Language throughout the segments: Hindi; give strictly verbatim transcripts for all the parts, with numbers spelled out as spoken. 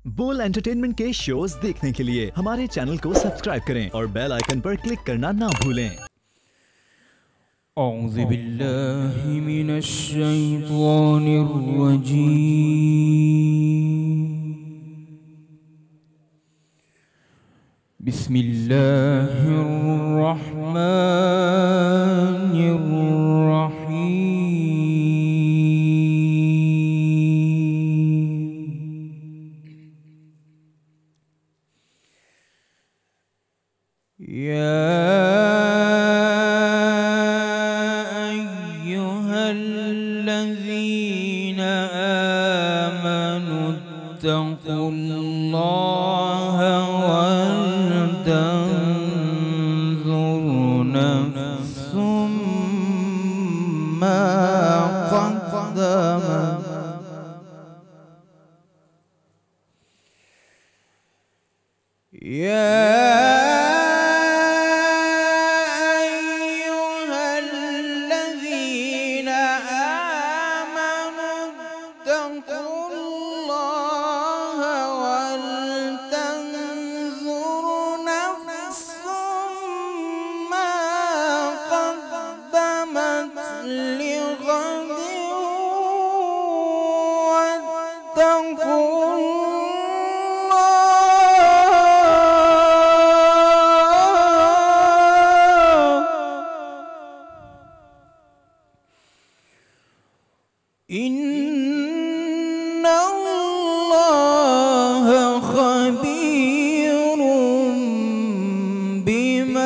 बोल एंटरटेनमेंट के शोज देखने के लिए हमारे चैनल को सब्सक्राइब करें और बेल आइकन पर क्लिक करना ना भूलें। औज़ु बिल्लाहि मिनश शैतानिर रजीम। बिस्मिल्लाहिर रहमानिर रहीम। या अय्युहल्लज़ीना आमनुत्तक़ुल्लाहा वलतंज़ुर नफ़्सुम मा क़द्दमत या इन्नल्लाह खबीरुम बिमा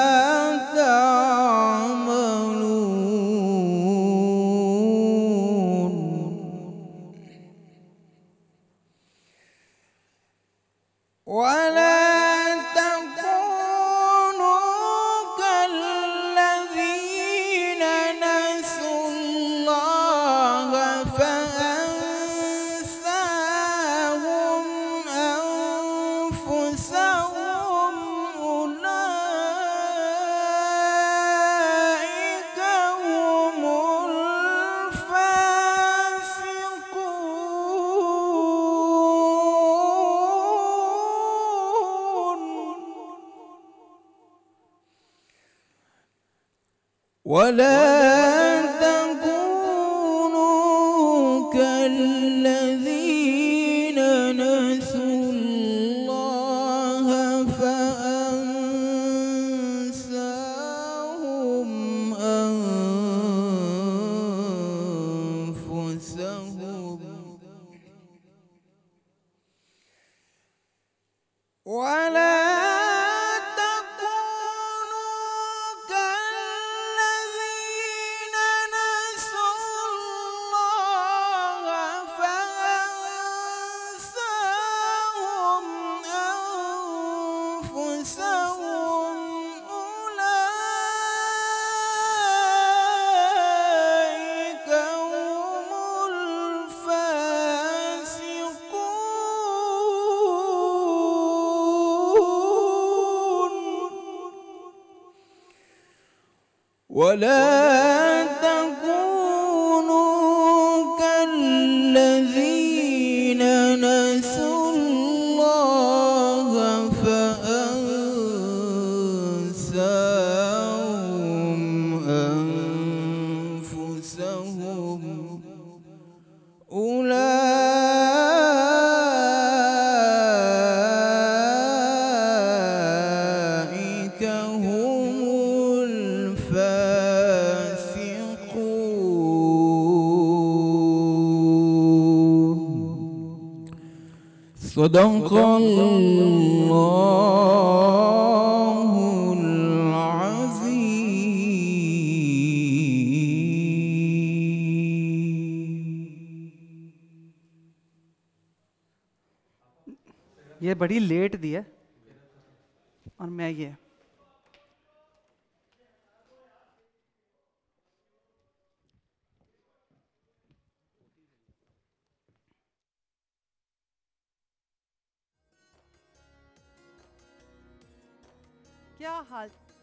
तामलून। वला ولا تكونوا كالذين نسوا الله فأنساهم أنفسهم ولا ولا تكونوا كالذين نسوا الله فأنساهم أنفسهم أولئك هم صدق अल्लाहुल अज़ीम। ये बड़ी लेट दी है और मैं ये क्या हाल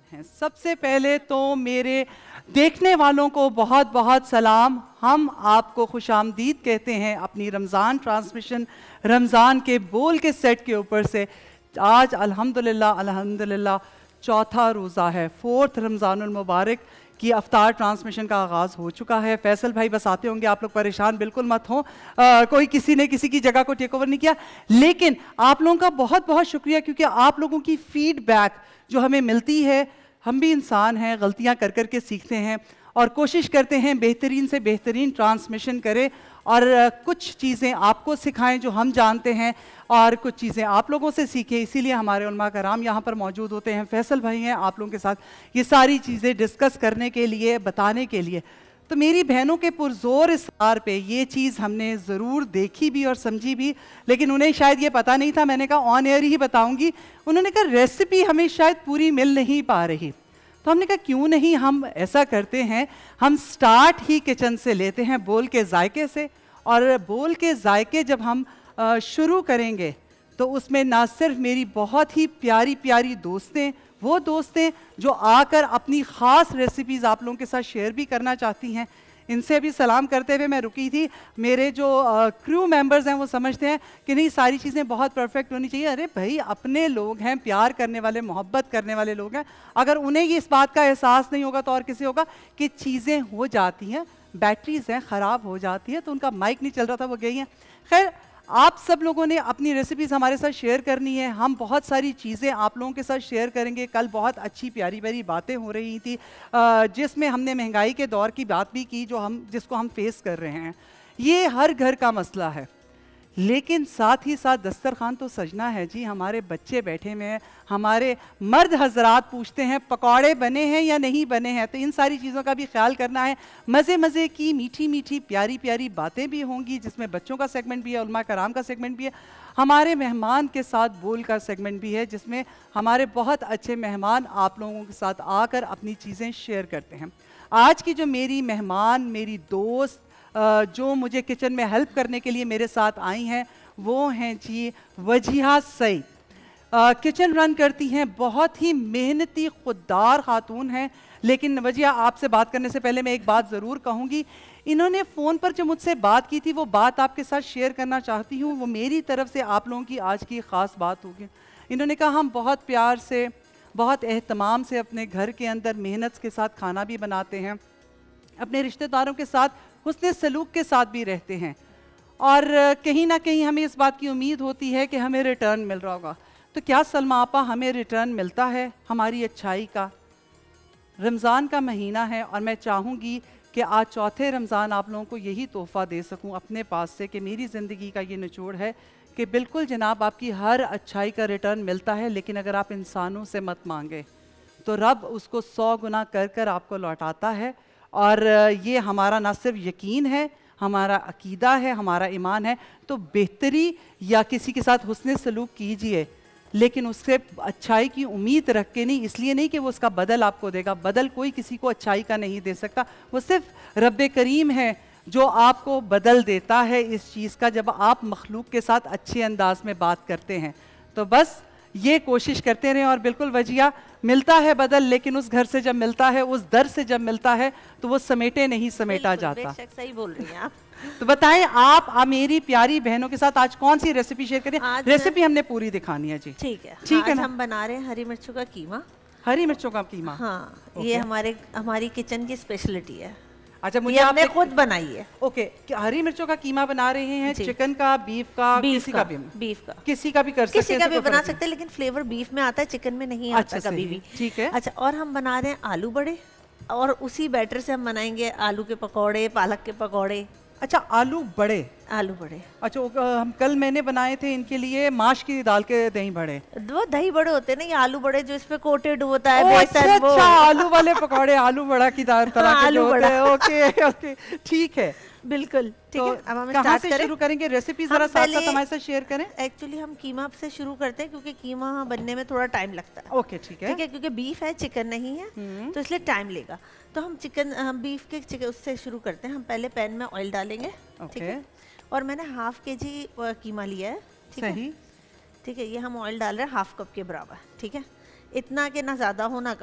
हैं। सबसे पहले तो मेरे देखने वालों को बहुत बहुत सलाम। हम आपको खुशामदीद कहते हैं अपनी रमज़ान ट्रांसमिशन, रमज़ान के बोल के सेट के ऊपर से। आज अल्हम्दुलिल्लाह अल्हम्दुलिल्लाह चौथा रोज़ा है, फोर्थ रमज़ानुल मुबारक कि अफ्तार ट्रांसमिशन का आगाज़ हो चुका है। फैसल भाई बस आते होंगे, आप लोग परेशान बिल्कुल मत हों। कोई किसी ने किसी की जगह को टेक ओवर नहीं किया, लेकिन आप लोगों का बहुत बहुत शुक्रिया, क्योंकि आप लोगों की फीडबैक जो हमें मिलती है, हम भी इंसान हैं, गलतियां कर कर के सीखते हैं और कोशिश करते हैं बेहतरीन से बेहतरीन ट्रांसमिशन करें और कुछ चीज़ें आपको सिखाएं जो हम जानते हैं और कुछ चीज़ें आप लोगों से सीखें। इसीलिए हमारे उलमा कराम यहाँ पर मौजूद होते हैं। फैसल भाई हैं आप लोगों के साथ ये सारी चीज़ें डिस्कस करने के लिए, बताने के लिए। तो मेरी बहनों के पुरजोर इसरार पे ये चीज़ हमने ज़रूर देखी भी और समझी भी, लेकिन उन्हें शायद ये पता नहीं था। मैंने कहा ऑन एयर ही बताऊँगी। उन्होंने कहा रेसिपी हमें शायद पूरी मिल नहीं पा रही। तो हमने कहा क्यों नहीं हम ऐसा करते हैं, हम स्टार्ट ही किचन से लेते हैं, बोल के जायके से। और बोल के जायके जब हम शुरू करेंगे तो उसमें ना सिर्फ मेरी बहुत ही प्यारी प्यारी दोस्तें, वो दोस्तें जो आकर अपनी ख़ास रेसिपीज़ आप लोगों के साथ शेयर भी करना चाहती हैं, इनसे भी सलाम करते हुए मैं रुकी थी। मेरे जो क्रू मेंबर्स हैं वो समझते हैं कि नहीं सारी चीज़ें बहुत परफेक्ट होनी चाहिए। अरे भाई अपने लोग हैं, प्यार करने वाले, मोहब्बत करने वाले लोग हैं। अगर उन्हें ये इस बात का एहसास नहीं होगा तो और किसी होगा कि चीज़ें हो जाती हैं, बैटरीज हैं ख़राब हो जाती है। तो उनका माइक नहीं चल रहा था, वो गई हैं। खैर आप सब लोगों ने अपनी रेसिपीज़ हमारे साथ शेयर करनी है, हम बहुत सारी चीज़ें आप लोगों के साथ शेयर करेंगे। कल बहुत अच्छी प्यारी प्यारी बातें हो रही थी जिसमें हमने महंगाई के दौर की बात भी की जो हम जिसको हम फेस कर रहे हैं। ये हर घर का मसला है, लेकिन साथ ही साथ दस्तरखान तो सजना है जी। हमारे बच्चे बैठे हुए हैं, हमारे मर्द हजरात पूछते हैं पकौड़े बने हैं या नहीं बने हैं। तो इन सारी चीज़ों का भी ख्याल करना है। मज़े मज़े की मीठी मीठी प्यारी प्यारी बातें भी होंगी, जिसमें बच्चों का सेगमेंट भी है, उलमा कराम का सेगमेंट भी है, हमारे मेहमान के साथ बोल का सेगमेंट भी है, जिसमें हमारे बहुत अच्छे मेहमान आप लोगों के साथ आकर अपनी चीज़ें शेयर करते हैं। आज की जो मेरी मेहमान, मेरी दोस्त जो मुझे किचन में हेल्प करने के लिए मेरे साथ आई हैं, वो हैं जी वजीहा सईद। किचन रन करती हैं, बहुत ही मेहनती खुददार खातून हैं। लेकिन वजीहा आपसे बात करने से पहले मैं एक बात ज़रूर कहूँगी। इन्होंने फ़ोन पर जो मुझसे बात की थी वो बात आपके साथ शेयर करना चाहती हूँ। वो मेरी तरफ से आप लोगों की आज की ख़ास बात होगी। इन्होंने कहा हम बहुत प्यार से, बहुत एहतमाम से अपने घर के अंदर मेहनत के साथ खाना भी बनाते हैं, अपने रिश्तेदारों के साथ हुस्ने सलूक के साथ भी रहते हैं, और कहीं ना कहीं हमें इस बात की उम्मीद होती है कि हमें रिटर्न मिल रहा होगा। तो क्या सलमा आपा हमें रिटर्न मिलता है हमारी अच्छाई का? रमज़ान का महीना है और मैं चाहूँगी कि आज चौथे रमज़ान आप लोगों को यही तोहफ़ा दे सकूँ अपने पास से कि मेरी ज़िंदगी का ये निचोड़ है कि बिल्कुल जनाब आपकी हर अच्छाई का रिटर्न मिलता है, लेकिन अगर आप इंसानों से मत मांगे तो रब उसको सौ गुना कर कर आपको लौटाता है। और ये हमारा ना सिर्फ यकीन है, हमारा अकीदा है, हमारा ईमान है। तो बेहतरी या किसी के साथ हुस्ने सलूक कीजिए, लेकिन उससे अच्छाई की उम्मीद रख के नहीं, इसलिए नहीं कि वो उसका बदल आपको देगा। बदल कोई किसी को अच्छाई का नहीं दे सकता, वो सिर्फ रब्बे करीम है जो आपको बदल देता है इस चीज़ का, जब आप मखलूक के साथ अच्छे अंदाज में बात करते हैं। तो बस ये कोशिश करते रहें। और बिल्कुल वजिया मिलता है बदल, लेकिन उस घर से जब मिलता है, उस दर से जब मिलता है तो वो समेटे नहीं समेटा जाता। बेशक सही बोल रही हैं आप। तो बताएं आप, आप मेरी प्यारी बहनों के साथ आज कौन सी रेसिपी शेयर करें? रेसिपी हमने पूरी दिखानी है जी। ठीक है, ठीक है ना? हम बना रहे हैं हरी मिर्चों का कीमा। हरी मिर्चों का कीमा, हाँ, ये हमारे हमारी किचन की स्पेशलिटी है। अच्छा, मुझे ये हमने खुद बनाई है। ओके, हरी मिर्चों का कीमा बना रहे हैं, चिकन का, बीफ का, बीफ किसी का, का भी बीफ का किसी का भी कर सकते हैं, किसी का भी बना सकते हैं, लेकिन फ्लेवर बीफ में आता है, चिकन में नहीं आता अच्छा, कभी भी। ठीक है। अच्छा, और हम बना रहे हैं आलू बड़े, और उसी बैटर से हम बनाएंगे आलू के पकौड़े, पालक के पकौड़े। अच्छा, आलू बड़े, आलू बड़े। अच्छा, हम कल मैंने बनाए थे इनके लिए माश की दाल के दही बड़े। वो दही बड़े होते हैं ना, ये आलू बड़े जो इस पे कोटेड होता है बेसन। अच्छा, वो अच्छा, आलू वाले पकौड़े, आलू बड़ा की दाल तरह हाँ, के जो होते हैं। ओके ओके, ठीक है, बिल्कुल ठीक है। अब हम कहाँ से शुरू करेंगे? रेसिपी जरा साथ साथ हमारे साथ शेयर करें। एक्चुअली हम कीमा से शुरू करते हैं क्योंकि कीमा बनने में थोड़ा टाइम लगता है। ओके, ठीक है, ठीक है, क्योंकि बीफ है, चिकन नहीं है, तो इसलिए टाइम लेगा। तो हम चिकन, हम बीफ के चिकन उससे शुरू करते हैं। हम पहले पैन में ऑयल डालेंगे, ठीक है, और मैंने हाफ के जी कीमा लिया है, ठीक है, ठीक है। ये हम ऑयल डाल रहे हैं हाफ कप के बराबर, ठीक है, इतना कि ना ज़्यादा हो ना कम,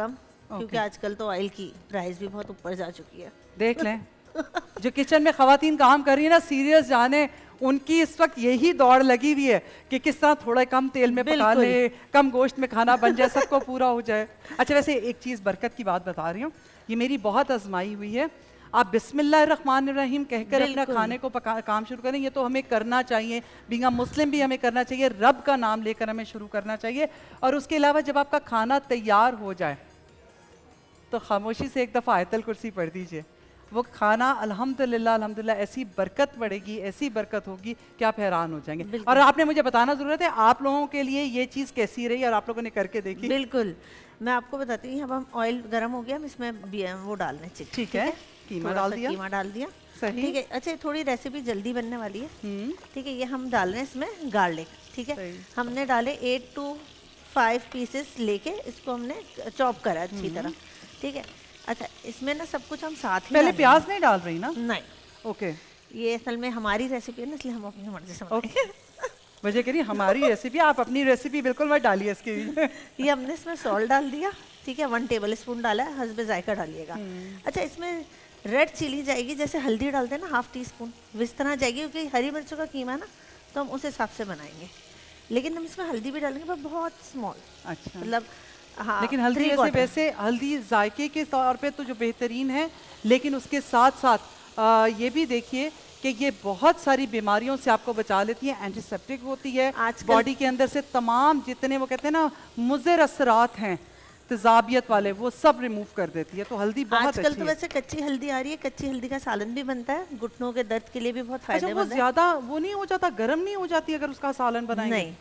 क्योंकि आजकल तो ऑयल की प्राइस भी बहुत ऊपर जा चुकी है। देख लें जो किचन में खवातीन काम कर रही है ना, सीरियस जाने उनकी इस वक्त यही दौड़ लगी हुई है कि किस तरह थोड़ा कम तेल में पका ले, कम गोश्त में खाना बन जाए, सबको पूरा हो जाए। अच्छा वैसे एक चीज़ बरकत की बात बता रही हूँ, ये मेरी बहुत आजमाई हुई है। आप बिस्मिल्लाहिर्रहमानिर्रहीम कहकर अपना खाने को पका काम शुरू करें, ये तो हमें करना चाहिए, बीइंग अ मुस्लिम भी हमें करना चाहिए, रब का नाम लेकर हमें शुरू करना चाहिए। और उसके अलावा जब आपका खाना तैयार हो जाए तो खामोशी से एक दफ़ा आयतल कुर्सी पढ़ दीजिए, वो खाना अल्हम्दुलिल्लाह अल्हम्दुलिल्लाह ऐसी बरकत बढ़ेगी, ऐसी बरकत होगी कि आप हैरान हो जाएंगे। और आपने मुझे बताना ज़रूरत है आप लोगों के लिए ये चीज़ कैसी रही और आप लोगों ने करके देखी। बिल्कुल, मैं आपको बताती हूँ। अब हम ऑयल गर्म हो गया, हम इसमें वो डाल रहे हैं। ठीक है, कीमा डाल दिया, कीमा डाल दिया, सही। ठीक है। अच्छा थोड़ी रेसिपी जल्दी बनने वाली है, ठीक है। ये हम डाल रहे हैं इसमें गार्लिक, ठीक है। हमने डाले एट टू फाइव पीसेस लेके इसको हमने चॉप करा अच्छी तरह, ठीक है। अच्छा इसमें ना सब कुछ हम साथ ही पहले प्याज नहीं डाल रही ना? नहीं, ओके। ये असल में हमारी रेसिपी है ना, इसलिए हम अपनी मर्जी से बनाएंगे। मुझे कह रही हमारी रेसिपी, आप अपनी रेसिपी बिल्कुल मत डालिए इसके। ये हमने इसमें सॉल्ट डाल दिया, ठीक है। वन टेबल स्पून डाला है, हस्बे जायका डालिएगा। अच्छा इसमें रेड चिली जाएगी, जैसे हल्दी डालते हैं ना हाफ टी स्पून, इस तरह जाएगी, क्योंकि हरी मिर्चों का कीमा है ना, तो हम उस हिसाब से बनाएंगे। लेकिन हम इसमें हल्दी भी डालेंगे पर बहुत स्मॉल। अच्छा मतलब हाँ, लेकिन हल्दी वैसे वैसे हल्दी जायके के तौर पे तो जो बेहतरीन है, लेकिन उसके साथ साथ आ, ये भी देखिए कि ये बहुत सारी बीमारियों से आपको बचा लेती है, एंटीसेप्टिक होती है, बॉडी के अंदर से तमाम जितने वो कहते हैं ना मुज़र असरात हैं तेजाबियत वाले, वो सब रिमूव कर देती है। तो हल्दी बहुत आजकल तो वैसे कच्ची हल्दी आ रही है, कच्ची हल्दी का सालन भी बनता है, घुटनों के दर्द के लिए भी बहुत फायदेमंद है। वो ज्यादा वो नहीं हो जाता, गर्म नहीं हो जाती अगर उसका सालन बनाएंगे? नहीं,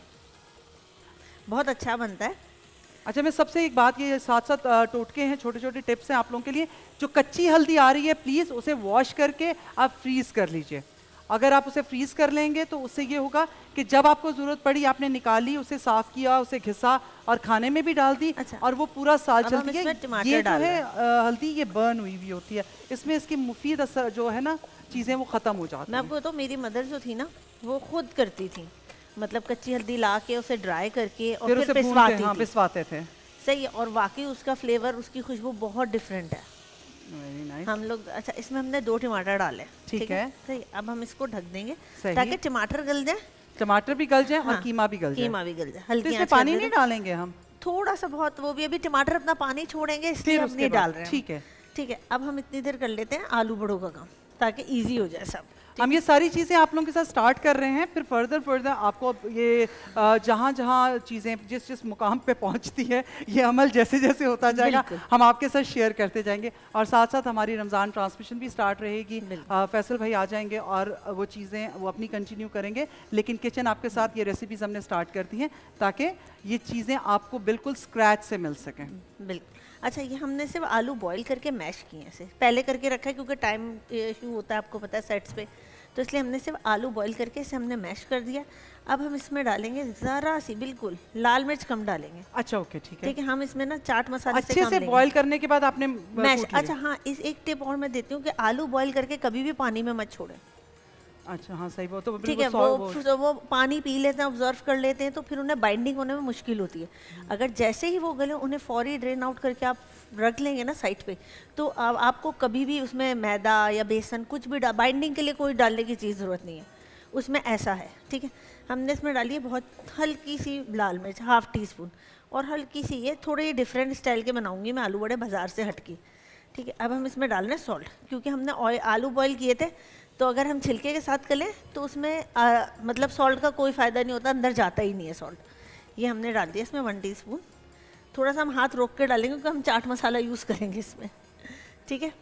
बहुत अच्छा बनता है। अच्छा मैं सबसे एक बात, ये साथ साथ टोटके हैं, छोटे छोटे टिप्स हैं आप लोगों के लिए। जो कच्ची हल्दी आ रही है प्लीज़ उसे वॉश करके आप फ्रीज़ कर लीजिए। अगर आप उसे फ्रीज़ कर लेंगे तो उससे ये होगा कि जब आपको ज़रूरत पड़ी आपने निकाली, उसे साफ़ किया, उसे घिसा और खाने में भी डाल दी। अच्छा। और वो पूरा साल चलती है। ये जो है हल्दी ये बर्न हुई हुई होती है, इसमें इसकी मुफीद असर जो है ना चीज़ें वो ख़त्म हो जाती हैं। मैं आपको तो मेरी मदर जो थी ना वो खुद करती थी, मतलब कच्ची हल्दी ला के उसे ड्राई करके और फिर, फिर पिसवाती हाँ, पिसवाते थे। सही है, और वाकई उसका फ्लेवर, उसकी खुशबू बहुत डिफरेंट है। Very nice. हम लोग अच्छा इसमें हमने दो टमाटर डाले, ठीक है। सही, अब हम इसको ढक देंगे ताकि टमाटर गल जाए, टमाटर भी गल जाए। हाँ, और कीमा भी गल जाए। कीमा भी गल जाए। हल्की इसमें पानी नहीं डालेंगे हम? थोड़ा सा बहुत, वो भी अभी टमाटर अपना पानी छोड़ेंगे इसलिए हम नहीं डाल रहे हैं। ठीक है, ठीक है। अब हम इतनी देर कर लेते हैं आलू बड़ों का काम, ताकि इजी हो जाए सब। हम ये सारी चीज़ें आप लोगों के साथ स्टार्ट कर रहे हैं, फिर फर्दर फर्दर आपको ये जहाँ जहाँ चीज़ें जिस जिस मुकाम पे पहुँचती है, ये अमल जैसे जैसे होता जाएगा हम आपके साथ शेयर करते जाएंगे। और साथ साथ हमारी रमज़ान ट्रांसमिशन भी स्टार्ट रहेगी। फैसल भाई आ जाएंगे और वो चीज़ें वो अपनी कंटिन्यू करेंगे, लेकिन किचन आपके साथ ये रेसिपीज़ हमने स्टार्ट कर दी हैं ताकि ये चीज़ें आपको बिल्कुल स्क्रैच से मिल सकें। बिल्कुल। अच्छा ये हमने सिर्फ आलू बॉईल करके मैश किए हैं, सिर्फ पहले करके रखा है क्योंकि टाइम इशू होता है, आपको पता है सेट्स पे, तो इसलिए हमने सिर्फ आलू बॉईल करके इसे हमने मैश कर दिया। अब हम इसमें डालेंगे ज़रा सी, बिल्कुल लाल मिर्च कम डालेंगे। अच्छा ओके, ठीक है। ठीक है, हम इसमें ना चाट मसाले अच्छे से, से बॉईल करने के बाद आपने मैश। अच्छा हाँ, इस एक टिप और मैं देती हूँ कि आलू बॉईल करके कभी भी पानी में मत छोड़ें। अच्छा हाँ सही, वो तो ठीक है। वो वो, वो पानी पी लेते हैं, ऑब्जर्व कर लेते हैं, तो फिर उन्हें बाइंडिंग होने में मुश्किल होती है। अगर जैसे ही वो गले उन्हें फौरी ड्रेन आउट करके आप रख लेंगे ना साइड पे, तो आ, आपको कभी भी उसमें मैदा या बेसन कुछ भी बाइंडिंग के लिए कोई डालने की चीज़ ज़रूरत नहीं है उसमें, ऐसा है। ठीक है, हमने इसमें डाली है बहुत हल्की सी लाल मिर्च, हाफ टी स्पून, और हल्की सी, ये थोड़े डिफरेंट स्टाइल के बनाऊंगी मैं आलू बड़े बाज़ार से हटके। ठीक है, अब हम इसमें डाल रहे हैं सॉल्ट, क्योंकि हमने ऑयल आलू बॉयल किए थे, तो अगर हम छिलके के साथ करें तो उसमें आ, मतलब सॉल्ट का कोई फ़ायदा नहीं होता, अंदर जाता ही नहीं है सॉल्ट। ये हमने डाल दिया इसमें वन टीस्पून। थोड़ा सा हम हाथ रोक के डालेंगे क्योंकि हम चाट मसाला यूज़ करेंगे इसमें। ठीक है,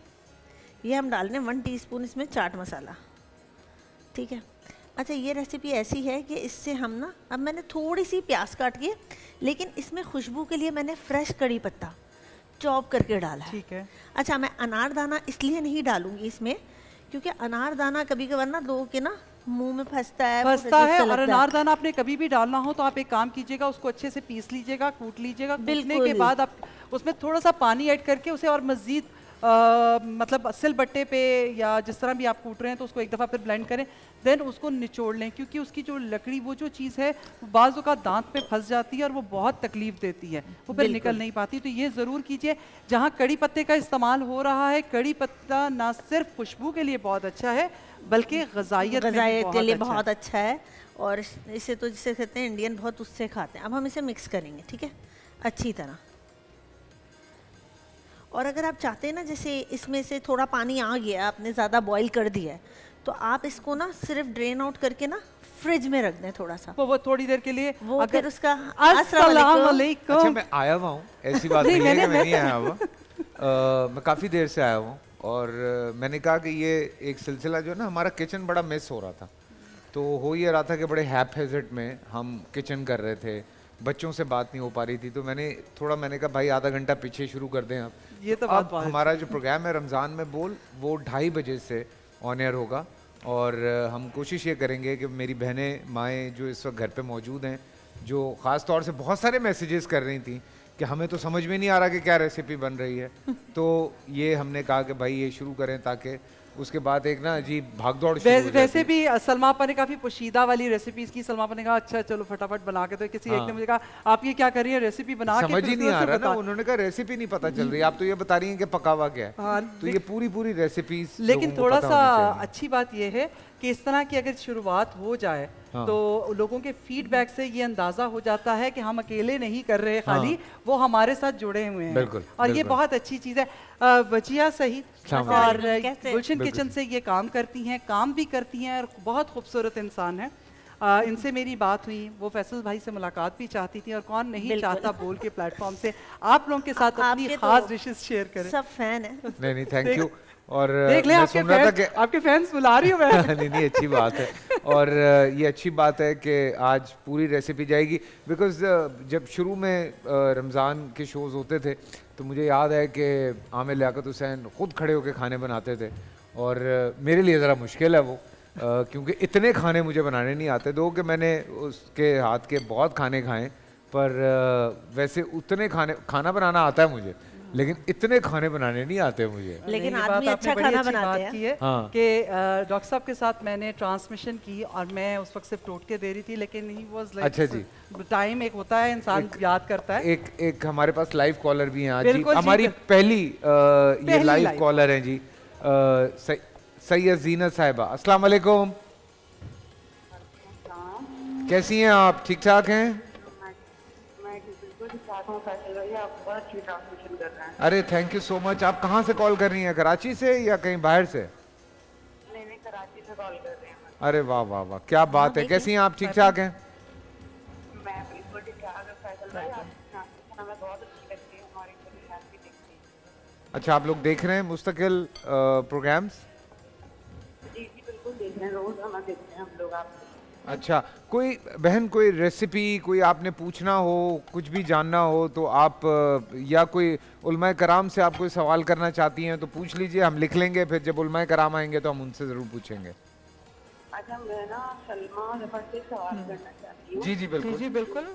ये हम डाल रहे हैं वन टीस्पून इसमें चाट मसाला। ठीक है। अच्छा ये रेसिपी ऐसी है कि इससे हम ना, अब मैंने थोड़ी सी प्याज काट के, लेकिन इसमें खुशबू के लिए मैंने फ्रेश कड़ी पत्ता चॉप करके डाला है। ठीक है। अच्छा मैं अनारदाना इसलिए नहीं डालूंगी इसमें क्योंकि अनारदाना कभी कभार ना लोगों के ना मुंह में फंसता है फंसता है और अनारदाना आपने कभी भी डालना हो तो आप एक काम कीजिएगा, उसको अच्छे से पीस लीजिएगा, कूट लीजिएगा। कूटने के बाद आप उसमें थोड़ा सा पानी ऐड करके उसे और मज़ीद आ, मतलब सिलबट्टे पे या जिस तरह भी आप कूट रहे हैं तो उसको एक दफ़ा फिर ब्लेंड करें, देन उसको निचोड़ लें, क्योंकि उसकी जो लकड़ी वो जो चीज़ है बाज़ औक़ात दांत पे फंस जाती है और वो बहुत तकलीफ देती है, वो फिर निकल नहीं पाती। तो ये ज़रूर कीजिए। जहाँ कड़ी पत्ते का इस्तेमाल हो रहा है, कड़ी पत्ता ना सिर्फ खुशबू के लिए बहुत अच्छा है बल्कि ग़िज़ाइयत के लिए बहुत अच्छा है, और इसे तो जिसे कहते हैं इंडियन बहुत उससे खाते हैं। अब हम इसे मिक्स करेंगे, ठीक है, अच्छी तरह। और अगर आप चाहते हैं ना, जैसे इसमें से थोड़ा पानी आ गया, आपने ज़्यादा बॉईल कर दिया है, तो आप इसको ना सिर्फ ड्रेन आउट करके ना फ्रिज में रख दें थोड़ा सा, वो, वो थोड़ी देर के लिए। वो अगर फिर उसका अस्सलाम वालेकुम। अच्छा, मैं आया हुआ हूँ, ऐसी बात नहीं है कि मैं नहीं आया हुआ। मैं काफ़ी देर से आया हूँ और मैंने कहा कि ये एक सिलसिला जो है ना, हमारा किचन बड़ा मिस हो रहा था। तो हो ये रहा था कि बड़े हैप हैज़र्ड में हम किचन कर रहे थे, बच्चों से बात नहीं हो पा रही थी। तो मैंने थोड़ा मैंने कहा भाई आधा घंटा पीछे शुरू कर दें आप। ये तो अब बात हमारा जो प्रोग्राम है रमज़ान में बोल, वो ढाई बजे से ऑन एयर होगा और हम कोशिश ये करेंगे कि मेरी बहनें माएँ जो इस वक्त घर पे मौजूद हैं, जो ख़ास तौर से बहुत सारे मैसेजेस कर रही थी कि हमें तो समझ में नहीं आ रहा कि क्या रेसिपी बन रही है, तो ये हमने कहा कि भाई ये शुरू करें ताकि उसके बाद एक ना अजीब भागदौड़ शुरू हो जाती है। वैसे भी सलमा आपा ने काफी पोशीदा वाली रेसिपीज की। सलमा आपा ने कहा अच्छा चलो फटाफट बना के, तो किसी हाँ। एक ने मुझे कहा आप ये क्या कर रही है, रेसिपी बना के समझ ही नहीं आ रहा ना, बता। उन्होंने कहा रेसिपी नहीं पता चल रही, आप तो ये बता रही हैं कि पका हुआ क्या है। हाँ, तो ये पूरी पूरी रेसिपीज लेकिन थोड़ा सा अच्छी बात ये है कि इस तरह की अगर शुरुआत हो जाए हाँ। तो लोगों के फीडबैक से ये अंदाजा हो जाता है कि हम अकेले नहीं कर रहे खाली, हाँ। वो हमारे साथ जुड़े हुए हैं। बिल्कुल, और बिल्कुल। ये बहुत अच्छी चीज़ है। वजिया सहीद और गुलशन किचन से ये काम करती हैं, काम भी करती हैं और बहुत खूबसूरत इंसान है। आ, इनसे मेरी बात हुई, वो फैसल भाई से मुलाकात भी चाहती थी, और कौन नहीं चाहता बोल के प्लेटफॉर्म से आप लोगों के साथ अपनी खास डिशेस शेयर करें। सब फैन है। नहीं नहीं, थैंक यू। और देख ले आपके फैंस, आपके फैंस बुला रही हूँ मैं। नहीं नहीं, अच्छी बात है। और ये अच्छी बात है कि आज पूरी रेसिपी जाएगी, बिकॉज जब शुरू में रमज़ान के शोज़ होते थे तो मुझे याद है कि आमिर लियाकत हुसैन ख़ुद खड़े होकर खाने बनाते थे, और मेरे लिए ज़रा मुश्किल है वो, क्योंकि इतने खाने मुझे बनाने नहीं आते। दो कि मैंने उसके हाथ के बहुत खाने खाएँ, पर वैसे उतने खाने खाना बनाना आता है मुझे, लेकिन इतने खाने बनाने नहीं आते मुझे। लेकिन आदमी अच्छा खाना बनाते हैं। हाँ। कि डॉक्टर साहब के साथ मैंने ट्रांसमिशन की और मैं उस वक्त सिर्फ टोटके दे रही थी, लेकिन ही वाज लाइक अच्छा जी, टाइम एक होता है इंसान याद करता है। एक एक हमारे पास लाइव कॉलर भी हैं आज जी, हमारी पहली ये लाइव कॉलर हैं जी, सैयद ज़ीनत साहिबा। अस्सलाम वालेकुम, कैसी हैं आप? ठीक ठाक हैं? अरे थैंक यू सो मच। आप कहाँ से कॉल कर रही हैं, कराची से या कहीं बाहर से? नहीं नहीं, कराची से कॉल कर रहे हैं। अरे वाह वाह वाह, क्या बात है। कैसी हैं आप? ठीक ठाक हैं? मैं बिल्कुल ठीक ठाक हूं फैसल भाई, आपकी हमें बहुत अच्छी लगती है, हमारी पूरी फैमिली देखती है। अच्छा, आप लोग देख रहे हैं मुस्तकिल प्रोग्राम्स? जी जी बिल्कुल देख रहे हैं, रोज हम देखते हैं हम लोग आपको। अच्छा, कोई बहन कोई रेसिपी, कोई आपने पूछना हो, कुछ भी जानना हो तो आप, या कोई उलमाए कराम से आप कोई सवाल करना चाहती हैं तो पूछ लीजिए, हम लिख लेंगे, फिर जब उलमाए कराम आएंगे तो हम उनसे ज़रूर पूछेंगे। अच्छा, मैं ना सलमा ज़फर से सवाल करना चाहती हूँ। जी जी बिल्कुल जी बिल्कुल।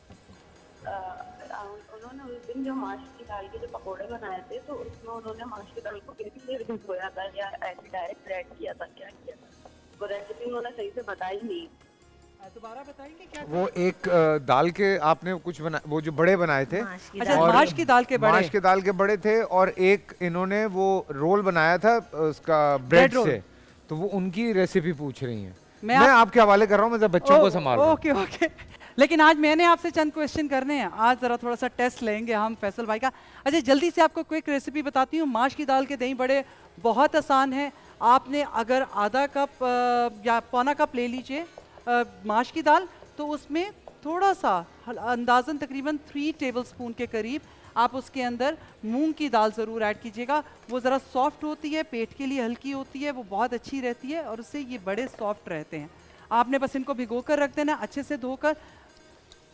उन्होंने उस दिन जो माश की दाल के जो पकोड़े बनाए थे, तो उसमें उन्होंने माश की दाल को कितनी देर भिगोया था या ऐसे डायरेक्ट ऐड किया था, क्या किया था? वो रेसिपी उन्होंने सही से बताई नहीं। दोबारा बताएंगे क्या? वो एक दाल के आपने कुछ बना, वो जो बड़े बनाए थे, अच्छा माश की दाल के बड़े, माश के दाल के बड़े थे, और एक इन्होंने वो रोल बनाया था उसका ब्रेड से, तो वो उनकी रेसिपी पूछ रही हैं। मैं, मैं आपके हवाले कर रहा हूँ, मतलब बच्चों को संभाल रहा हूं। Okay okay. लेकिन आज मैंने आपसे चंद क्वेश्चन करने हैं, आज जरा थोड़ा सा टेस्ट लेंगे हम फैसल भाई का। अच्छा जल्दी से आपको क्विक रेसिपी बताती हूँ। माश की दाल के दही बड़े बहुत आसान है। आपने अगर आधा कप या पौना कप ले लीजिए माश की दाल, तो उसमें थोड़ा सा अंदाज़न तकरीबन थ्री टेबलस्पून के करीब आप उसके अंदर मूंग की दाल ज़रूर ऐड कीजिएगा। वो ज़रा सॉफ्ट होती है, पेट के लिए हल्की होती है, वो बहुत अच्छी रहती है और उससे ये बड़े सॉफ्ट रहते हैं। आपने बस इनको भिगो कर रख देना, अच्छे से धोकर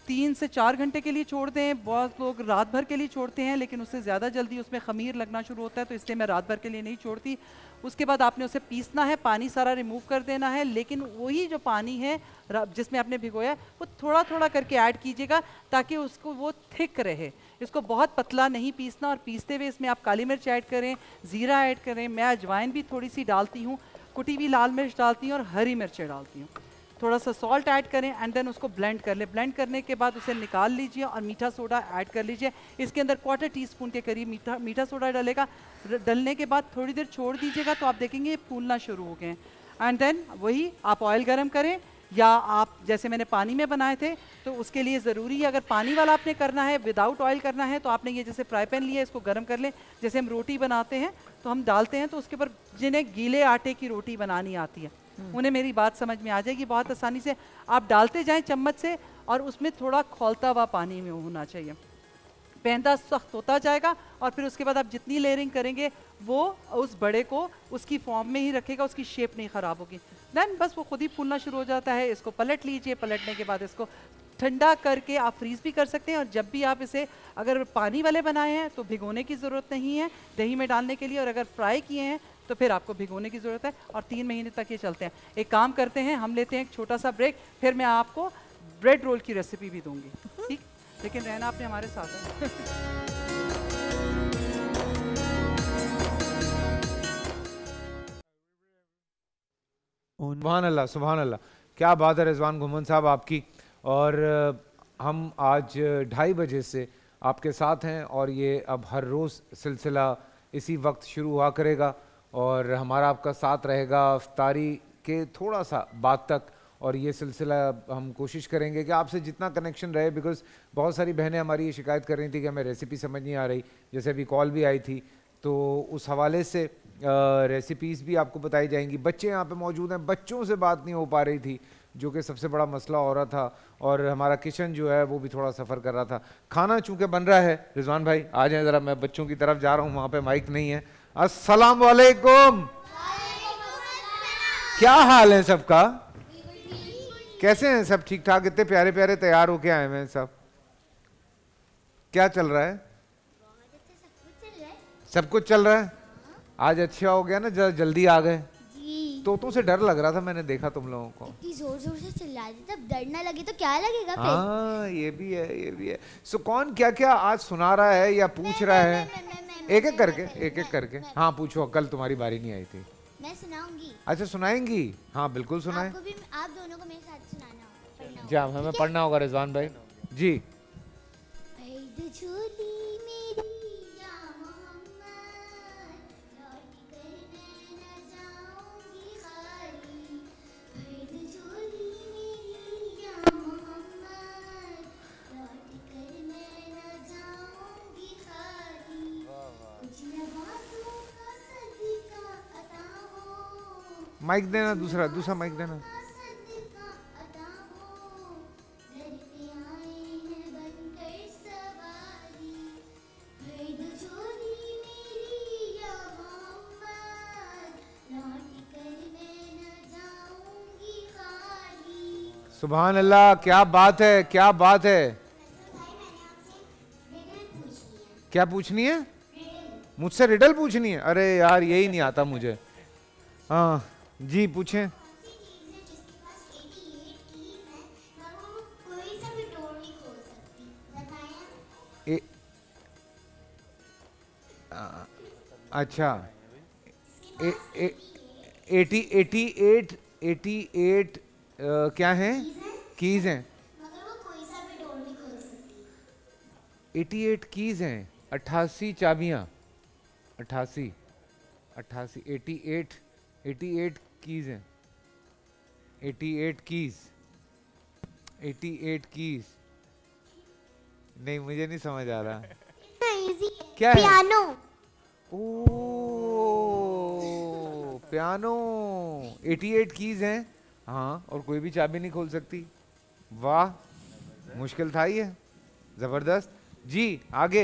तीन से चार घंटे के लिए छोड़ दें। बहुत लोग रात भर के लिए छोड़ते हैं, लेकिन उससे ज़्यादा जल्दी उसमें ख़मीर लगना शुरू होता है, तो इसलिए मैं रात भर के लिए नहीं छोड़ती। उसके बाद आपने उसे पीसना है, पानी सारा रिमूव कर देना है, लेकिन वही जो पानी है जिसमें आपने भिगोया है वो थोड़ा थोड़ा करके ऐड कीजिएगा ताकि उसको वो थिक रहे। इसको बहुत पतला नहीं पीसना, और पीसते हुए इसमें आप काली मिर्च ऐड करें, ज़ीरा ऐड करें, मैं अजवाइन भी थोड़ी सी डालती हूँ, कुटी हुई लाल मिर्च डालती हूँ और हरी मिर्चें डालती हूँ, थोड़ा सा सॉल्ट ऐड करें एंड देन उसको ब्लेंड कर लें। ब्लेंड करने के बाद उसे निकाल लीजिए और मीठा सोडा ऐड कर लीजिए। इसके अंदर क्वार्टर टी स्पून के करीब मीठा मीठा सोडा डलेगा। डलने के बाद थोड़ी देर छोड़ दीजिएगा तो आप देखेंगे ये फूलना शुरू हो गए। एंड देन वही आप ऑयल गर्म करें, या आप जैसे मैंने पानी में बनाए थे तो उसके लिए ज़रूरी है, अगर पानी वाला आपने करना है विदाउट ऑयल करना है तो आपने ये जैसे फ्राई पैन लिया इसको गर्म कर लें। जैसे हम रोटी बनाते हैं तो हम डालते हैं, तो उसके ऊपर जिन्हें गीले आटे की रोटी बनानी आती है उन्हें मेरी बात समझ में आ जाएगी। बहुत आसानी से आप डालते जाएं चम्मच से, और उसमें थोड़ा खौलता हुआ पानी में होना चाहिए। पेंदा सख्त होता जाएगा और फिर उसके बाद आप जितनी लेयरिंग करेंगे वो उस बड़े को उसकी फॉर्म में ही रखेगा, उसकी शेप नहीं ख़राब होगी। देन बस वो खुद ही फूलना शुरू हो जाता है। इसको पलट लीजिए, पलटने के बाद इसको ठंडा करके आप फ्रीज़ भी कर सकते हैं, और जब भी आप इसे अगर पानी वाले बनाए हैं तो भिगोने की ज़रूरत नहीं है दही में डालने के लिए, और अगर फ्राई किए हैं तो फिर आपको भिगोने की ज़रूरत है, और तीन महीने तक ये चलते हैं। एक काम करते हैं, हम लेते हैं एक छोटा सा ब्रेक, फिर मैं आपको ब्रेड रोल की रेसिपी भी दूंगी, ठीक? लेकिन रहना आपने हमारे साथ है। सुभान अल्लाह, सुभान अल्लाह, क्या बात है रिजवान घुमन साहब आपकी। और हम आज ढाई बजे से आपके साथ हैं, और ये अब हर रोज़ सिलसिला इसी वक्त शुरू हुआ करेगा, और हमारा आपका साथ रहेगा इफ्तारी के थोड़ा सा बाद तक। और ये सिलसिला हम कोशिश करेंगे कि आपसे जितना कनेक्शन रहे, बिकॉज़ बहुत सारी बहनें हमारी ये शिकायत कर रही थी कि हमें रेसिपी समझ नहीं आ रही, जैसे अभी कॉल भी आई थी, तो उस हवाले से रेसिपीज़ भी आपको बताई जाएंगी। बच्चे यहाँ पे मौजूद हैं, बच्चों से बात नहीं हो पा रही थी, जो कि सबसे बड़ा मसला हो रहा था, और हमारा किचन जो है वो भी थोड़ा सफ़र कर रहा था। खाना चूँकि बन रहा है, रिजवान भाई आ जाएं ज़रा, मैं बच्चों की तरफ जा रहा हूँ, वहाँ पे माइक नहीं है। अस्सलाम वालेकुम, क्या हाल है सबका? कैसे हैं सब? ठीक ठाक? इतने प्यारे प्यारे तैयार होके आए हैं सब, क्या चल रहा है? सब कुछ चल रहा है। आज अच्छा हो गया ना, जरा जल्दी आ गए। तोतों से डर लग रहा था, मैंने देखा तुम लोगों को इतनी जोर जोर से चिल्ला रही थी, अब डर ना लगे तो क्या लगेगा फिर? हाँ ये भी है, ये भी है। सो कौन क्या क्या आज सुना रहा है या पूछ रहा है? एक एक करके, एक एक करके। हाँ पूछो, कल तुम्हारी बारी नहीं आई थी। मैं सुनाऊंगी। अच्छा सुनाएंगी? हाँ बिल्कुल सुनाए। आपको भी, आप दोनों को मेरे साथ सुनाना होगा। जी हमें पढ़ना होगा रिजवान भाई जी। माइक देना, दूसरा दूसरा माइक देना। सुभान अल्लाह, क्या बात है, क्या बात है। क्या पूछनी है? मुझसे रिडल पूछनी है? अरे यार यही नहीं आता मुझे। हाँ जी पूछें। ए, आ, अच्छा ए, ए, eighty eighty eight eighty eight क्या है? कीज हैं। एटी एट कीज हैं, अट्ठासी चाबियां, अट्ठासी अट्ठासी eighty eight eighty eight keys हैं, eighty eight keys, eighty eight keys. नहीं मुझे नहीं समझ आ रहा। क्या है? पियानो। ओ पियानो, एटी एट कीज हैं। हाँ, और कोई भी चाबी नहीं खोल सकती। वाह, मुश्किल था ये, जबरदस्त। जी आगे,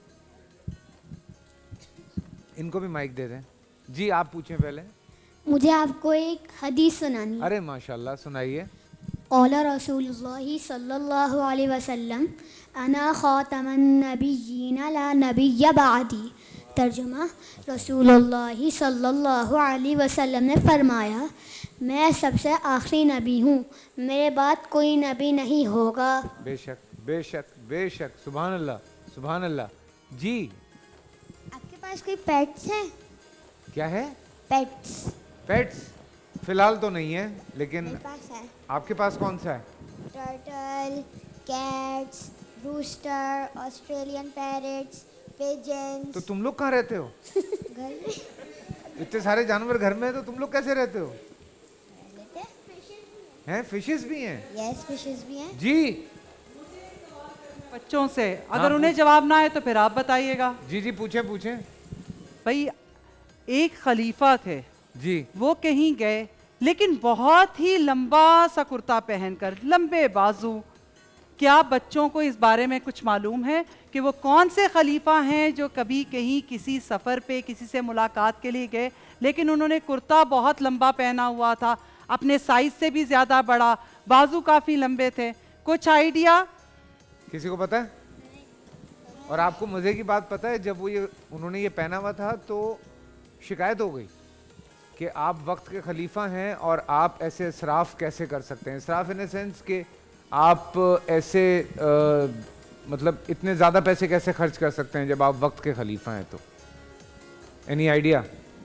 इनको भी माइक दे दें। जी आप पूछें पहले। मुझे आपको एक हदीस सुनानी है। अरे माशाल्लाह, सुनाइए। क़ौला रसूलुल्लाहि सल्लल्लाहु अलैहि वसल्लम अना ख़ातमुन नबिय्यीन ला नबिय्य बअदी। तर्जुमा, रसूलुल्लाहि सल्लल्लाहु अलैहि वसल्लम ने फरमाया, मैं सबसे आखिरी नबी हूँ, मेरे बाद कोई नबी नहीं होगा। बेशक बेशक बेशक, सुभान अल्लाह सुभान अल्लाह। जी, आपके पास कोई पेट्स हैं? क्या है? पेट्स। पेट्स फिलहाल तो नहीं है, लेकिन मेरे पास है। आपके पास कौन सा है? Turtle, cats, rooster, Australian parrots, pigeons. तो तुम लोग कहाँ रहते हो? घर में इतने सारे जानवर घर में है तो तुम लोग कैसे रहते हो? लेते हैं। हैं, फिशेस भी हैं? यस, फिशेस भी हैं। जी बच्चों से अगर हाँ, उन्हें जवाब ना आए तो फिर आप बताइएगा। जी जी पूछें पूछें। भाई, एक खलीफा थे, जी वो कहीं गए लेकिन बहुत ही लंबा सा कुर्ता पहनकर, लंबे बाजू। क्या बच्चों को इस बारे में कुछ मालूम है कि वो कौन से खलीफा हैं जो कभी कहीं किसी सफ़र पे किसी से मुलाकात के लिए गए लेकिन उन्होंने कुर्ता बहुत लंबा पहना हुआ था, अपने साइज से भी ज़्यादा बड़ा, बाजू काफ़ी लंबे थे? कुछ आइडिया किसी को पता है? और आपको मजे की बात पता है, जब वो ये उन्होंने ये पहना हुआ था तो शिकायत हो गई कि आप वक्त के खलीफा हैं और आप ऐसे इसराफ कैसे कर सकते हैं। इसराफ इन सेंस कि आप ऐसे आ, मतलब इतने ज़्यादा पैसे कैसे खर्च कर सकते हैं जब आप वक्त के खलीफा हैं। तो any idea?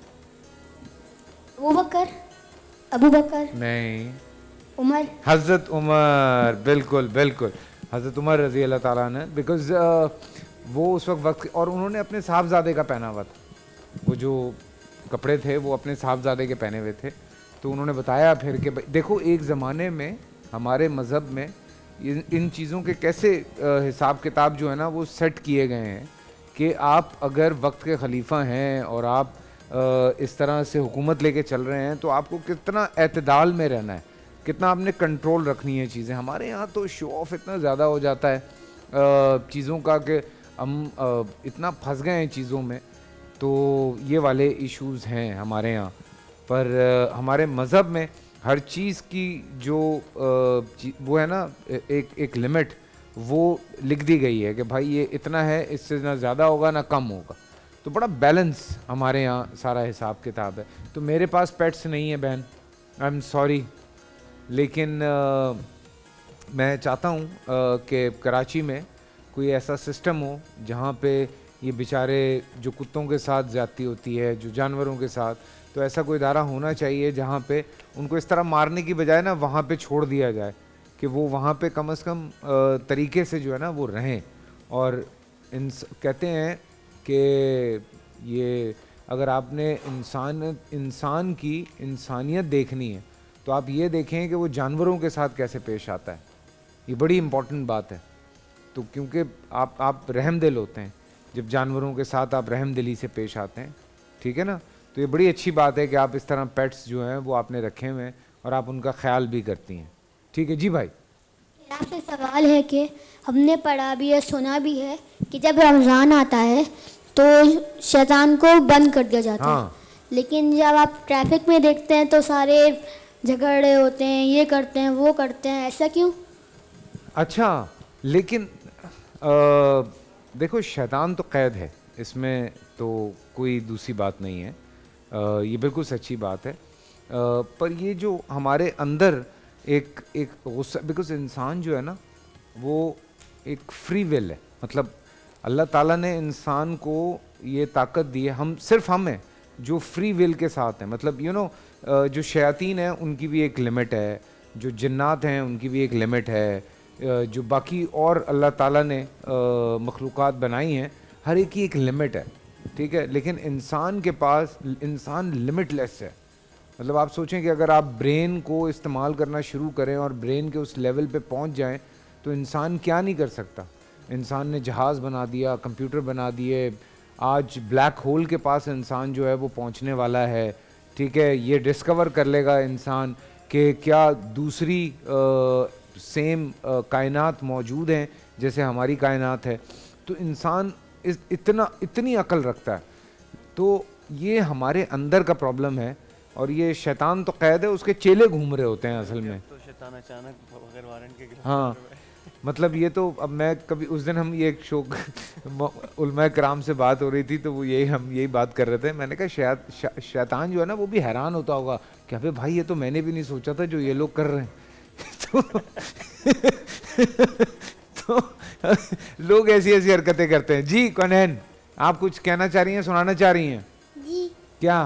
Abu Bakr, Abu Bakr नहीं, उमर। हज़रत उमर, बिल्कुल बिल्कुल, हज़रत उमर रज़ी अल्लाह ताला ने, बिकॉज वो उस वक्त वक्त और उन्होंने अपने साहबजादे का पहना हुआ था, वो जो कपड़े थे वो अपने साहबजादे के पहने हुए थे। तो उन्होंने बताया फिर कि देखो एक ज़माने में हमारे मज़हब में इन इन चीज़ों के कैसे हिसाब किताब जो है ना वो सेट किए गए हैं कि आप अगर वक्त के खलीफा हैं और आप आ, इस तरह से हुकूमत लेके चल रहे हैं तो आपको कितना एतदाल में रहना है, कितना आपने कंट्रोल रखनी है चीज़ें। हमारे यहाँ तो शो ऑफ इतना ज़्यादा हो जाता है चीज़ों का कि हम इतना फंस गए हैं चीज़ों में। तो ये वाले इश्यूज़ हैं हमारे यहाँ पर। आ, हमारे मज़हब में हर चीज़ की जो आ, वो है ना एक एक लिमिट वो लिख दी गई है कि भाई ये इतना है, इससे ना ज़्यादा होगा ना कम होगा। तो बड़ा बैलेंस हमारे यहाँ सारा हिसाब किताब है। तो मेरे पास पेट्स नहीं है बहन, आई एम सॉरी, लेकिन आ, मैं चाहता हूँ कि कराची में कोई ऐसा सिस्टम हो जहाँ पे ये बेचारे जो कुत्तों के साथ ज़्यादती होती है, जो जानवरों के साथ, तो ऐसा कोई इदारा होना चाहिए जहाँ पे उनको इस तरह मारने की बजाय ना वहाँ पे छोड़ दिया जाए कि वो वहाँ पे कम से कम तरीके से जो है ना वो रहें। और इन कहते हैं कि ये अगर आपने इंसान इंसान की इंसानियत देखनी है तो आप ये देखें कि वो जानवरों के साथ कैसे पेश आता है। ये बड़ी इम्पॉर्टेंट बात है। तो क्योंकि आप आप रहमदिल होते हैं जब जानवरों के साथ आप रहमदिली से पेश आते हैं, ठीक है ना। तो ये बड़ी अच्छी बात है कि आप इस तरह पेट्स जो हैं वो आपने रखे हुए हैं और आप उनका ख्याल भी करती हैं, ठीक है। जी भाई, आपसे सवाल है कि हमने पढ़ा भी है, सुना भी है कि जब रमज़ान आता है तो शैतान को बंद कर दिया जाता हाँ। है, लेकिन जब आप ट्रैफिक में देखते हैं तो सारे झगड़े होते हैं, ये करते हैं वो करते हैं, ऐसा क्यों? अच्छा, लेकिन आ, देखो शैतान तो कैद है, इसमें तो कोई दूसरी बात नहीं है। आ, ये बिल्कुल सच्ची बात है। आ, पर ये जो हमारे अंदर एक एक गुस्सा, बिकॉज इंसान जो है ना वो एक फ्री विल है, मतलब अल्लाह ताला ने इंसान को ये ताकत दी है, हम सिर्फ हम हैं जो फ्री विल के साथ हैं। मतलब यू नो जो शयातीन हैं उनकी भी एक लिमिट है, जो जिन्नात हैं उनकी भी एक लिमिट है, जो बाकी और अल्लाह ताला ने मखलूक़ात बनाई हैं हर एक की एक लिमिट है, ठीक है। लेकिन इंसान के पास, इंसान लिमिटलेस है। मतलब आप सोचें कि अगर आप ब्रेन को इस्तेमाल करना शुरू करें और ब्रेन के उस लेवल पे पहुंच जाएं तो इंसान क्या नहीं कर सकता। इंसान ने जहाज़ बना दिया, कंप्यूटर बना दिए, आज ब्लैक होल के पास इंसान जो है वो पहुंचने वाला है, ठीक है। ये डिस्कवर कर लेगा इंसान कि क्या दूसरी आ, सेम आ, कायनात मौजूद हैं जैसे हमारी कायनात है। तो इंसान इस इतना इतनी अकल रखता है। तो ये हमारे अंदर का प्रॉब्लम है और ये शैतान तो कैद है, उसके चेले घूम रहे होते हैं असल में। शैतान अचानक बगैर वारंट के गिरफ्तार हाँ हुआ है। मतलब ये तो अब मैं कभी उस दिन हम ये एक शो उलमा कराम से बात हो रही थी तो वो यही हम यही बात कर रहे थे। मैंने कहा शै, शै, शैतान जो है ना वो भी हैरान होता होगा क्या भाई भाई ये तो मैंने भी नहीं सोचा था जो ये लोग कर रहे हैं। तो, तो लोग ऐसी ऐसी हरकतें करते हैं। जी कौनैन आप कुछ कहना चाह रही हैं, सुनाना चाह रही हैं? जी क्या?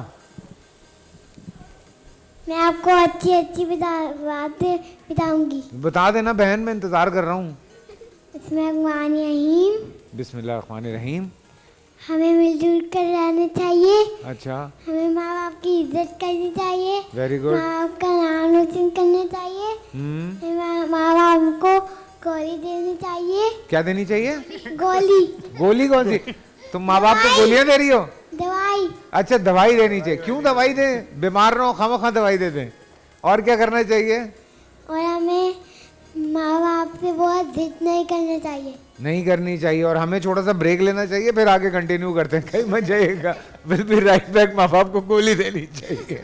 मैं आपको अच्छी अच्छी बातें बताऊंगी। बता देना बहन, मैं इंतजार कर रहा हूँ। बिस्मिल्लाहिर्रहमानिर्रहीम। बिस्मिल्लाहिर्रहमानिर्रहीम। हमें मिलजुल कर रहना चाहिए। अच्छा। हमें माँ बाप की इज्जत करनी चाहिए। Very good. माँ बाप का नाम रोशन करना चाहिए। हमें माँ बाप को गोली देनी चाहिए। क्या देनी चाहिए? गोली। गोली कौन सी? तुम माँ बाप को गोलियां दे रही हो? दवाई। अच्छा दवाई देनी चाहिए। क्यों दवाई दे? बीमार ना हो खामखा दवाई दे दें। और क्या करना चाहिए? और हमें माँ बाप से बहुत जिद नहीं करना चाहिए। नहीं करनी चाहिए। और हमें थोड़ा सा ब्रेक लेना चाहिए फिर आगे कंटिन्यू करते हैं। कहीं मत जाइएगा। फिर भी राइट बैक माँ बाप को गोली देनी चाहिए।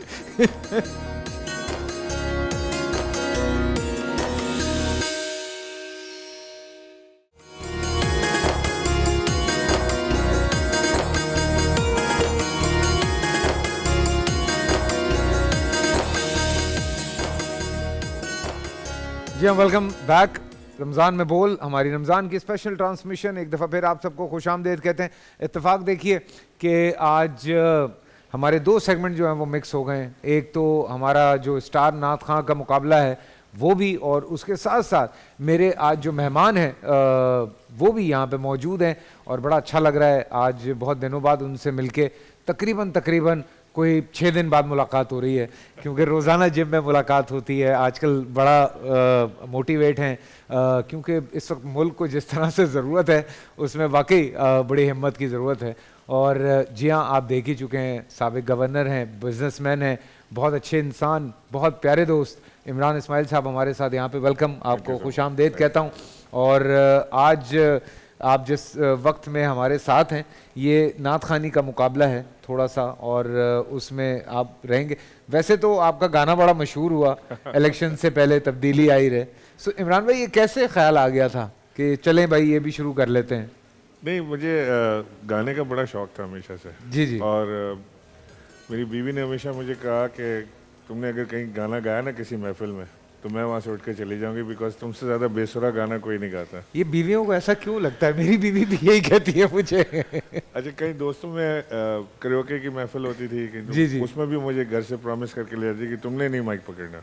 जी हाँ, वेलकम बैक। रमज़ान में बोल, हमारी रमज़ान की स्पेशल ट्रांसमिशन। एक दफ़ा फिर आप सबको खुशामदीद कहते हैं। इत्तेफाक देखिए कि आज हमारे दो सेगमेंट जो हैं वो मिक्स हो गए हैं। एक तो हमारा जो स्टार नात खां का मुकाबला है वो भी, और उसके साथ साथ मेरे आज जो मेहमान हैं वो भी यहाँ पे मौजूद हैं और बड़ा अच्छा लग रहा है। आज बहुत दिनों बाद उनसे मिलके तकरीबन तकरीबन कोई छः दिन बाद मुलाकात हो रही है, क्योंकि रोज़ाना जिम में मुलाकात होती है। आजकल बड़ा मोटिवेट हैं क्योंकि इस वक्त मुल्क को जिस तरह से ज़रूरत है उसमें वाकई बड़ी हिम्मत की ज़रूरत है। और जी हाँ, आप देख ही चुके हैं, साबिक गवर्नर हैं, बिजनेसमैन हैं, बहुत अच्छे इंसान, बहुत प्यारे दोस्त इमरान इस्माइल साहब हमारे साथ यहाँ पे। वेलकम, आपको खुशामदीद कहता हूँ। और आज आप जिस वक्त में हमारे साथ हैं ये नात खानी का मुकाबला है थोड़ा सा, और उसमें आप रहेंगे। वैसे तो आपका गाना बड़ा मशहूर हुआ इलेक्शन से पहले, तब्दीली आई रहे। सो इमरान भाई ये कैसे ख्याल आ गया था कि चलें भाई ये भी शुरू कर लेते हैं? नहीं, मुझे गाने का बड़ा शौक था हमेशा से। जी जी। और मेरी बीवी ने हमेशा मुझे कहा कि तुमने अगर कहीं गाना गाया ना किसी महफिल में तो मैं वहाँ से उठ के चली जाऊंगी, बिकॉज तुमसे ज़्यादा बेसुरा गाना कोई नहीं गाता। ये बीवियों को ऐसा क्यों लगता है? मेरी बीवी भी यही कहती है मुझे। अच्छा, कई दोस्तों में करियोके की महफिल होती थी कि जी जी। उसमें भी मुझे घर से प्रॉमिस करके ले जाती कि तुमने नहीं माइक पकड़ना।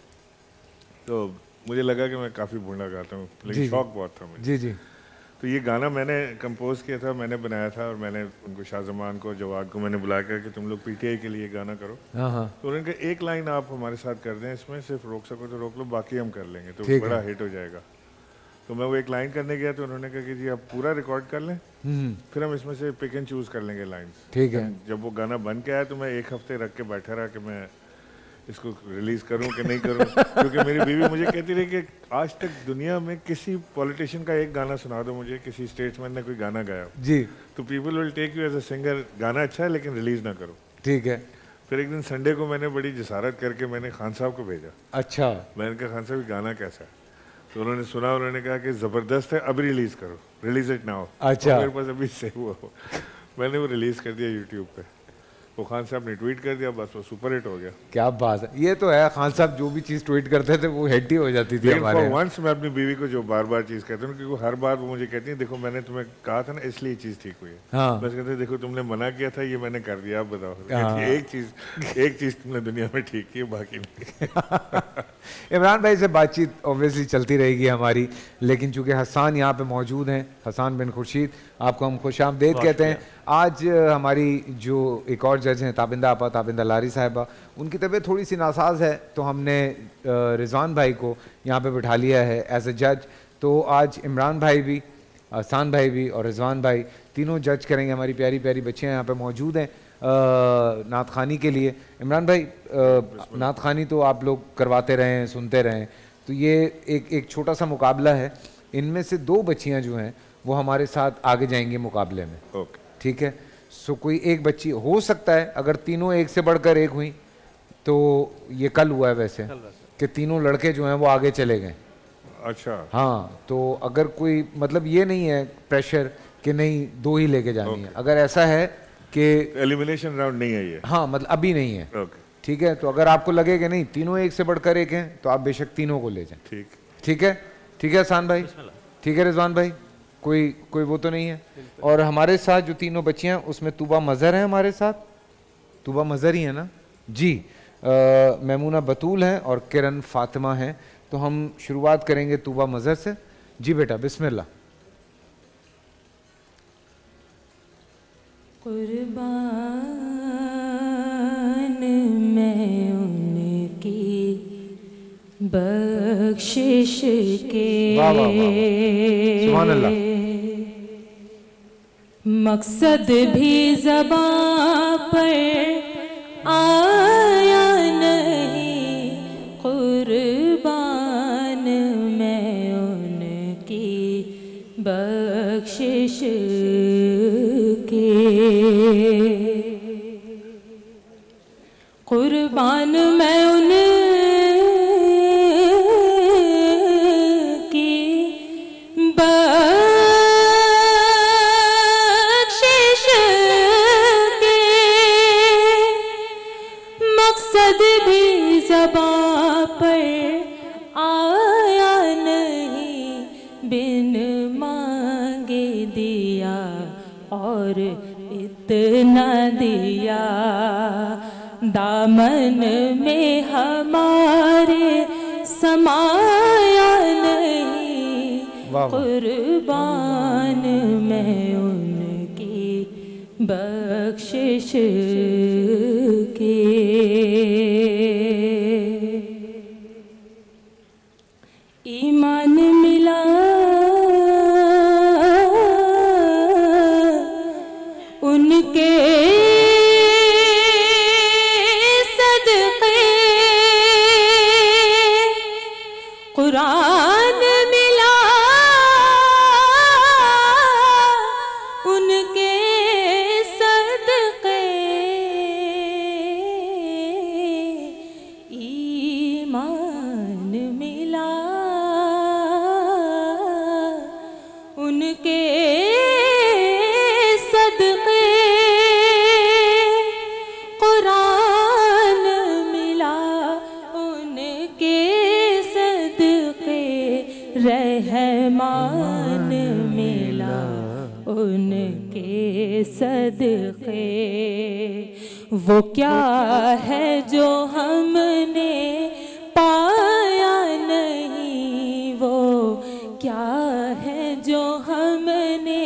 तो मुझे लगा कि मैं काफ़ी बूढ़ा गाता हूँ, लेकिन शौक बहुत था मुझे। जी जी। तो ये गाना मैंने कंपोज किया था, मैंने बनाया था, और मैंने उनको शाहजमान को, जवाद को मैंने बुला कर कि तुम लोग पीटीआई के लिए गाना करो। हाँ हाँ। तो उन्होंने कहा एक लाइन आप हमारे साथ कर दें, इसमें सिर्फ रोक सको तो रोक लो, बाकी हम कर लेंगे, तो बड़ा हिट हो जाएगा। तो मैं वो एक लाइन करने गया तो उन्होंने कहा कि जी आप पूरा रिकॉर्ड कर लें, फिर हम इसमें से पिक एंड चूज कर लेंगे लाइन्स। ठीक है। जब वो गाना बन के आया तो मैं एक हफ्ते रख के बैठा रहा कि मैं इसको रिलीज करूं कि नहीं करूं, क्योंकि मेरी बीवी मुझे कहती रही कि आज तक दुनिया में किसी पॉलिटिशियन का एक गाना सुना दो मुझे, किसी स्टेट्समैन ने कोई गाना गाया जी, तो people will take you as a singer, गाना अच्छा है लेकिन रिलीज ना करो। ठीक है। फिर एक दिन संडे को मैंने बड़ी जसारत करके मैंने खान साहब को भेजा। अच्छा। मैंने कहा खान साहब गाना कैसा है? तो उन्होंने सुना, उन्होंने कहा कि जबरदस्त है, अभी रिलीज करो, रिलीज इट नाउ। अच्छा। मेरे पास अभी से हुआ हो, मैंने वो रिलीज कर दिया यूट्यूब पे, वो खान साहब ने ट्वीट कर दिया, बस वो सुपर हिट हो गया। क्या बात है, ये तो है, खान साहब जो भी चीज ट्वीट करते थे वो हिट ही हो जाती थी हमारे। वंस मैं अपनी बीवी को जो बार बार चीज कहता हूँ, क्योंकि हर बार वो मुझे कहती है देखो मैंने तुम्हें कहा था ना इसलिए चीज ठीक हुई है। हाँ। बस कहते देखो तुमने मना किया था, ये मैंने कर दिया, आप बताओ। हाँ। एक चीज एक चीज तुमने दुनिया में ठीक की, बाकी नहीं। इमरान भाई से बातचीत ऑब्वियसली चलती रहेगी हमारी, लेकिन चूंकि हसन यहाँ पे मौजूद हैं, हसन बिन खुर्शीद, आपको हम खुशामदीद कहते हैं। आज हमारी जो एक और जज हैं ताबिंदा आपा, ताबिंदा लारी साहिबा, उनकी तबीयत थोड़ी सी नासाज है, तो हमने रिजवान भाई को यहाँ पे बिठा लिया है एज ए जज। तो आज इमरान भाई भी, हसन भाई भी और रिजवान भाई तीनों जज करेंगे। हमारी प्यारी प्यारी बच्चियाँ यहाँ पे मौजूद हैं नात खानी के लिए। इमरान भाई, नात खानी तो आप लोग करवाते रहे हैं, सुनते रहे हैं, तो ये एक एक छोटा सा मुकाबला है, इनमें से दो बच्चियाँ जो हैं वो हमारे साथ आगे जाएंगी मुकाबले में। ओके, ठीक है। सो कोई एक बच्ची हो सकता है, अगर तीनों एक से बढ़कर एक हुई तो ये कल हुआ है वैसे, कि तीनों लड़के जो हैं वो आगे चले गए। अच्छा हाँ, तो अगर कोई मतलब ये नहीं है प्रेशर कि नहीं दो ही लेके जानी है, अगर ऐसा है कि एलिमिनेशन राउंड नहीं है ये, हाँ मतलब अभी नहीं है, ओके ठीक है, तो अगर आपको लगे कि नहीं तीनों एक से बढ़कर एक हैं तो आप बेशक तीनों को ले जाएं। ठीक ठीक है, ठीक है आसान भाई, ठीक है रिजवान भाई, कोई कोई वो तो नहीं है। और हमारे साथ जो तीनों बच्चियां उसमें तूबा मज़हर है हमारे साथ, तूबा मज़हर ही है ना जी, मैमूना बतूल हैं और किरण फातिमा हैं। तो हम शुरुआत करेंगे तूबा मज़हर से। जी बेटा बिस्मिल्लाह। कुर्बान मैं उनकी बख्शिश के, वाह वाह वाह, सुभान अल्लाह। मकसद भी ज़बां पर आया नहीं, कुर्बान मैं उनकी बख्शिश के, कुर्बान मैं उनकी बख्शिश के, मकसद भी ज़बां पर आया नहीं, बिन मांगे दिया और इतना दिया, दामन में हमारे समाया नहीं, कुर्बान मैं उनकी बख्शिश के। ईमान मिला उनके सदक़े, कुरान मिला उनके सदक़े, ईमान मिला उनके सदक़े, कुरान मिला उनके सदक़े, रहमान मिला उनके सदक़े। वो क्या है जो हमने पाया नहीं, वो क्या है जो हमने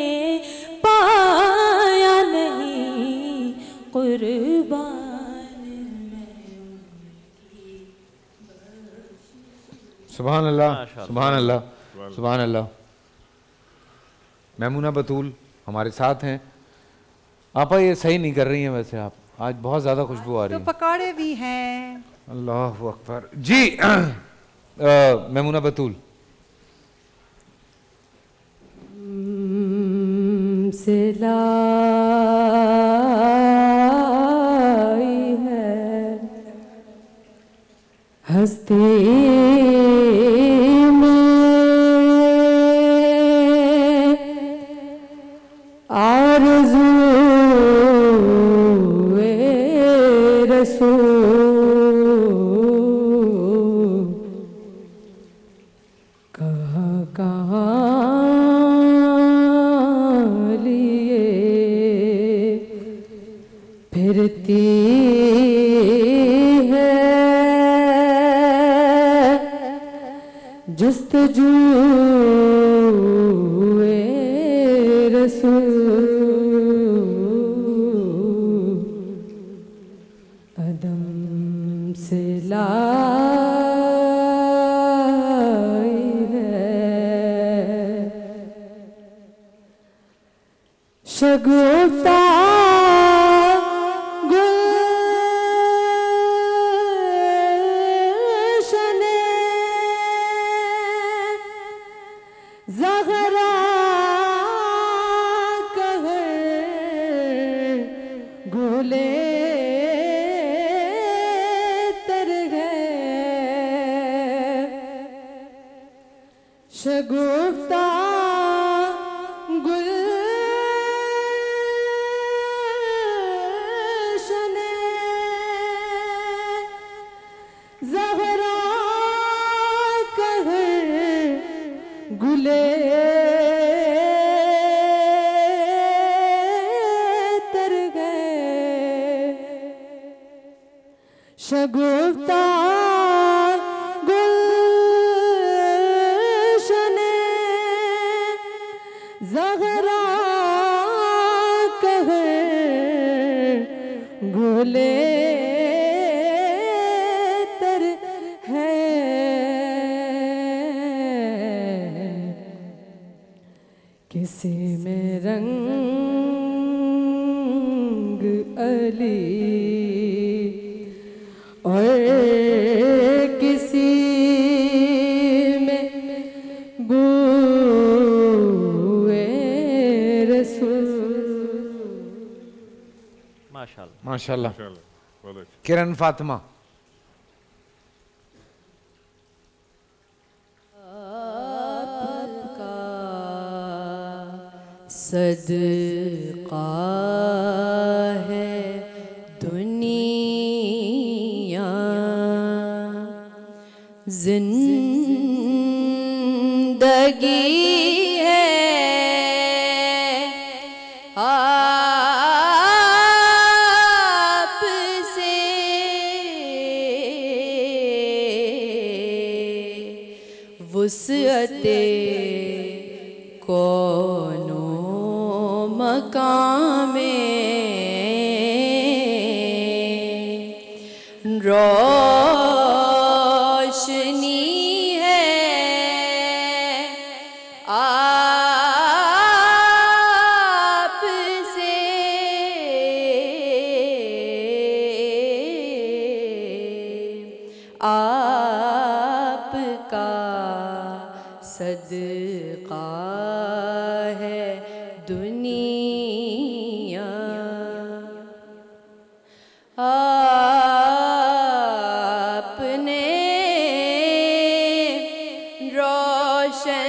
पाया नहीं, कुर्बान। सुभान अल्लाह, सुभान अल्लाह, सुभान अल्लाह। मैमूना बतूल हमारे साथ हैं। आपा ये सही नहीं कर रही हैं वैसे, आप आज बहुत ज़्यादा खुशबू आ रही तो है। पकौड़े भी हैं। अल्लाह अकबर जी। मैमूना बतूल से लाई है हस्ती में आरज़ू रसूल, कहाँ कहाँ लिए फिरती है जुस्तजू रसूल, अदम से लाई है शगुफ्ता गुलशने ज़हरा कहर गोले तर गए, ज़हरा कहे गोले तर है किसी में रंग अली और किसी में बूए रसूल। माशाल्लाह माशाल्लाह। बहुत अच्छा। किरण फातिमा। सदका है दुनिया जिंदगी है आपसे वुसअते कोनो मकाम में रोशनी है आपसे आपका सदका है दुनिया आपने रोशन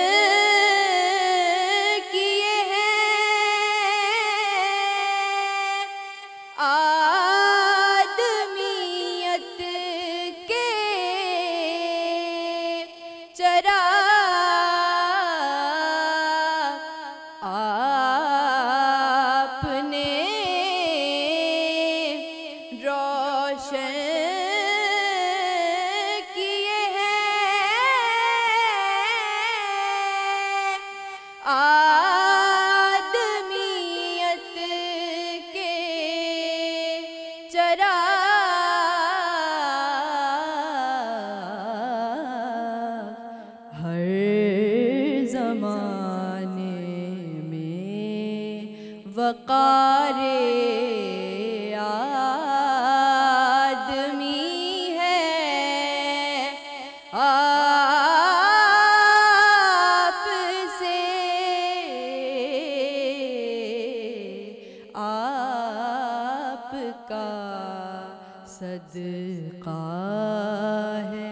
किए हैं आदमियत के चरा आपने रोशन किए हैं आदमियत के चरा हर ज़माने में वक़ारे आदमी है आपसे आपका सदका है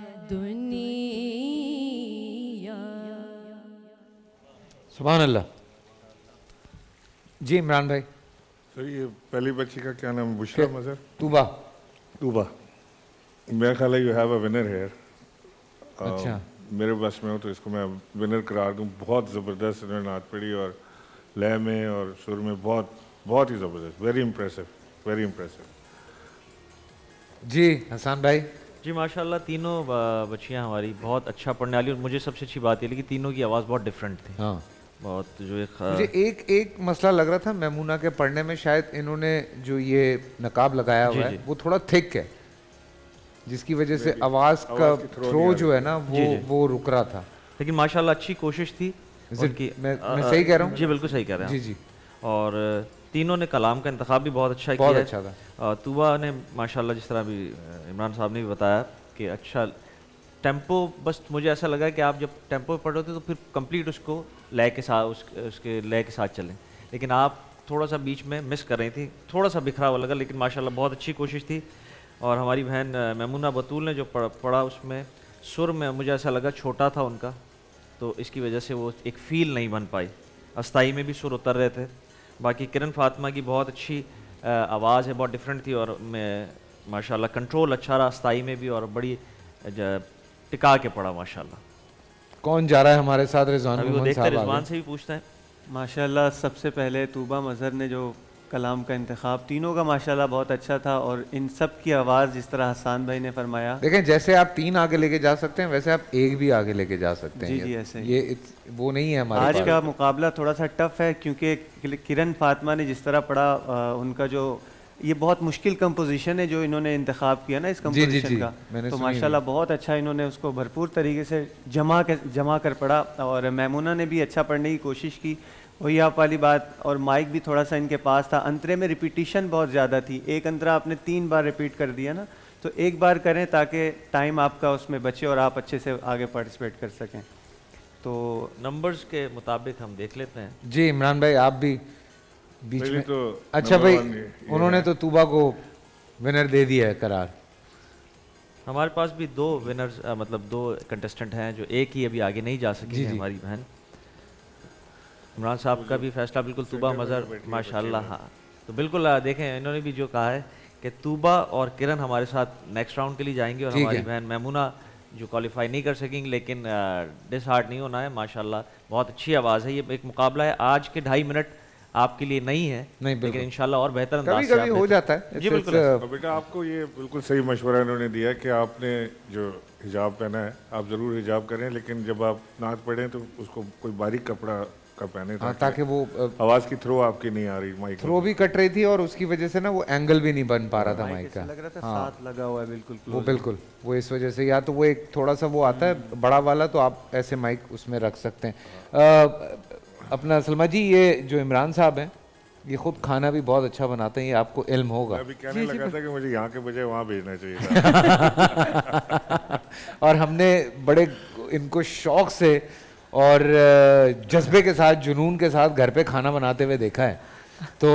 दुनिया। सुभान अल्लाह। जी इमरान भाई। सर ये पहली बच्ची का क्या नाम है? बुशरा मजहर। तूबा। तूबा। मेरा ख्याल है you have a winner here. अच्छा। मेरे बस में हो तो इसको मैं विनर करार दूं। बहुत ज़बरदस्त इन्होंने नात पढ़ी और लय में और सुर में बहुत बहुत ही ज़बरदस्त। Very impressive, very impressive. जी हसन भाई। जी माशाल्लाह तीनों ब- बच्चियां हमारी बहुत अच्छा पढ़ने वाली और मुझे सबसे अच्छी बात ये लगी कि तीनों की आवाज़ बहुत डिफरेंट थी। हाँ बहुत जो एक मुझे एक एक मसला लग रहा था मैमूना के पढ़ने में, शायद इन्होंने जो ये नकाब लगाया जी, हुआ है जी। वो थोड़ा थिक है, जिसकी वजह से आवाज़ का आवाज़ की throw थ्रो नहीं आ जो है ना वो जी, जी। वो रुक रहा था। लेकिन माशाल्लाह अच्छी कोशिश थी Is it- उनकी। मैं- अ, मैं अ, सही कह रहा हूँ? जी बिल्कुल सही कह रहे हैं जी आप। जी और तीनों ने कलाम का इंतखाब भी बहुत अच्छा बहुत किया अच्छा है। अ, तूबा ने माशाल्लाह जिस तरह भी अ, इमरान साहब ने भी बताया कि अच्छा टेम्पो, बस मुझे ऐसा लगा कि आप जब टेम्पो पे पढ़ रहे होते तो फिर कंप्लीट उसको लय के साथ उस, उसके लय के साथ चलें, लेकिन आप थोड़ा सा बीच में मिस कर रही थी, थोड़ा सा बिखरा हुआ लगा, लेकिन माशाल्लाह बहुत अच्छी कोशिश थी। और हमारी बहन अ, मैमूना बतूल ने जो पढ़, पढ़ा उसमें सुर में मुझे ऐसा लगा छोटा था उनका, तो इसकी वजह से वो एक फ़ील नहीं बन पाई, अस्थाई में भी सुर उतर रहे थे। बाकी किरण फातिमा की बहुत अच्छी आवाज़ है, बहुत डिफरेंट थी और मैं माशाल्लाह कंट्रोल अच्छा रहा अस्थाई में भी और बड़ी ज- टिका के पड़ा माशाल्लाह। कौन जा रहा है हमारे साथ? रिजवान अभी वो मोहम्मद देखते साहब आ रिजवान गए। से भी पूछते हैं। माशाल्लाह सबसे पहले तूबा मजहर ने जो कलाम का इंतखाब तीनों का माशाल्लाह बहुत अच्छा था, और इन सब की आवाज़ जिस तरह हसन भाई ने फरमाया, देखें जैसे आप तीन आगे लेके जा सकते हैं वैसे आप एक भी आगे लेके जा सकते हैं। जी जी ऐसे ये इत- वो नहीं है हमारे आज पास। का मुकाबला थोड़ा सा टफ है, क्योंकि किरण फातिमा ने जिस तरह पढ़ा, आ, उनका जो ये बहुत मुश्किल कंपोजिशन है जो इन्होंने इंतखाब किया ना इस जी, कंपोजिशन जी, का, मैंने तो सुनी माशाल्लाह बहुत अच्छा इन्होंने उसको भरपूर तरीके से जमा कर जमा कर पढ़ा, और मैमुना ने भी अच्छा पढ़ने की कोशिश की, वही आप वाली बात। और माइक भी थोड़ा सा इनके पास था, अंतरे में रिपीटिशन बहुत ज़्यादा थी, एक अंतरा आपने तीन बार रिपीट कर दिया ना, तो एक बार करें ताकि टाइम आपका उसमें बचे और आप अच्छे से आगे पार्टिसिपेट कर सकें। तो नंबर्स के मुताबिक हम देख लेते हैं। जी इमरान भाई आप भी बीच पहले में तो अच्छा नंबर भाई वन ये- ये उन्होंने है। तो तूबा को विनर दे दिया है करार। हमारे पास भी दो विनर्स मतलब दो कंटेस्टेंट हैं जो एक ही अभी आगे नहीं जा सकी जी, है, जी। हमारी बहन इमरान साहब का भी फैसला बिल्कुल तूबा मज़हर माशाल्लाह। हाँ तो बिल्कुल आ, देखें इन्होंने भी जो कहा है कि तूबा और किरण हमारे साथ नेक्स्ट राउंड के लिए जाएंगे, और ठीक हमारी है। बहन मैमुना जो क्वालिफाई नहीं कर सकेंगी, लेकिन डिसहार्ट नहीं होना है, माशाल्लाह बहुत अच्छी आवाज़ है। ये एक मुकाबला है, आज के ढाई मिनट आपके लिए नहीं है, नहीं, बिल्कुल। लेकिन इंशाल्लाह और बेहतर अंदाज कभी से कभी आप हो बेहतर- जाता है। जी It's- बिल्कुल it's, और बेटा आपको ये बिल्कुल सही मशवरा इन्होंने दिया कि आपने जो हिजाब पहना है आप ज़रूर हिजाब करें, लेकिन जब आप नात पढ़ें तो उसको कोई बारीक कपड़ा का पहने हाँ, ताकि वो आवाज़ की थ्रो आपकी नहीं आ रही माइक में। थ्रो भी कट रही थी और उसकी वजह से ना वो एंगल भी नहीं बन पा रहा था माइक माइक ऐसे का। लग रहा था हाँ, साथ लगा हुआ है बिल्कुल वो close। बिल्कुल वो इस वजह से, या तो वो एक थोड़ा सा वो आता है बड़ा वाला, तो आप ऐसे माइक उसमें रख सकते हैं। अ, अपना सलमा जी ये जो इमरान साहब हैं ये खुद खाना भी बहुत अच्छा बनाते हैं, ये आपको इल्म होगा। मैं अभी कहने लगा था कि मुझे यहाँ के बजाय वहाँ भेजना चाहिए था। और हमने बड़े इनको शौक से और अ, जज्बे के साथ जुनून के साथ घर पे खाना बनाते हुए देखा है, तो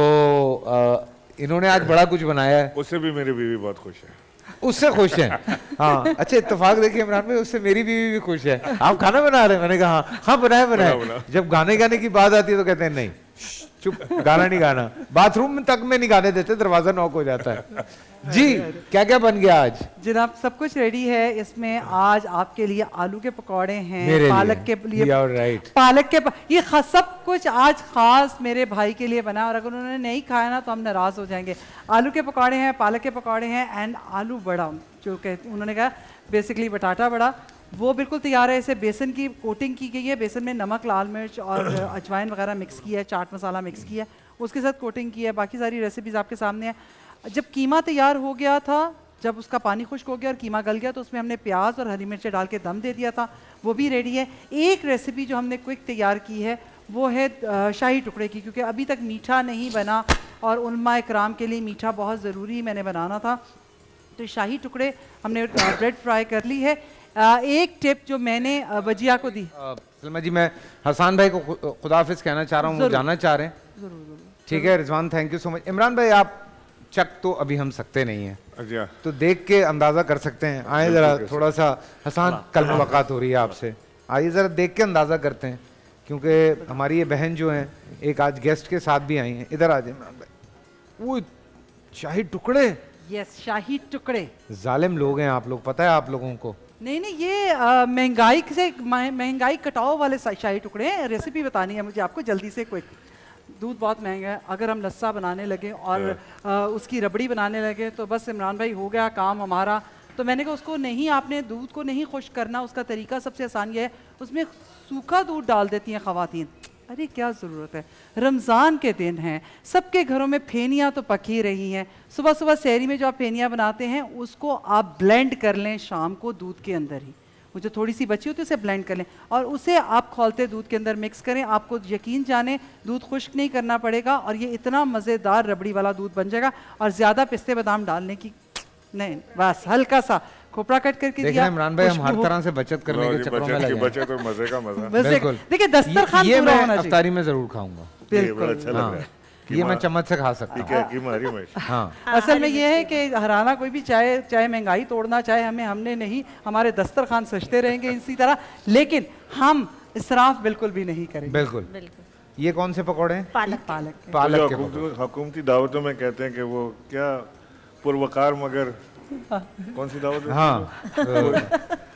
अ, इन्होंने आज बड़ा कुछ बनाया है। उससे भी मेरी बीवी बहुत खुश है। उससे खुश हैं। हाँ अच्छा इत्तेफाक देखिए इमरान भाई, उससे मेरी बीवी भी खुश है। आप खाना बना रहे हैं? मैंने कहा हाँ हाँ बनाए बनाओ, बनाए। बनाओ। जब गाने गाने की बात आती है तो कहते हैं नहीं चुप, गाना नहीं गाना, बाथरूम तक में नहीं गाने देते, दरवाजा नॉक हो जाता है। जी क्या क्या बन गया आज? जनाब सब कुछ रेडी है। इसमें आज आपके लिए आलू के पकौड़े हैं, मेरे पालक लिए। के लिए Yeah, right. पालक के प- ये ख- सब कुछ आज खास मेरे भाई के लिए बना है, और अगर उन्होंने नहीं खाया ना तो हम नाराज हो जाएंगे। आलू के पकौड़े हैं, पालक के पकौड़े हैं, एंड आलू बड़ा जो कहते उन्होंने कहा बेसिकली बटाटा बड़ा, वो बिल्कुल तैयार है। इसे बेसन की कोटिंग की गई है, बेसन में नमक, लाल मिर्च और अजवाइन वगैरह मिक्स किया है, चाट मसाला मिक्स किया है, उसके साथ कोटिंग की है। बाकी सारी रेसिपीज़ आपके सामने है। जब कीमा तैयार हो गया था, जब उसका पानी खुश्क हो गया और कीमा गल गया, तो उसमें हमने प्याज और हरी मिर्चें डाल के दम दे दिया था, वो भी रेडी है। एक रेसिपी जो हमने क्विक तैयार की है वो है अ, शाही टुकड़े की, क्योंकि अभी तक मीठा नहीं बना और उलमा इकराम के लिए मीठा बहुत ज़रूरी मैंने बनाना था। तो शाही टुकड़े हमने ब्रेड फ्राई कर ली है। अ, एक टिप जो मैंने अ, वजिया को दी, सलमा जी मैं हसान भाई को खु- खुदाफिज कहना चाह रहा हूँ, वो जरूर। जाना चाह रहे हैं। ज़रूर ज़रूर ठीक है Rizwan, thank you so much. Imran भाई आप चक तो अभी हम सकते नहीं हैं, अच्छा तो देख के अंदाजा कर सकते हैं। आए जरा बिल्कुल, थोड़ा सा, हसान कल मुलाकात हो रही है आपसे, आइए जरा देख के अंदाजा करते हैं, क्योंकि हमारी ये बहन जो हैं एक आज गेस्ट के साथ भी आई हैं। इधर आ जाए इमरान भाई। वो शाही टुकड़े, यस शाही टुकड़े। जालिम लोग हैं आप लोग, पता है आप लोगों को। नहीं नहीं ये अ, महंगाई से मह- महंगाई कटाओ वाले सा- शाही टुकड़े हैं। रेसिपी बतानी है मुझे आपको जल्दी से। क्विक, दूध बहुत महंगा है, अगर हम लस्सा बनाने लगे और अ, उसकी रबड़ी बनाने लगे तो बस इमरान भाई हो गया काम हमारा। तो मैंने कहा उसको नहीं, आपने दूध को नहीं खुश्क करना, उसका तरीका सबसे आसान ये है, उसमें सूखा दूध डाल देती हैं ख़वातीन। अरे क्या ज़रूरत है, रमज़ान के दिन हैं, सबके घरों में फेनियाँ तो पक ही रही हैं। सुबह सुबह सहरी में जो आप फेनियाँ बनाते हैं उसको आप ब्लेंड कर लें शाम को दूध के अंदर ही, वो जो थोड़ी सी बची होती है उसे ब्लेंड कर लें और उसे आप खौलते दूध के अंदर मिक्स करें। आपको यकीन जाने दूध खुश्क नहीं करना पड़ेगा और ये इतना मज़ेदार रबड़ी वाला दूध बन जाएगा। और ज़्यादा पिस्ते बादाम डालने की नहीं, बस हल्का सा खोपड़ा कट करके देख दिया। रहे हैं इमरान भाई, हम हर खुशबू- तरह से बचत करने के चक्करों में बचत लगे की हैं। बचत और मजे का मजा। बस एक- बिल्कुल। देखिए दस्तरखान ये पूरा मैं होना चाहिए। अफ्तारी में जरूर खाऊंगा, ये बड़ा बिल्कुल। अच्छा लग हाँ, रहा है। ये मैं चम्मच से खा सकता ठीक हूँ। है, कीमा हरी मिर्च। हाँ असल में ये है कि हराना कोई भी चाहे चाहे महंगाई तोड़ना चाहे हमें, हमने नहीं, हमारे दस्तरखान सजते रहेंगे इसी तरह, लेकिन हम इसराफ बिल्कुल भी नहीं करेंगे। बिल्कुल। बिल्कुल ये कौन से पकौड़े हैं? पालक पालक के। पालक जो के हुकूमती- पकौड़े। हुकूमती दावतों में कहते हैं कि वो क्या पुरवकार मगर कौन सी दावत है? हाँ अ,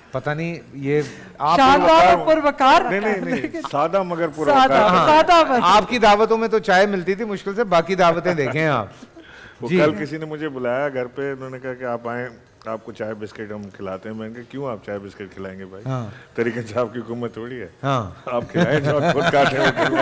पता नहीं ये आप शानदार और पुरवकार। नहीं नहीं नहीं सादा मगर पूरा सादा, सादा बस। आपकी दावतों में तो चाय मिलती थी मुश्किल से, बाकी दावतें देखें आप। वो कल किसी ने मुझे बुलाया घर पे, उन्होंने कहा कि आप आए, आपको चाय बिस्किट हम खिलाते हैं। मैंने कहा क्यों आप चाय बिस्किट खिलाएंगे भाई? हाँ। तरीके से आपकी हुकूमत थोड़ी है। हाँ। आप खिलाएं जो आप खुद काटे।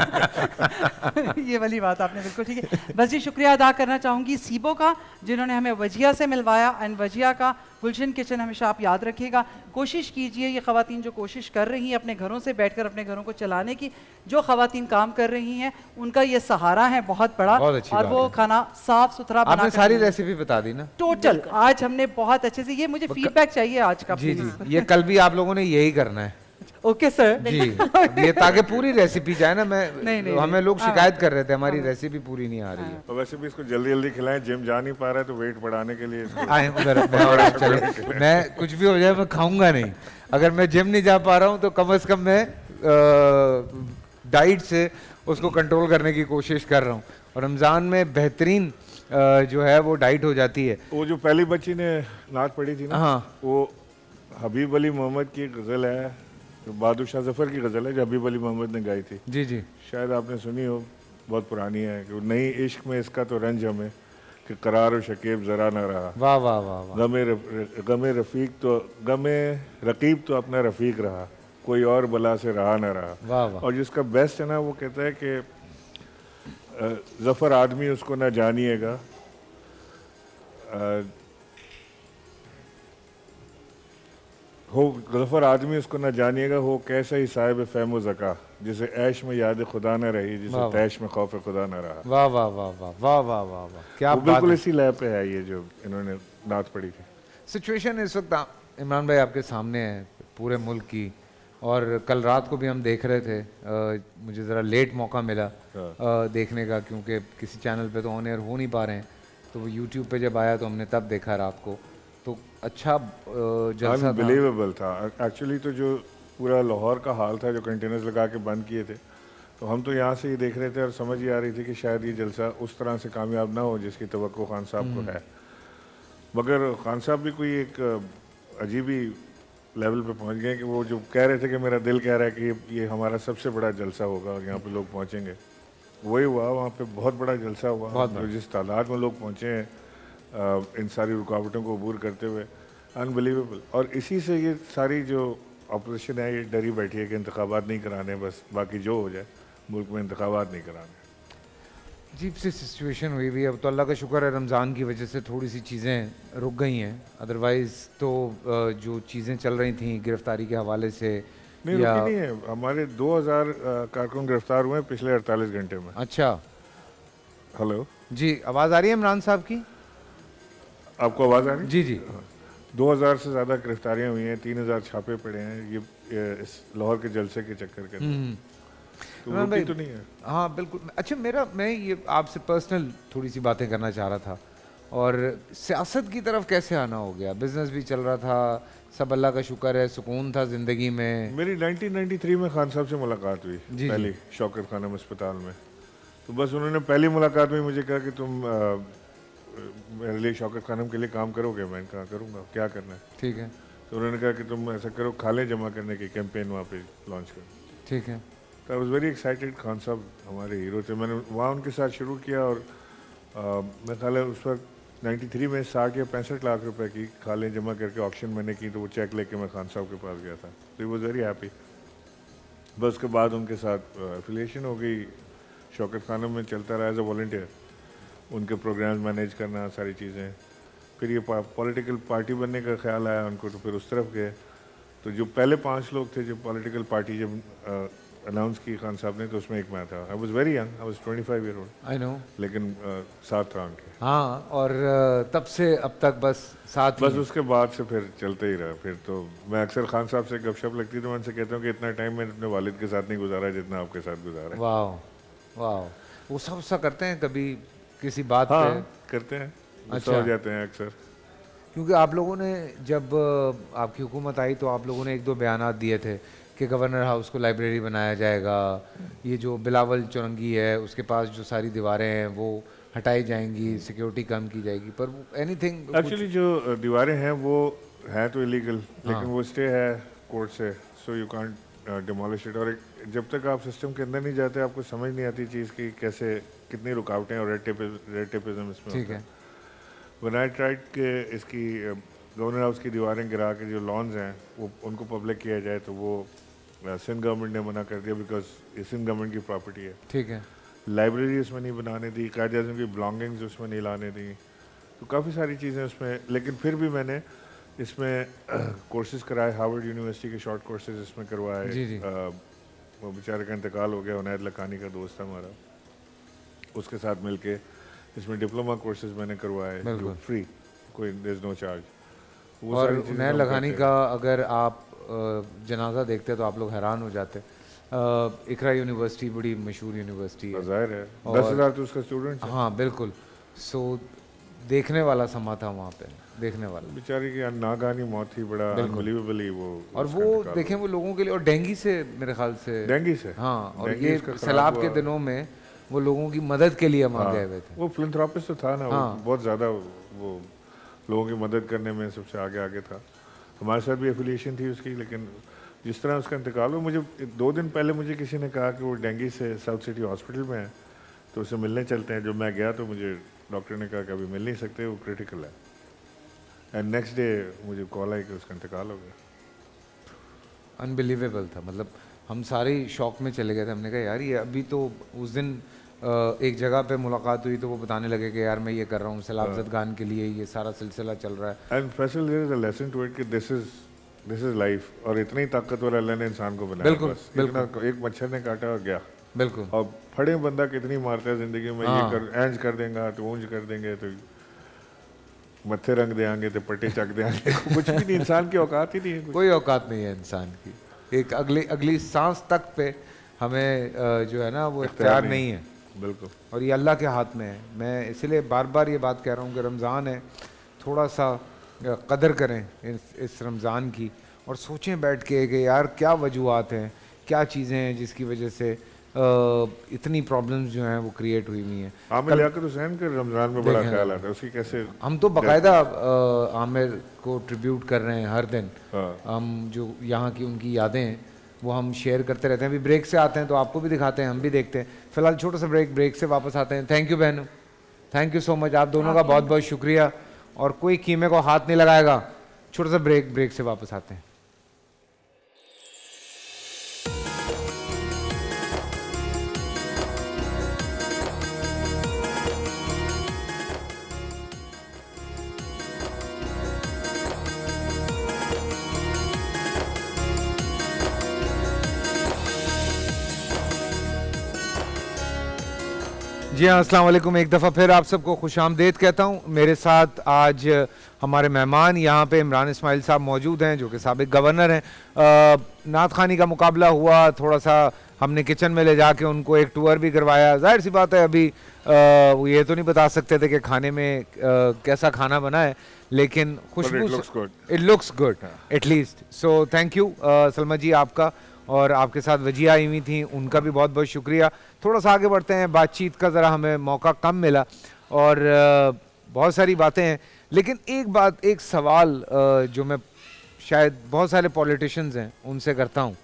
ये वाली बात आपने बिल्कुल ठीक है। बस जी शुक्रिया अदा करना चाहूँगी सीबो का, जिन्होंने हमें वजिया से मिलवाया। एंड वजिया का गुलशन किचन हमेशा आप याद रखिएगा। कोशिश कीजिए ये ख़वातीन जो कोशिश कर रही हैं अपने घरों से बैठकर अपने घरों को चलाने की, जो ख़वातीन काम कर रही हैं उनका ये सहारा है बहुत बड़ा। बहुत और वो खाना साफ सुथरा बना। आपने सारी रेसिपी बता दी ना टोटल? आज हमने बहुत अच्छे से, ये मुझे फीडबैक चाहिए आज का। जी जी, ये कल भी आप लोगों ने यही करना है। ओके सर जी, ये ताकि पूरी रेसिपी जाए ना। मैं नहीं, नहीं, हमें लोग हाँ, शिकायत कर रहे थे हमारी रेसिपी पूरी नहीं आ रही है। और वैसे भी इसको जल्दी जल्दी खिलाएं, जिम जा नहीं पा रहा है तो वेट बढ़ाने के लिए आए उधर। मैं और आप चले, मैं कुछ भी हो जाए मैं खाऊंगा नहीं। अगर मैं जिम नहीं जा पा रहा हूँ तो कम से कम मैं डाइट से उसको कंट्रोल करने की कोशिश कर रहा हूँ। और रमज़ान में बेहतरीन जो है वो डाइट हो जाती है। वो जो पहली बच्ची ने नात पढ़ी थी ना, हाँ, वो हबीब अली मोहम्मद की गज़ल है, बहादुर शाह जफर की गज़ल है जो हबीब अली मोहम्मद ने गाई थी। जी जी, शायद आपने सुनी हो, बहुत पुरानी है कि नई इश्क में इसका तो रंज हमें कि करार और शकीब ज़रा न रहा। वाह वाह वाह वाह। गमे गमे रफ़ीक तो गमे रकीब तो अपना रफ़ीक रहा, कोई और बला से रहा न रहा। वाह वाह। और जिसका बेस्ट है ना, वो कहता है कि ज़फ़र आदमी उसको ना जानिएगा, हो ज़फ़र आदमी उसको ना जानिएगा, हो कैसा ही साहिब फ़हम ज़का, जिसे ऐश में याद खुदा न रही, जिसे तैश में खौफ खुदा न रहा। वाह वाह वाह वाह वाह वाह वाह वाह, क्या बात है। बिल्कुल इसी लय पे है ये जो इन्होंने नात पढ़ी थी। सिचुएशन इस वक्त इमरान भाई आपके सामने है पूरे मुल्क की, और कल रात को भी हम देख रहे थे। आ, मुझे ज़रा लेट मौका मिला आ, देखने का, क्योंकि किसी चैनल पे तो ऑन एयर हो नहीं पा रहे हैं, तो वो यूट्यूब पे जब आया तो हमने तब देखा रात को। तो अच्छा जलसा अनबिलीवेबल था एक्चुअली। तो जो पूरा लाहौर का हाल था, जो कंटेनर्स लगा के बंद किए थे, तो हम तो यहाँ से ही देख रहे थे और समझ ही आ रही थी कि शायद ये जलसा उस तरह से कामयाब ना हो जिसकी तवक्को खान साहब को है। मगर खान साहब भी कोई एक अजीब ही लेवल पे पहुँच गए कि वो जो कह रहे थे कि मेरा दिल कह रहा है कि ये हमारा सबसे बड़ा जलसा होगा और यहाँ पे लोग पहुँचेंगे, वही हुआ। वहाँ पे बहुत बड़ा जलसा हुआ, जो जिस तादाद में लोग पहुँचे हैं इन सारी रुकावटों को अबूर करते हुए, अनबिलीवेबल। और इसी से ये सारी जो अपोजिशन है ये डरी बैठी है कि इंतखाबात नहीं कराने, बस बाकी जो हो जाए, मुल्क में इंतखाबात नहीं कराने। अजीब सी सिचुएशन हुई हुई। अब तो अल्लाह का शुक्र है रमज़ान की वजह से थोड़ी सी चीज़ें रुक गई हैं, अदरवाइज़ तो जो चीज़ें चल रही थी गिरफ्तारी के हवाले से नहीं रुकी नहीं है। हमारे दो हज़ार कारकुन गिरफ्तार हुए हैं पिछले अड़तालीस घंटे में। अच्छा, हेलो जी, आवाज़ आ रही है इमरान साहब की? आपको आवाज़ आ रही है? जी जी। दो हज़ार से ज़्यादा गिरफ्तारियाँ हुई हैं, तीन हज़ार छापे पड़े हैं ये, ये इस लाहौर के जलसे के चक्कर के। तो रुकी तो नहीं है। हाँ बिल्कुल। अच्छा, मेरा मैं ये आपसे पर्सनल थोड़ी सी बातें करना चाह रहा था, और सियासत की तरफ कैसे आना हो गया? बिजनेस भी चल रहा था, सब अल्लाह का शुक्र है, सुकून था ज़िंदगी में। मेरी नाइनटीन नाइंटी थ्री में खान साहब से मुलाकात हुई पहली, शौकत खानम अस्पताल में। तो बस उन्होंने पहली मुलाकात में मुझे कहा कि तुम आ, मेरे लिए शौकत खानम के लिए काम करोगे? मैंने कहा करूँगा, क्या करना है? ठीक है। तो उन्होंने कहा कि तुम ऐसा करो, खाले जमा करने की कैंपेन वहाँ पे लॉन्च करो। ठीक है। तो I was very excited. Khan साहब हमारे हीरो थे। मैंने वहाँ उनके साथ शुरू किया, और मैं ख्याल है उस वक्त नाइन्टी थ्री में साठ या पैंसठ लाख रुपए की खालें जमा करके ऑक्शन मैंने की, तो वो चेक लेके मैं खान साहब के पास गया था। तो ही वॉज वेरी हैप्पी। बस उसके बाद उनके साथ एफिलिएशन हो गई, शौकत खानम में चलता रहा एज अ वॉल्टियर, उनके प्रोग्राम्स मैनेज करना, सारी चीज़ें। फिर ये पॉलिटिकल पार्टी बनने का ख्याल आया उनको, तो फिर उस तरफ गए। तो जो पहले पांच लोग थे जो पॉलिटिकल पार्टी जब अनाउंस की खान साहब ने, तो उसमें एक मैं था। I was very young, I was twenty five year old. I know. लेकिन साथ था उनके। हाँ, और तब से अब तक बस साथ। बस उसके बाद से फिर चलते ही रहा। फिर तो मैं अक्सर खान साहब से गपशप लगती तो मैं उनसे कहता हूँ कि इतना टाइम मैंने अपने वालिद के साथ नहीं गुजारा जितना आपके साथ गुजारा है। वाह वाह। वो सब सा करते हैं कभी किसी बात हाँ, पे? करते हैं। अच्छा, हो जाते हैं अक्सर। क्योंकि आप लोगों ने जब आपकी हुकूमत आई तो आप लोगों ने एक दो बयानात दिए थे कि गवर्नर हाउस को लाइब्रेरी बनाया जाएगा, ये जो बिलावल चौरंगी है उसके पास जो सारी दीवारें हैं वो हटाई जाएंगी, सिक्योरिटी कम की जाएगी, पर एनीथिंग। एक्चुअली जो दीवारें हैं वो है तो इलीगल, लेकिन वो स्टे है कोर्ट से, so you can't demolish it. और एक, जब तक आप सिस्टम के अंदर नहीं जाते आपको समझ नहीं आती चीज़ की कैसे कितनी रुकावटें और रेड टेपिज्म इसमें ठीक है। व्हेन आई ट्राइड के इसकी गवर्नर हाउस की दीवारें गिरा के जो लॉन्स हैं वो उनको पब्लिक किया जाए, तो वो सिंध गवर्नमेंट ने मना कर दिया बिकॉज ये सिंध गवर्नमेंट की प्रॉपर्टी है। ठीक है। लाइब्रेरी उसमें नहीं बनाने दी, कायद आज़म की बिलोंगिंग्स उसमें नहीं लाने दी, तो काफ़ी सारी चीज़ें उसमें। लेकिन फिर भी मैंने इसमें कोर्सेज कराए, हार्वर्ड यूनिवर्सिटी के शॉर्ट कोर्सेज इसमें करवाए। जी जी। आ, वो बेचारे का इंतकाल हो गया, उनैद लखानी का दोस्त था हमारा, उसके साथ मिलके इसमें डिप्लोमा कोर्सेज मैंने करवाए जो फ्री, कोई देयर इज नो चार्ज। और उनैद लखानी का अगर आप जनाजा देखते तो आप लोग हैरान हो जाते। इकरा यूनिवर्सिटी बड़ी मशहूर यूनिवर्सिटी है, ज़ाहिर है, दस हज़ार तो उसका स्टूडेंट है। हाँ बिल्कुल। सो देखने वाला समा था वहाँ पे, देखने वाला। बेचारी की नागानी मौत थी, बड़ा अनबिलीवेबली वो। और वो देखें वो लोगों के लिए, और डेंगू से मेरे ख्याल से, डेंगू से हाँ, और ये सैलाब के दिनों में वो लोगों की मदद के लिए वहाँ गए हुए थे। वो फिलैंथ्रोपिस्ट तो था ना, वो बहुत ज़्यादा वो लोगों की मदद करने में सबसे आगे आगे था। हमारे साथ भी एफिलिएशन थी उसकी, लेकिन जिस तरह उसका इंतकाल हुआ, मुझे दो दिन पहले मुझे किसी ने कहा कि वो डेंगू से साउथ सिटी हॉस्पिटल में है, तो उसे मिलने चलते हैं। जब मैं गया तो मुझे डॉक्टर ने कहा कि अभी मिल नहीं सकते, वो क्रिटिकल है। एंड नेक्स्ट डे मुझे कॉल आई कि उसका इंतकाल हो गया। अनबिलीवेबल था, मतलब हम सारे शॉक में चले गए थे। हमने कहा यार ये अभी तो उस दिन एक जगह पे मुलाकात हुई तो वो बताने लगे कि यार मैं ये कर रहा हूँ सैलाब ज़दगान के लिए, ये सारा सिलसिला चल रहा है। And Faisal there is a lesson to it कि this is this is life, और इतना ही ताकतवर अल्लाह ने इंसान को बनाया। बिल्कुल, बस बिल्कुल। एक मच्छर ने काटा और गया। बिल्कुल। और फड़े बंदा कितनी मारता है जिंदगी में, ये कर एंज कर देंगे तो ऊंज कर देंगे, तो मत्थे रंग देंगे तो पट्टे चक देंगे, कुछ भी नहीं, इंसान की औकात ही नहीं है। कोई औकात नहीं है इंसान की। एक अगली अगली सांस तक पे हमें जो है ना वो इख्तियार नहीं है। बिल्कुल। और ये अल्लाह के हाथ में है। मैं इसलिए बार बार ये बात कह रहा हूँ कि रमज़ान है, थोड़ा सा कदर करें इस इस रमज़ान की, और सोचें बैठ के कि यार क्या वजूहात हैं, क्या चीज़ें हैं जिसकी वजह से आ, इतनी प्रॉब्लम्स जो हैं वो क्रिएट हुई हुई हैं। आमिर लियाकत हुसैन के रमज़ान में बड़ा ख्याल आता है उसकी, कैसे हम तो बाकायदा आमिर को ट्रिब्यूट कर रहे हैं हर दिन। हम जो यहाँ की उनकी यादें हैं वो हम शेयर करते रहते हैं। अभी ब्रेक से आते हैं तो आपको भी दिखाते हैं, हम भी देखते हैं। फिलहाल छोटा सा ब्रेक, ब्रेक से वापस आते हैं। थैंक यू बहनों, थैंक यू सो मच, आप दोनों का बहुत बहुत शुक्रिया। और कोई कीमे को हाथ नहीं लगाएगा। छोटा सा ब्रेक, ब्रेक से वापस आते हैं। जी हाँ, अस्सलाम वालेकुम। एक दफ़ा फिर आप सबको खुशामदीद कहता हूँ। मेरे साथ आज हमारे मेहमान यहाँ पे इमरान इस्माइल साहब मौजूद हैं जो कि साबिक गवर्नर हैं। नात खानी का मुकाबला हुआ, थोड़ा सा हमने किचन में ले जाके उनको एक टूर भी करवाया। जाहिर सी बात है अभी आ, वो ये तो नहीं बता सकते थे कि खाने में आ, कैसा खाना बना है, लेकिन खुशबू it looks good at least. So thank you Salma ji आपका, और आपके साथ वजिया आई हुई थी, उनका भी बहुत बहुत शुक्रिया। थोड़ा सा आगे बढ़ते हैं, बातचीत का ज़रा हमें मौका कम मिला और बहुत सारी बातें हैं, लेकिन एक बात, एक सवाल जो मैं शायद बहुत सारे पॉलिटिशियंस हैं उनसे करता हूँ,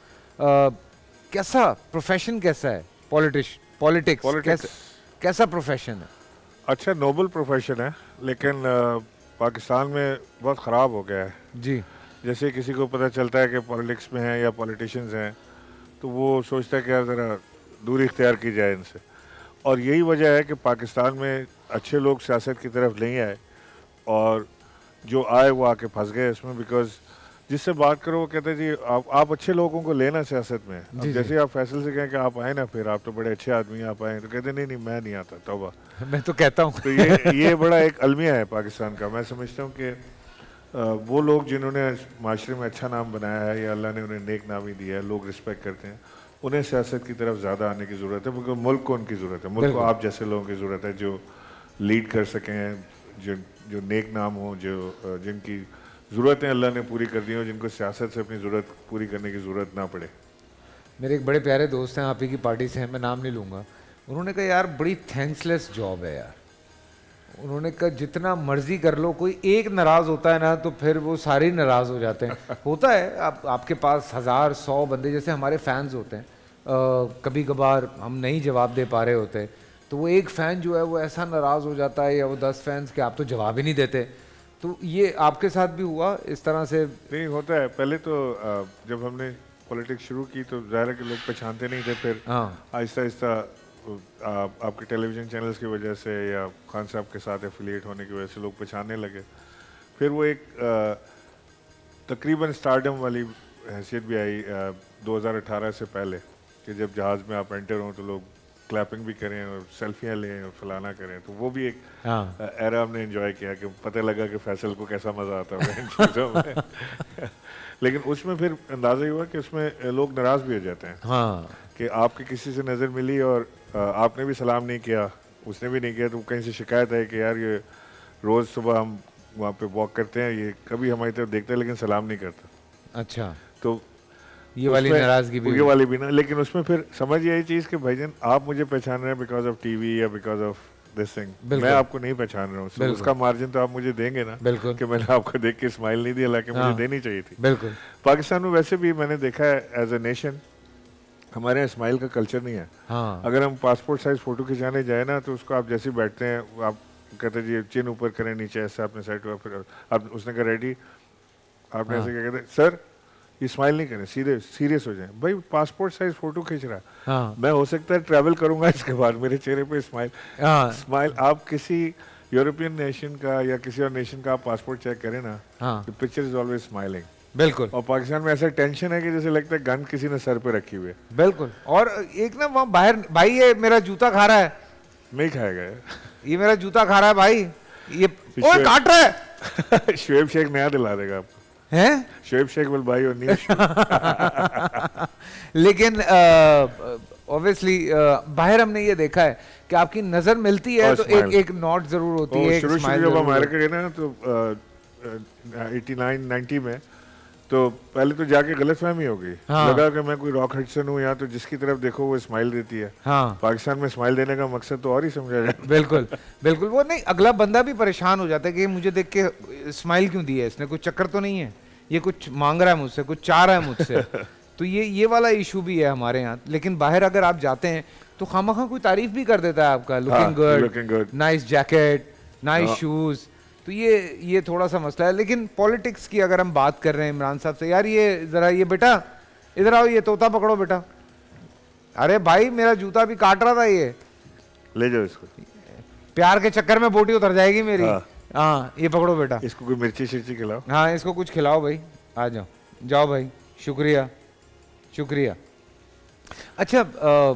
कैसा प्रोफेशन कैसा है पॉलिटिश पॉलिटिक्स कैसा कैसा प्रोफेशन है? अच्छा, नोबल प्रोफेशन है, लेकिन पाकिस्तान में बहुत ख़राब हो गया है जी। जैसे किसी को पता चलता है कि पॉलिटिक्स में है या पॉलिटिशियंस हैं तो वो सोचता है कि यार ज़रा दूरी इख्तियार की जाए इनसे। और यही वजह है कि पाकिस्तान में अच्छे लोग सियासत की तरफ नहीं आए, और जो आए वो आके फंस गए इसमें। बिकॉज जिससे बात करो वो कहते हैं जी आप आप अच्छे लोगों को लेना सियासत में। अब जैसे आप फैसल से कहें कि आप आए ना, फिर आप तो बड़े अच्छे आदमी आप आए, तो कहते नहीं नहीं मैं नहीं आता, तौबा। मैं तो कहता हूँ तो ये ये बड़ा एक अलमिया है पाकिस्तान का। मैं समझता हूँ कि वो लोग जिन्होंने माशरे में अच्छा नाम बनाया है या अल्लाह ने उन्हें नेक नामी दिया है, लोग रिस्पेक्ट करते हैं, उन्हें सियासत की तरफ ज़्यादा आने की ज़रूरत है, क्योंकि मुल्क को उनकी ज़रूरत है। मुल्क को आप जैसे लोगों की ज़रूरत है जो लीड कर सकें, जो जो नेक नाम हो, जो जिनकी ज़रूरतें अल्लाह ने पूरी कर दी हो, जिनको सियासत से अपनी ज़रूरत पूरी करने की ज़रूरत ना पड़े। मेरे एक बड़े प्यारे दोस्त हैं, आप ही की पार्टी से हैं, मैं नाम नहीं लूँगा, उन्होंने कहा यार बड़ी थैंक्सलेस जॉब है यार। उन्होंने कहा जितना मर्जी कर लो, कोई एक नाराज होता है ना तो फिर वो सारे नाराज हो जाते हैं। होता है, आप आपके पास हजार सौ बंदे जैसे हमारे फैंस होते हैं, आ, कभी कभार हम नहीं जवाब दे पा रहे होते तो वो एक फ़ैन जो है वो ऐसा नाराज़ हो जाता है, या वो दस फैंस के आप तो जवाब ही नहीं देते। तो ये आपके साथ भी हुआ इस तरह से? नहीं होता है। पहले तो जब हमने पॉलिटिक्स शुरू की तो ज़ाहिर है कि लोग पहचानते नहीं थे, फिर आहिस्ता आहिस्ता आपके टेलीविज़न चैनल्स की वजह से या खान साहब के साथ एफिलिएट होने की वजह से लोग पहचानने लगे। फिर वो एक तकरीबन स्टारडम वाली हैसियत भी आई दो हज़ार अठारह से पहले कि जब जहाज़ में आप एंटर हों तो लोग क्लैपिंग भी करें और सेल्फियाँ लें और फलाना करें, तो वो भी एक एरा हमने एंजॉय किया कि पता लगा कि फैसल को कैसा मज़ा आता है इन चीज़ों में। लेकिन उसमें फिर अंदाज़ा हुआ कि उसमें लोग नाराज़ भी हो जाते हैं। हाँ, कि आपकी किसी से नज़र मिली और आपने भी सलाम नहीं किया, उसने भी नहीं किया, तो कहीं से शिकायत है कि यार ये रोज़ सुबह हम वहाँ पे वॉक करते हैं, ये कभी हमारी तरफ देखते हैं लेकिन सलाम नहीं करता। अच्छा, तो ये वाली नाराज़गी भी, ये वाली भी ना। लेकिन उसमें फिर समझ यही चीज़ कि भाईजान आप मुझे पहचान रहे हैं बिकॉज ऑफ टीवी या बिकॉज ऑफ दिस थिंग, मैं आपको नहीं पहचान रहा हूँ, so उसका मार्जिन तो आप मुझे देंगे ना। बिल्कुल, कि मैंने आपको देख के स्माइल नहीं दी, हालांकि मुझे देनी चाहिए थी। बिल्कुल। पाकिस्तान में वैसे भी मैंने देखा है एज ए नेशन हमारे यहाँ स्माइल का कल्चर नहीं है। हाँ। अगर हम पासपोर्ट साइज फोटो खिंचाने जाए ना तो उसको आप जैसे बैठते हैं आप कहते हैं जी चिन ऊपर करें, नीचे ऐसे आपने सेट हुआ, फिर आप उसने कहा रेडी, आपने ऐसे क्या कहते हैं सर ये स्माइल नहीं करें, सीधे सीरियस हो जाए। भाई पासपोर्ट साइज फोटो खींच रहा है, हाँ। मैं हो सकता है ट्रैवल करूंगा इसके बाद मेरे चेहरे पे स्माइल, हाँ। स्माइल आप किसी यूरोपियन नेशन का या किसी और नेशन का आप पासपोर्ट चेक करें ना, हाँ। Picture is always smiling. बिल्कुल। और पाकिस्तान में ऐसा टेंशन है कि जैसे लगता है गन किसी ने सर पे रखी हुई है। बिल्कुल। और एक ना वहाँ बाहर, भाई ये मेरा जूता खा रहा है, नहीं खाएगा ये मेरा जूता खा रहा है भाई, ये ओए काट रहा है। शुएब शेख नया दिला देगा आपको, हैं? Shoaib Sheikh will buy your new shoe. लेकिन ऑब्वियसली uh, uh, बाहर हमने ये देखा है कि आपकी नजर मिलती है तो एक एक नॉट जरूर होती है। शुरू शुरू जब अमेरिका गए ना तो एटी नाइन नाइंटी में तो पहले तो जाके गलतफहमी हो गई, हाँ। लगा कि मैं कोई रॉक हडसन हूँ यहाँ, तो जिसकी तरफ देखो वो स्माइल देती है। हाँ। पाकिस्तान में स्माइल देने का मकसद तो और ही समझा जाए। बिल्कुल बिल्कुल। वो नहीं, अगला बंदा भी परेशान हो जाता है कि मुझे देख के स्माइल क्यों दी है इसने, कुछ चक्कर तो नहीं है, ये कुछ मांग रहा है मुझसे, कुछ चाह रहा है मुझसे। तो ये ये वाला इशू भी है हमारे यहाँ। लेकिन बाहर अगर आप जाते हैं तो खामखा कोई तारीफ भी कर देता है आपका, looking good, nice jacket, nice shoes. तो ये ये थोड़ा सा मसला है। लेकिन पॉलिटिक्स की अगर हम बात कर रहे हैं इमरान साहब से, यार ये जरा ये बेटा इधर आओ, ये तोता पकड़ो बेटा। अरे भाई मेरा जूता भी काट रहा था, ये ले जाओ इसको, प्यार के चक्कर में बोटी उतर जाएगी मेरी। हाँ, हाँ ये पकड़ो बेटा, इसको कोई मिर्ची शिर्ची खिलाओ। हाँ इसको कुछ खिलाओ भाई, आ जाओ, जाओ भाई, शुक्रिया शुक्रिया। अच्छा,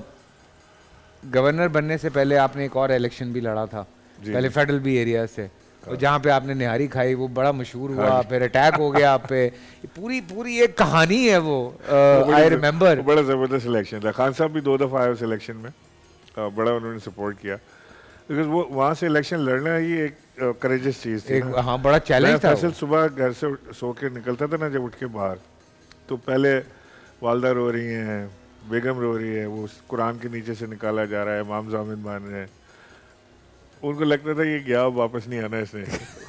गवर्नर बनने से पहले आपने एक और इलेक्शन भी लड़ा था, पहले फेडरल बी एरिया से, और जहाँ पे आपने निहारी खाई, वो बड़ा मशहूर हुआ, फिर अटैक हो गया आप पे, पूरी पूरी एक कहानी है वो, आई रिमेम्बर। बड़ा जबरदस्त इलेक्शन था। खान साहब भी दो दफा आए उस इलेक्शन में, आ, बड़ा उन्होंने सपोर्ट किया, बिकॉज वो वहाँ से इलेक्शन लड़ना ही एक करेजियस चीज़ थी। हाँ बड़ा चैलेंज था। फैसल सुबह घर से सो के निकलता था ना, जब उठ के बाहर, तो पहले वालदा रो रही हैं, बेगम रो रही है, वो कुरान के नीचे से निकाला जा रहा है, इमाम जामिन मान रहे हैं, उनको लगता था ये गया वापस नहीं आना इसने।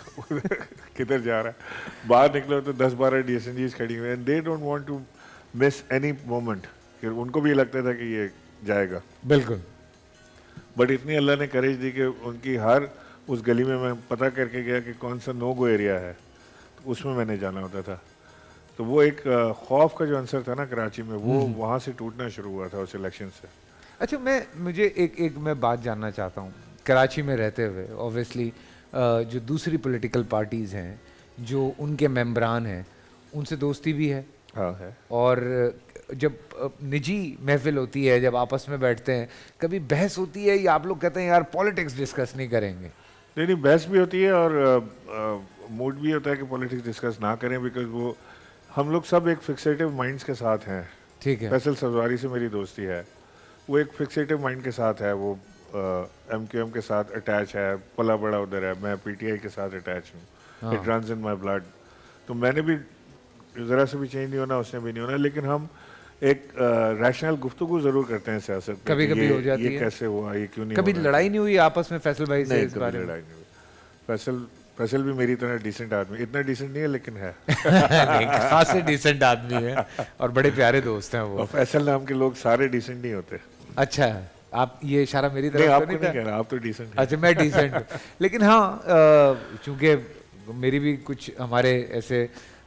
किधर जा रहा है, बाहर निकलो तो दस बारह डी एस एन जीज खड़ी हुई, and they don't want to miss any moment, उनको भी लगता था कि ये जाएगा। बिल्कुल। बट इतनी अल्लाह ने करेज दी कि उनकी हर उस गली में मैं पता करके गया कि कौन सा नो गो एरिया है, तो उसमें मैंने जाना होता था। तो वो एक खौफ का जो आंसर था ना कराची में, वो वहाँ से टूटना शुरू हुआ था उस इलेक्शन से। अच्छा, मैं मुझे एक एक मैं बात जानना चाहता हूँ, कराची में रहते हुए ऑब्वियसली जो दूसरी पॉलिटिकल पार्टीज़ हैं, जो उनके मेंबरान हैं, उनसे दोस्ती भी है। हाँ है। और जब निजी महफिल होती है, जब आपस में बैठते हैं, कभी बहस होती है या आप लोग कहते हैं यार पॉलिटिक्स डिस्कस नहीं करेंगे? नहीं नहीं, बहस भी होती है और मूड भी होता है कि पॉलिटिक्स डिस्कस ना करें, बिकॉज वो हम लोग सब एक फिक्सेटिव माइंड्स के साथ हैं। ठीक है। फैसल सजवारी से मेरी दोस्ती है, वो एक फिक्सेटिव माइंड के साथ है, वो एम क्यू एम के साथ अटैच है, पला बड़ा उधर है, मैं पी टी आई के साथ अटैच हूँ, it runs in my blood. तो मैंने भी ज़रा से भी चेंज नहीं होना, उसने भी नहीं होना, लेकिन हम एक रैशनल गुफ्तगू जरूर करते हैं सियासत में। कभी कभी हो जाती ये है, कैसे हुआ, ये क्यों नहीं, कभी लड़ाई नहीं हुई आपस में फैसल भाई से इस बारे में? लड़ाई नहीं हुई। फैसल फैसल भी मेरी तरह डिसेंट आदमी, इतना डिसेंट नहीं है लेकिन है। नहीं, खासे डिसेंट आदमी है और बड़े प्यारे दोस्त हैं वो। और फैसल नाम के लोग सारे डिसेंट नहीं होते। अच्छा, आप ये इशारा मेरी तरफ नहीं, तो आपको नहीं नहीं था? कह रहा, आप तो डिसेंट हैं। अच्छा, मैं डिसेंट हूँ। लेकिन हाँ, चूंकि मेरी भी कुछ हमारे ऐसे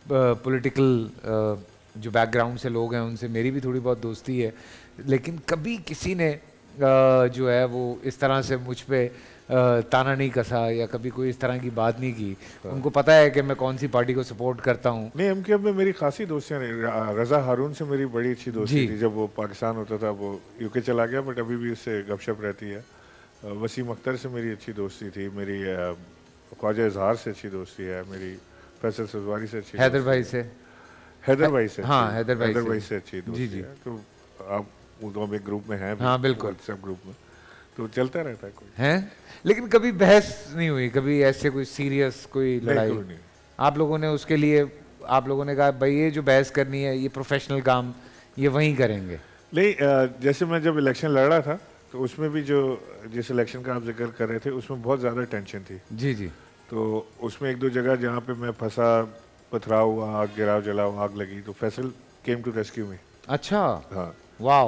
पॉलिटिकल जो बैकग्राउंड से लोग हैं उनसे मेरी भी थोड़ी बहुत दोस्ती है, लेकिन कभी किसी ने uh, जो है वो इस तरह से मुझ पे uh, ताना नहीं कसा या कभी कोई इस तरह की बात नहीं की। उनको पता है कि मैं कौन सी पार्टी को सपोर्ट करता हूँ। नहीं, एम क्यू एफ में मेरी खासी दोस्तियाँ रही। रजा हारून से मेरी बड़ी अच्छी दोस्ती थी जब वो पाकिस्तान होता था। वो यूके चला गया बट अभी भी उससे गपशप रहती है। वसीम अख्तर से मेरी अच्छी दोस्ती थी। मेरी ख्वाजा इजहार से अच्छी दोस्ती है। मेरी फैसल सजवारी से अच्छी, हैदर भाई से हैदर भाई से हाँ हैदर भाई हैदर से, भाई से अच्छी दोस्ती जी जी। है। तो आप वो एक ग्रुप में हैं, हाँ बिल्कुल, सब ग्रुप में तो चलता रहता है कोई हैं। लेकिन कभी बहस नहीं हुई, कभी ऐसे कोई सीरियस कोई लड़ाई नहीं। आप लोगों ने उसके लिए आप लोगों ने कहा भाई ये जो बहस करनी है ये प्रोफेशनल काम ये वहीं करेंगे? नहीं, जैसे मैं जब इलेक्शन लड़ रहा था तो उसमें भी जो जिस इलेक्शन का आप जिक्र कर रहे थे उसमें बहुत ज़्यादा टेंशन थी। जी जी। तो उसमें एक दो जगह जहाँ पे मैं फंसा, पथराव हुआ, आग गिराव जलाओ, आग लगी, तो फैसल केम टू रेस्क्यू में। अच्छा, हाँ, वाओ।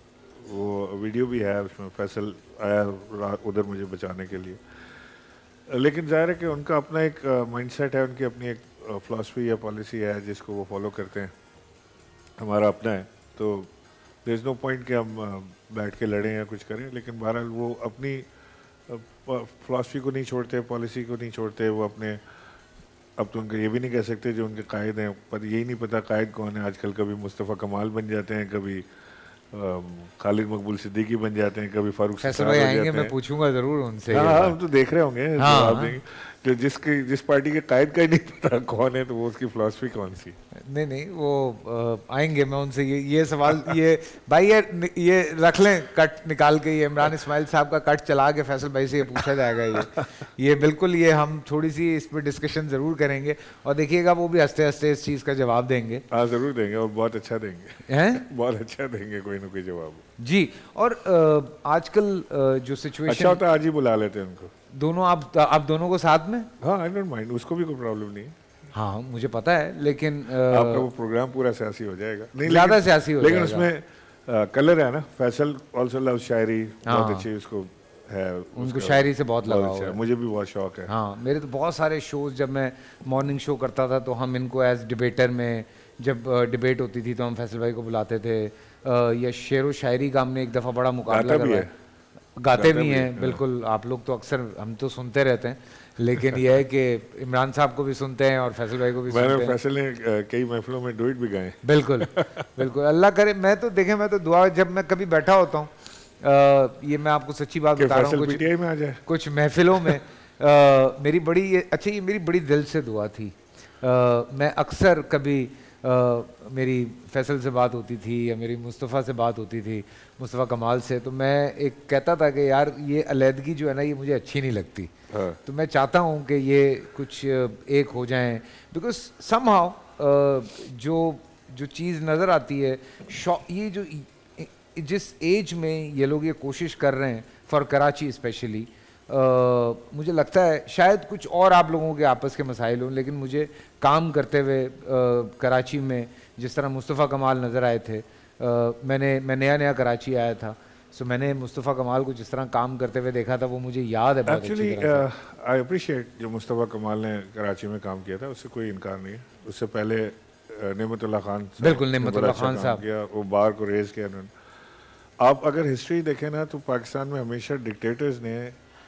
वो वीडियो भी है उसमें, फैसल आया उधर मुझे बचाने के लिए। लेकिन जाहिर है कि उनका अपना एक माइंडसेट है, उनकी अपनी एक फ़िलासफ़ी या पॉलिसी है जिसको वो फॉलो करते हैं। हमारा अपना है, तो देयर इज़ नो पॉइंट कि हम बैठ के लड़ें या कुछ करें। लेकिन बहरहाल वो अपनी फ़िलासफ़ी को नहीं छोड़ते, पॉलिसी को नहीं छोड़ते। वो अपने, अब तो उनका ये भी नहीं कह सकते जो उनके कायद हैं, पर यही नहीं पता कायद कौन है आजकल। कभी मुस्तफ़ा कमाल बन जाते हैं, कभी खालिद मकबूल सिद्दीकी बन जाते हैं, कभी फारूक फैसल भाई आएंगे, मैं पूछूंगा जरूर उनसे। हाँ, हम तो देख रहे होंगे हाँ, जवाब देंगे। जो जिसके जिस पार्टी के कायद का ही नहीं पता कौन है तो वो उसकी फिलॉसफी कौन सी। नहीं नहीं, वो आ, आएंगे, मैं उनसे ये ये सवाल ये भाई ये ये रख लें कट निकाल के, ये इमरान इस्माइल साहब का कट चला के फैसल भाई से ये पूछा जाएगा। ये ये बिल्कुल, ये हम थोड़ी सी इस पर डिस्कशन ज़रूर करेंगे और देखिएगा वो भी हंसते हंसते इस चीज़ का जवाब देंगे। हाँ ज़रूर देंगे और बहुत अच्छा देंगे हैं, बहुत अच्छा देंगे कोई ना कोई जवाब जी। और आ, आजकल आ, जो सिचुएशन अच्छा होता है आज ही बुला लेते हैं उनको दोनों, आप आप दोनों को साथ में। हाँ, आई डोंट माइंड, उसको भी कोई प्रॉब्लम नहीं है। हाँ मुझे पता है, लेकिन आपका वो प्रोग्राम पूरा सियासी हो जाएगा। नहीं, ज़्यादा सियासी हो लेकिन जाएगा। उसमें कलर है ना। फैसल ऑल्सो लव शायरी, हाँ, बहुत अच्छी उसको है, उनको शायरी से बहुत लगाव है। मुझे भी बहुत शौक है। हाँ, मेरे तो बहुत सारे शोज, जब मैं मॉर्निंग शो करता था तो हम इनको एज डिबेटर में, जब डिबेट होती थी तो हम फैसल भाई को बुलाते थे। या शेर व शायरी का हमने एक दफ़ा बड़ा मुकाबला करवाया। गाते भी हैं बिल्कुल। आप लोग तो अक्सर, हम तो सुनते रहते हैं, लेकिन यह है कि इमरान साहब को भी सुनते हैं और फैसल भाई को भी सुनते हैं। फैसल ने कई महफिलों में डुएट भी गाए। बिल्कुल बिल्कुल, अल्लाह करे। मैं तो देखें, मैं तो दुआ, जब मैं कभी बैठा होता हूँ, ये मैं आपको सच्ची बात बता रहा हूँ, कुछ पीटीआई में आ जाए, कुछ महफिलों में आ, मेरी बड़ी, अच्छा ये मेरी बड़ी दिल से दुआ थी। आ, मैं अक्सर कभी आ, मेरी फैसल से बात होती थी या मेरी मुस्तफ़ा से बात होती थी, मुस्तफ़ा कमाल से, तो मैं एक कहता था कि यार ये अलहदगी जो है ना ये मुझे अच्छी नहीं लगती। हाँ। तो मैं चाहता हूँ कि ये कुछ एक हो जाएं, बिकॉज समहाउ जो जो चीज़ नज़र आती है, ये जो जिस एज में ये लोग ये कोशिश कर रहे हैं फॉर कराची स्पेशली, Uh, मुझे लगता है शायद कुछ और आप लोगों के आपस के मसाइल हों, लेकिन मुझे काम करते हुए uh, कराची में जिस तरह मुस्तफ़ा कमाल नज़र आए थे, uh, मैंने मैं नया नया कराची आया था, सो मैंने मुस्तफ़ा कमाल को जिस तरह काम करते हुए देखा था वो मुझे याद है बहुत अच्छी तरह से। आई अप्रिशिएट जो मुस्तफ़ा कमाल ने कराची में काम किया था, उससे कोई इनकार नहीं है। उससे पहले नेमतुल्लाह खान, बिल्कुल नेमतुल्लाह खान साहब किया, वो बार को रेज किया उन्होंने। आप अगर हिस्ट्री देखें ना तो पाकिस्तान में हमेशा डिक्टेटर्स ने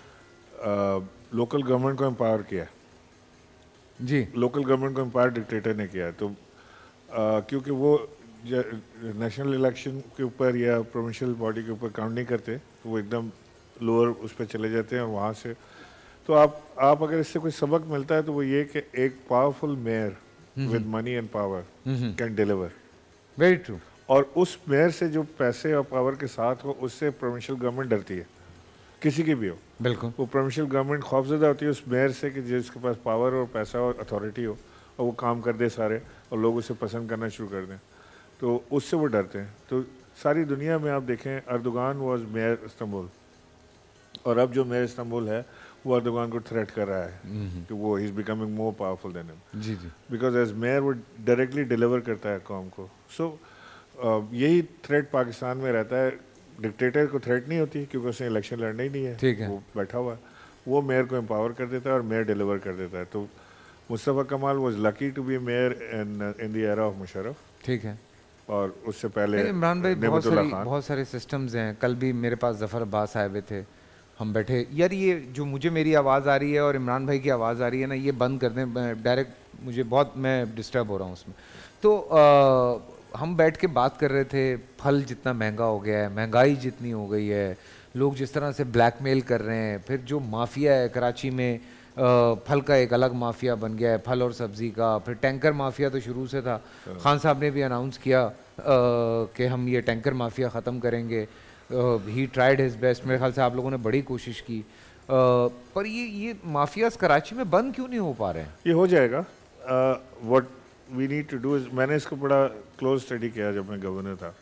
लोकल गवर्नमेंट को एम्पावर किया जी। लोकल गवर्नमेंट को एम्पावर डिक्टेटर ने किया। तो uh, क्योंकि वो नेशनल इलेक्शन के ऊपर या प्रोविंशियल बॉडी के ऊपर काउंट नहीं करते, तो वो एकदम लोअर उस पर चले जाते हैं और वहाँ से। तो आप आप अगर इससे कोई सबक मिलता है तो वो ये कि एक powerful mayor with money and power can deliver. Very true. और उस मेयर से जो पैसे और पावर के साथ हो, उससे प्रोविंशियल गवर्नमेंट डरती है, किसी की भी हो। बिल्कुल, वो प्रोविंशियल गवर्नमेंट खौफजदा होती है उस मेयर से कि जिसके पास पावर और पैसा और अथॉरिटी हो और वो काम कर दे सारे और लोग उसे पसंद करना शुरू कर दें, तो उससे वो डरते हैं। तो सारी दुनिया में आप देखें, अर्दोगान वाज मेयर इस्तांबुल, और अब जो मेयर इस्तांबुल है वो अर्दोगान को थ्रेट कर रहा है कि वो is becoming more powerful than him. जी जी। बिकॉज एज मेयर वो डायरेक्टली डिलीवर करता है कौम को। सो so, uh, यही थ्रेट पाकिस्तान में रहता है। डिक्टेटर को थ्रेट नहीं होती क्योंकि उसने इलेक्शन लड़ना ही नहीं है, ठीक है। वो बैठा हुआ है, वो मेयर को एम्पावर कर देता है और मेयर डिलीवर कर देता है। तो Mustafa Kamal was lucky to be mayor in in the era of Musharraf. ठीक है। और उससे पहले इमरान भाई बहुत सारी बहुत सारे सिस्टम्स हैं। कल भी मेरे पास जफ़र अब्बास आए हुए थे, हम बैठे, यार ये जो मुझे मेरी आवाज़ आ रही है और इमरान भाई की आवाज़ आ रही है ना, ये बंद कर दें डायरेक्ट, मुझे बहुत, मैं डिस्टर्ब हो रहा हूँ उसमें। तो आ, हम बैठ के बात कर रहे थे, फल जितना महंगा हो गया है, महंगाई जितनी हो गई है, लोग जिस तरह से ब्लैकमेल कर रहे हैं, फिर जो माफिया है कराची में, आ, फल का एक अलग माफिया बन गया है, फल और सब्ज़ी का, फिर टैंकर माफिया तो शुरू से था। खान साहब ने भी अनाउंस किया कि हम ये टैंकर माफिया ख़त्म करेंगे। ही ट्राइड हिज बेस्ट, मेरे ख्याल से आप लोगों ने बड़ी कोशिश की, uh, पर ये ये माफियाज कराची में बंद क्यों नहीं हो पा रहे हैं? ये हो जाएगा। What we need to do is, मैंने इसको बड़ा क्लोज स्टडी किया जब मैं गवर्नर था।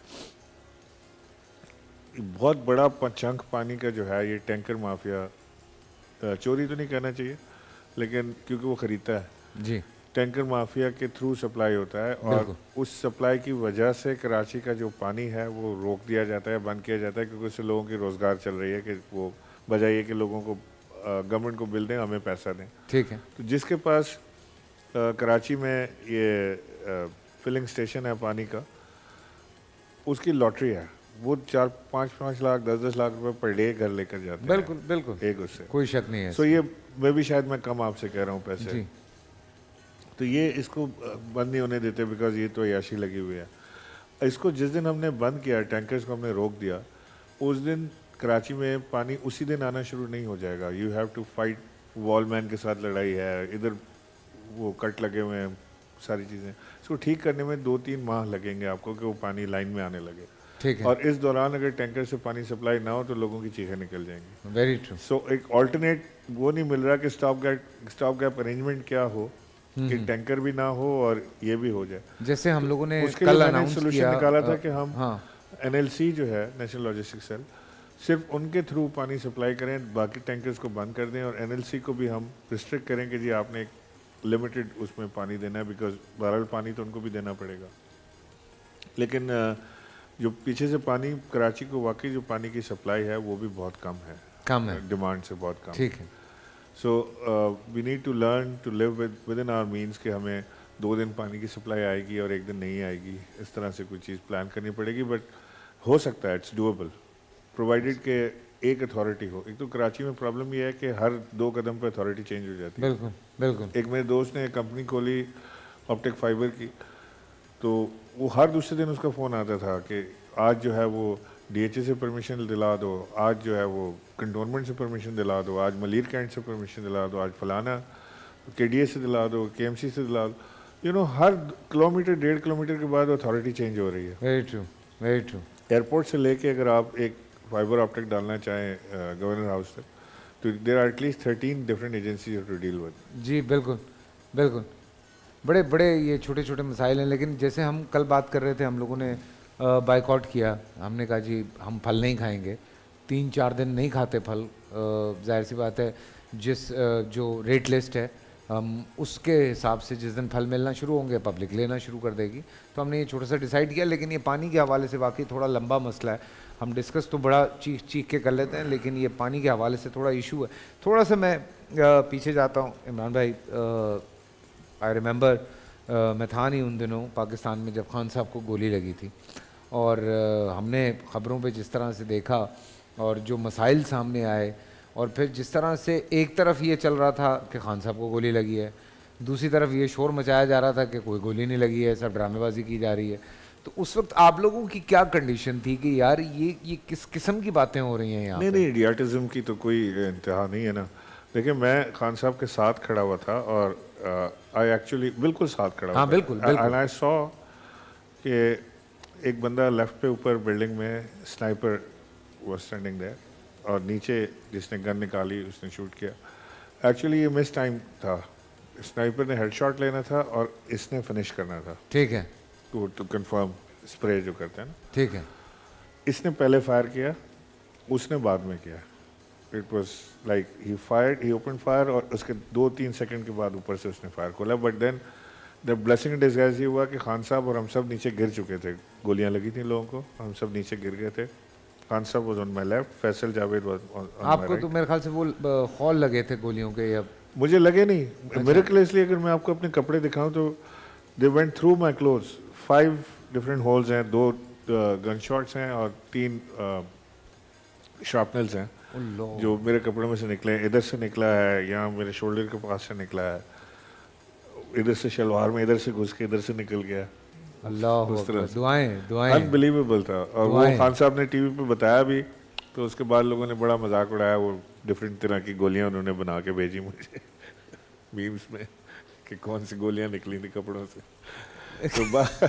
बहुत बड़ा चंक पानी का जो है ये टैंकर माफिया, चोरी तो नहीं करना चाहिए लेकिन क्योंकि वो खरीदता है जी, टैंकर माफिया के थ्रू सप्लाई होता है और उस सप्लाई की वजह से कराची का जो पानी है वो रोक दिया जाता है, बंद किया जाता है, क्योंकि उससे लोगों की रोज़गार चल रही है कि वो बजाय ये कि लोगों को गवर्नमेंट को बिल दें, हमें पैसा दें। ठीक है। तो जिसके पास आ, कराची में ये फिलिंग स्टेशन है पानी का, उसकी लॉटरी है, वो चार पाँच पाँच लाख दस दस लाख रुपए पर डे घर लेकर जाते हैं। बिल्कुल बिल्कुल, एक उससे कोई शक नहीं है। सो ये मैं भी शायद मैं कम आपसे कह रहा हूँ पैसे जी। तो ये इसको बंद नहीं होने देते बिकॉज ये तो याशी लगी हुई है। इसको जिस दिन हमने बंद किया, टैंकर्स को हमने रोक दिया, उस दिन कराची में पानी उसी दिन आना शुरू नहीं हो जाएगा। You have to fight, valveman के साथ लड़ाई है, इधर वो कट लगे हुए हैं, सारी चीज़ें। इसको ठीक करने में दो तीन माह लगेंगे आपको कि वो पानी लाइन में आने लगे। ठीक है। और इस दौरान अगर टैंकर से पानी सप्लाई ना हो तो लोगों की चीखें निकल जाएंगी। Very true. सो एक ऑल्टरनेट वो नहीं मिल रहा कि stop gap stop gap arrangement क्या हो कि टैंकर भी ना हो और ये भी हो जाए। जैसे हम लोगों ने उसके कल लिए मैंने अनाउंस सोल्यूशन किया, निकाला था कि हम हाँ, एनएलसी जो है, नेशनल लॉजिस्टिक सेल, सिर्फ उनके थ्रू पानी सप्लाई करें, बाकी टैंकर्स को बंद कर दें और एनएलसी को भी हम रिस्ट्रिक्ट करें कि जी आपने एक लिमिटेड उसमें पानी देना है, बिकॉज बहरहाल पानी तो उनको भी देना पड़ेगा। लेकिन जो पीछे से पानी कराची को वाकई जो पानी की सप्लाई है वो भी बहुत कम है, कम है, डिमांड से बहुत कम। ठीक है। So we need to learn to live with within our means कि हमें दो दिन पानी की सप्लाई आएगी और एक दिन नहीं आएगी, इस तरह से कोई चीज़ प्लान करनी पड़ेगी। बट हो सकता है, इट्स डूएबल, प्रोवाइडेड के एक अथॉरिटी हो। एक तो कराची में प्रॉब्लम ये है कि हर दो कदम पर अथॉरिटी चेंज हो जाती है। बिल्कुल बिल्कुल। एक मेरे दोस्त ने एक कंपनी खोली ऑप्टिक फाइबर की, तो वो हर दूसरे दिन उसका फ़ोन आता था कि आज जो है वो डीएचए से परमिशन दिला दो, आज जो है वो कंटोनमेंट से परमिशन दिला दो, आज मलिर कैंट से परमिशन दिला दो, आज फलाना केडीए से दिला दो, केएमसी से दिला दो। यू नो हर किलोमीटर डेढ़ किलोमीटर के बाद अथॉरिटी चेंज हो रही है। Very true very true. Airport से लेके अगर आप एक फाइबर ऑप्टिक डालना चाहें गवर्नर हाउस तक, तो there are at least thirteen different agencies to deal with. जी बिल्कुल बिल्कुल, बड़े बड़े ये छोटे छोटे मसाइल हैं। लेकिन जैसे हम कल बात कर रहे थे, हम लोगों ने बाइकआउट किया, हमने कहा जी हम फल नहीं खाएंगे, तीन चार दिन नहीं खाते फल। जाहिर सी बात है, जिस जो रेट लिस्ट है हम उसके हिसाब से जिस दिन फल मिलना शुरू होंगे पब्लिक लेना शुरू कर देगी। तो हमने ये छोटा सा डिसाइड किया। लेकिन ये पानी के हवाले से वाकई थोड़ा लंबा मसला है, हम डिस्कस तो बड़ा चीख चीख के कर लेते हैं, लेकिन ये पानी के हवाले से थोड़ा इशू है। थोड़ा सा मैं आ, पीछे जाता हूँ इमरान भाई। आई रिमेंबर मैं था नहीं उन दिनों पाकिस्तान में जब खान साहब को गोली लगी थी, और आ, हमने ख़बरों पे जिस तरह से देखा और जो मसाइल सामने आए, और फिर जिस तरह से एक तरफ ये चल रहा था कि खान साहब को गोली लगी है, दूसरी तरफ ये शोर मचाया जा रहा था कि कोई गोली नहीं लगी है, सब ड्रामेबाजी की जा रही है। तो उस वक्त आप लोगों की क्या कंडीशन थी कि यार ये ये किस किस्म की बातें हो रही हैं यहाँ? नहीं नहीं, इडियाटिज्म की तो कोई इंतहा नहीं है ना। देखिए, मैं खान साहब के साथ खड़ा हुआ था और आई एक्चुअली बिल्कुल साथ खड़ा हुआ हाँ, बिल्कुल बिल्कुल। एंड आई सॉ कि एक बंदा लेफ्ट पे ऊपर बिल्डिंग में स्नाइपर वाज स्टैंडिंग देयर, और नीचे जिसने गन निकाली उसने शूट किया। एक्चुअली ये मिस टाइम था, स्नाइपर ने हेडशॉट लेना था और इसने फिनिश करना था। ठीक है। टू टू कंफर्म स्प्रे जो करते हैं ना। ठीक है। इसने पहले फायर किया, उसने बाद में किया। It was like he fired he open fire और उसके दो तीन सेकंड के बाद ऊपर से उसने फायर खोला, but then the blessing in disguise ये हुआ कि खान साहब और हम सब नीचे गिर चुके थे, गोलियां लगी थी लोगों को, हम सब नीचे गिर गए थे। खान साहब was on my left, Faisal Javed was on my आपको तो मेरे ख्याल से वो हॉल लगे थे गोलियों के, या मुझे लगे नहीं। अच्छा। मेरे के लिए इसलिए अगर मैं आपको अपने कपड़े दिखाऊं तो they went through my clothes, five different holes हैं, दो गन शॉट्स हैं और तीन शार्पनल्स हैं जो मेरे कपड़ों में से निकले हैं। इधर से निकला है, यहाँ मेरे शोल्डर के पास से निकला है, इधर से शलवार में इधर से घुस के इधर से निकल गया। अल्लाह अकबर, दुआएं दुआएं अनबिलीवेबल था। और वो खान साहब ने टीवी पे बताया भी, तो उसके बाद लोगों ने बड़ा मजाक उड़ाया, वो डिफरेंट तरह की गोलियां उन्होंने बना के भेजी मुझे मीम्स में कि कौन सी गोलियां निकली थी कपड़ों से। तो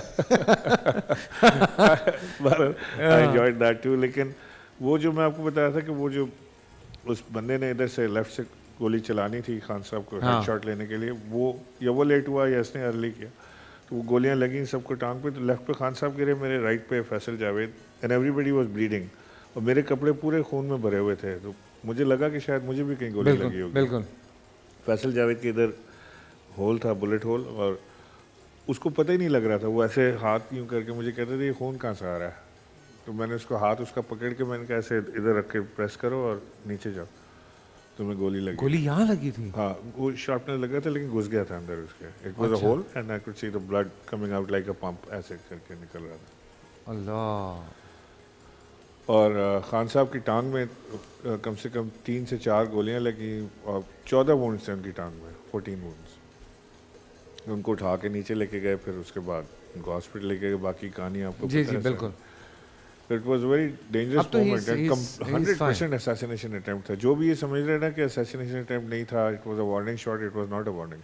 आई एंजॉयड दैट टू। लेकिन वो जो मैं आपको बताया था कि वो जो उस बंदे ने इधर से लेफ्ट से गोली चलानी थी खान साहब को हेड शॉट लेने के लिए, वो या वो लेट हुआ या इसने अर्ली किया, तो वो गोलियां लगी सबको टांग पे, तो लेफ्ट पे खान साहब गिरे, मेरे राइट पे Faisal Javed, and everybody was bleeding और मेरे कपड़े पूरे खून में भरे हुए थे। तो मुझे लगा कि शायद मुझे भी कहीं गोली लगी होगी। बिल्कुल। फैसल जावेद के इधर होल था, बुलेट होल, और उसको पता ही नहीं लग रहा था। वो ऐसे हाथ यूँ करके मुझे कहते थे ये खून कहाँ से आ रहा है, तो मैंने उसको हाथ उसका पकड़ के मैंने कहा ऐसे इधर रख के प्रेस करो और नीचे जाओ, तो मैं गोली लगी। गोली यहाँ लगी थी? हाँ, वो शार्पनर लगा था लेकिन घुस गया था अंदर उसके। It was a hole and I could see the blood coming out like a pump, ऐसे करके निकल रहा था। अल्लाह। और खान साहब की टांग में कम से कम तीन से चार गोलियां लगी और चौदह वुंड्स थे उनकी टांग में, फोर्टीन वुंड्स। उनको उठा के नीचे लेके गए, फिर उसके बाद उनको हॉस्पिटल लेके गए। बाकी कहानी आपको जी जी बिल्कुल। It was very dangerous moment, hundred percent assassination attempt था। जो भी ये समझ रहे ना कि असैसिनेशन अटेम्प्ट नहीं था, it was a warning shot, it was not a warning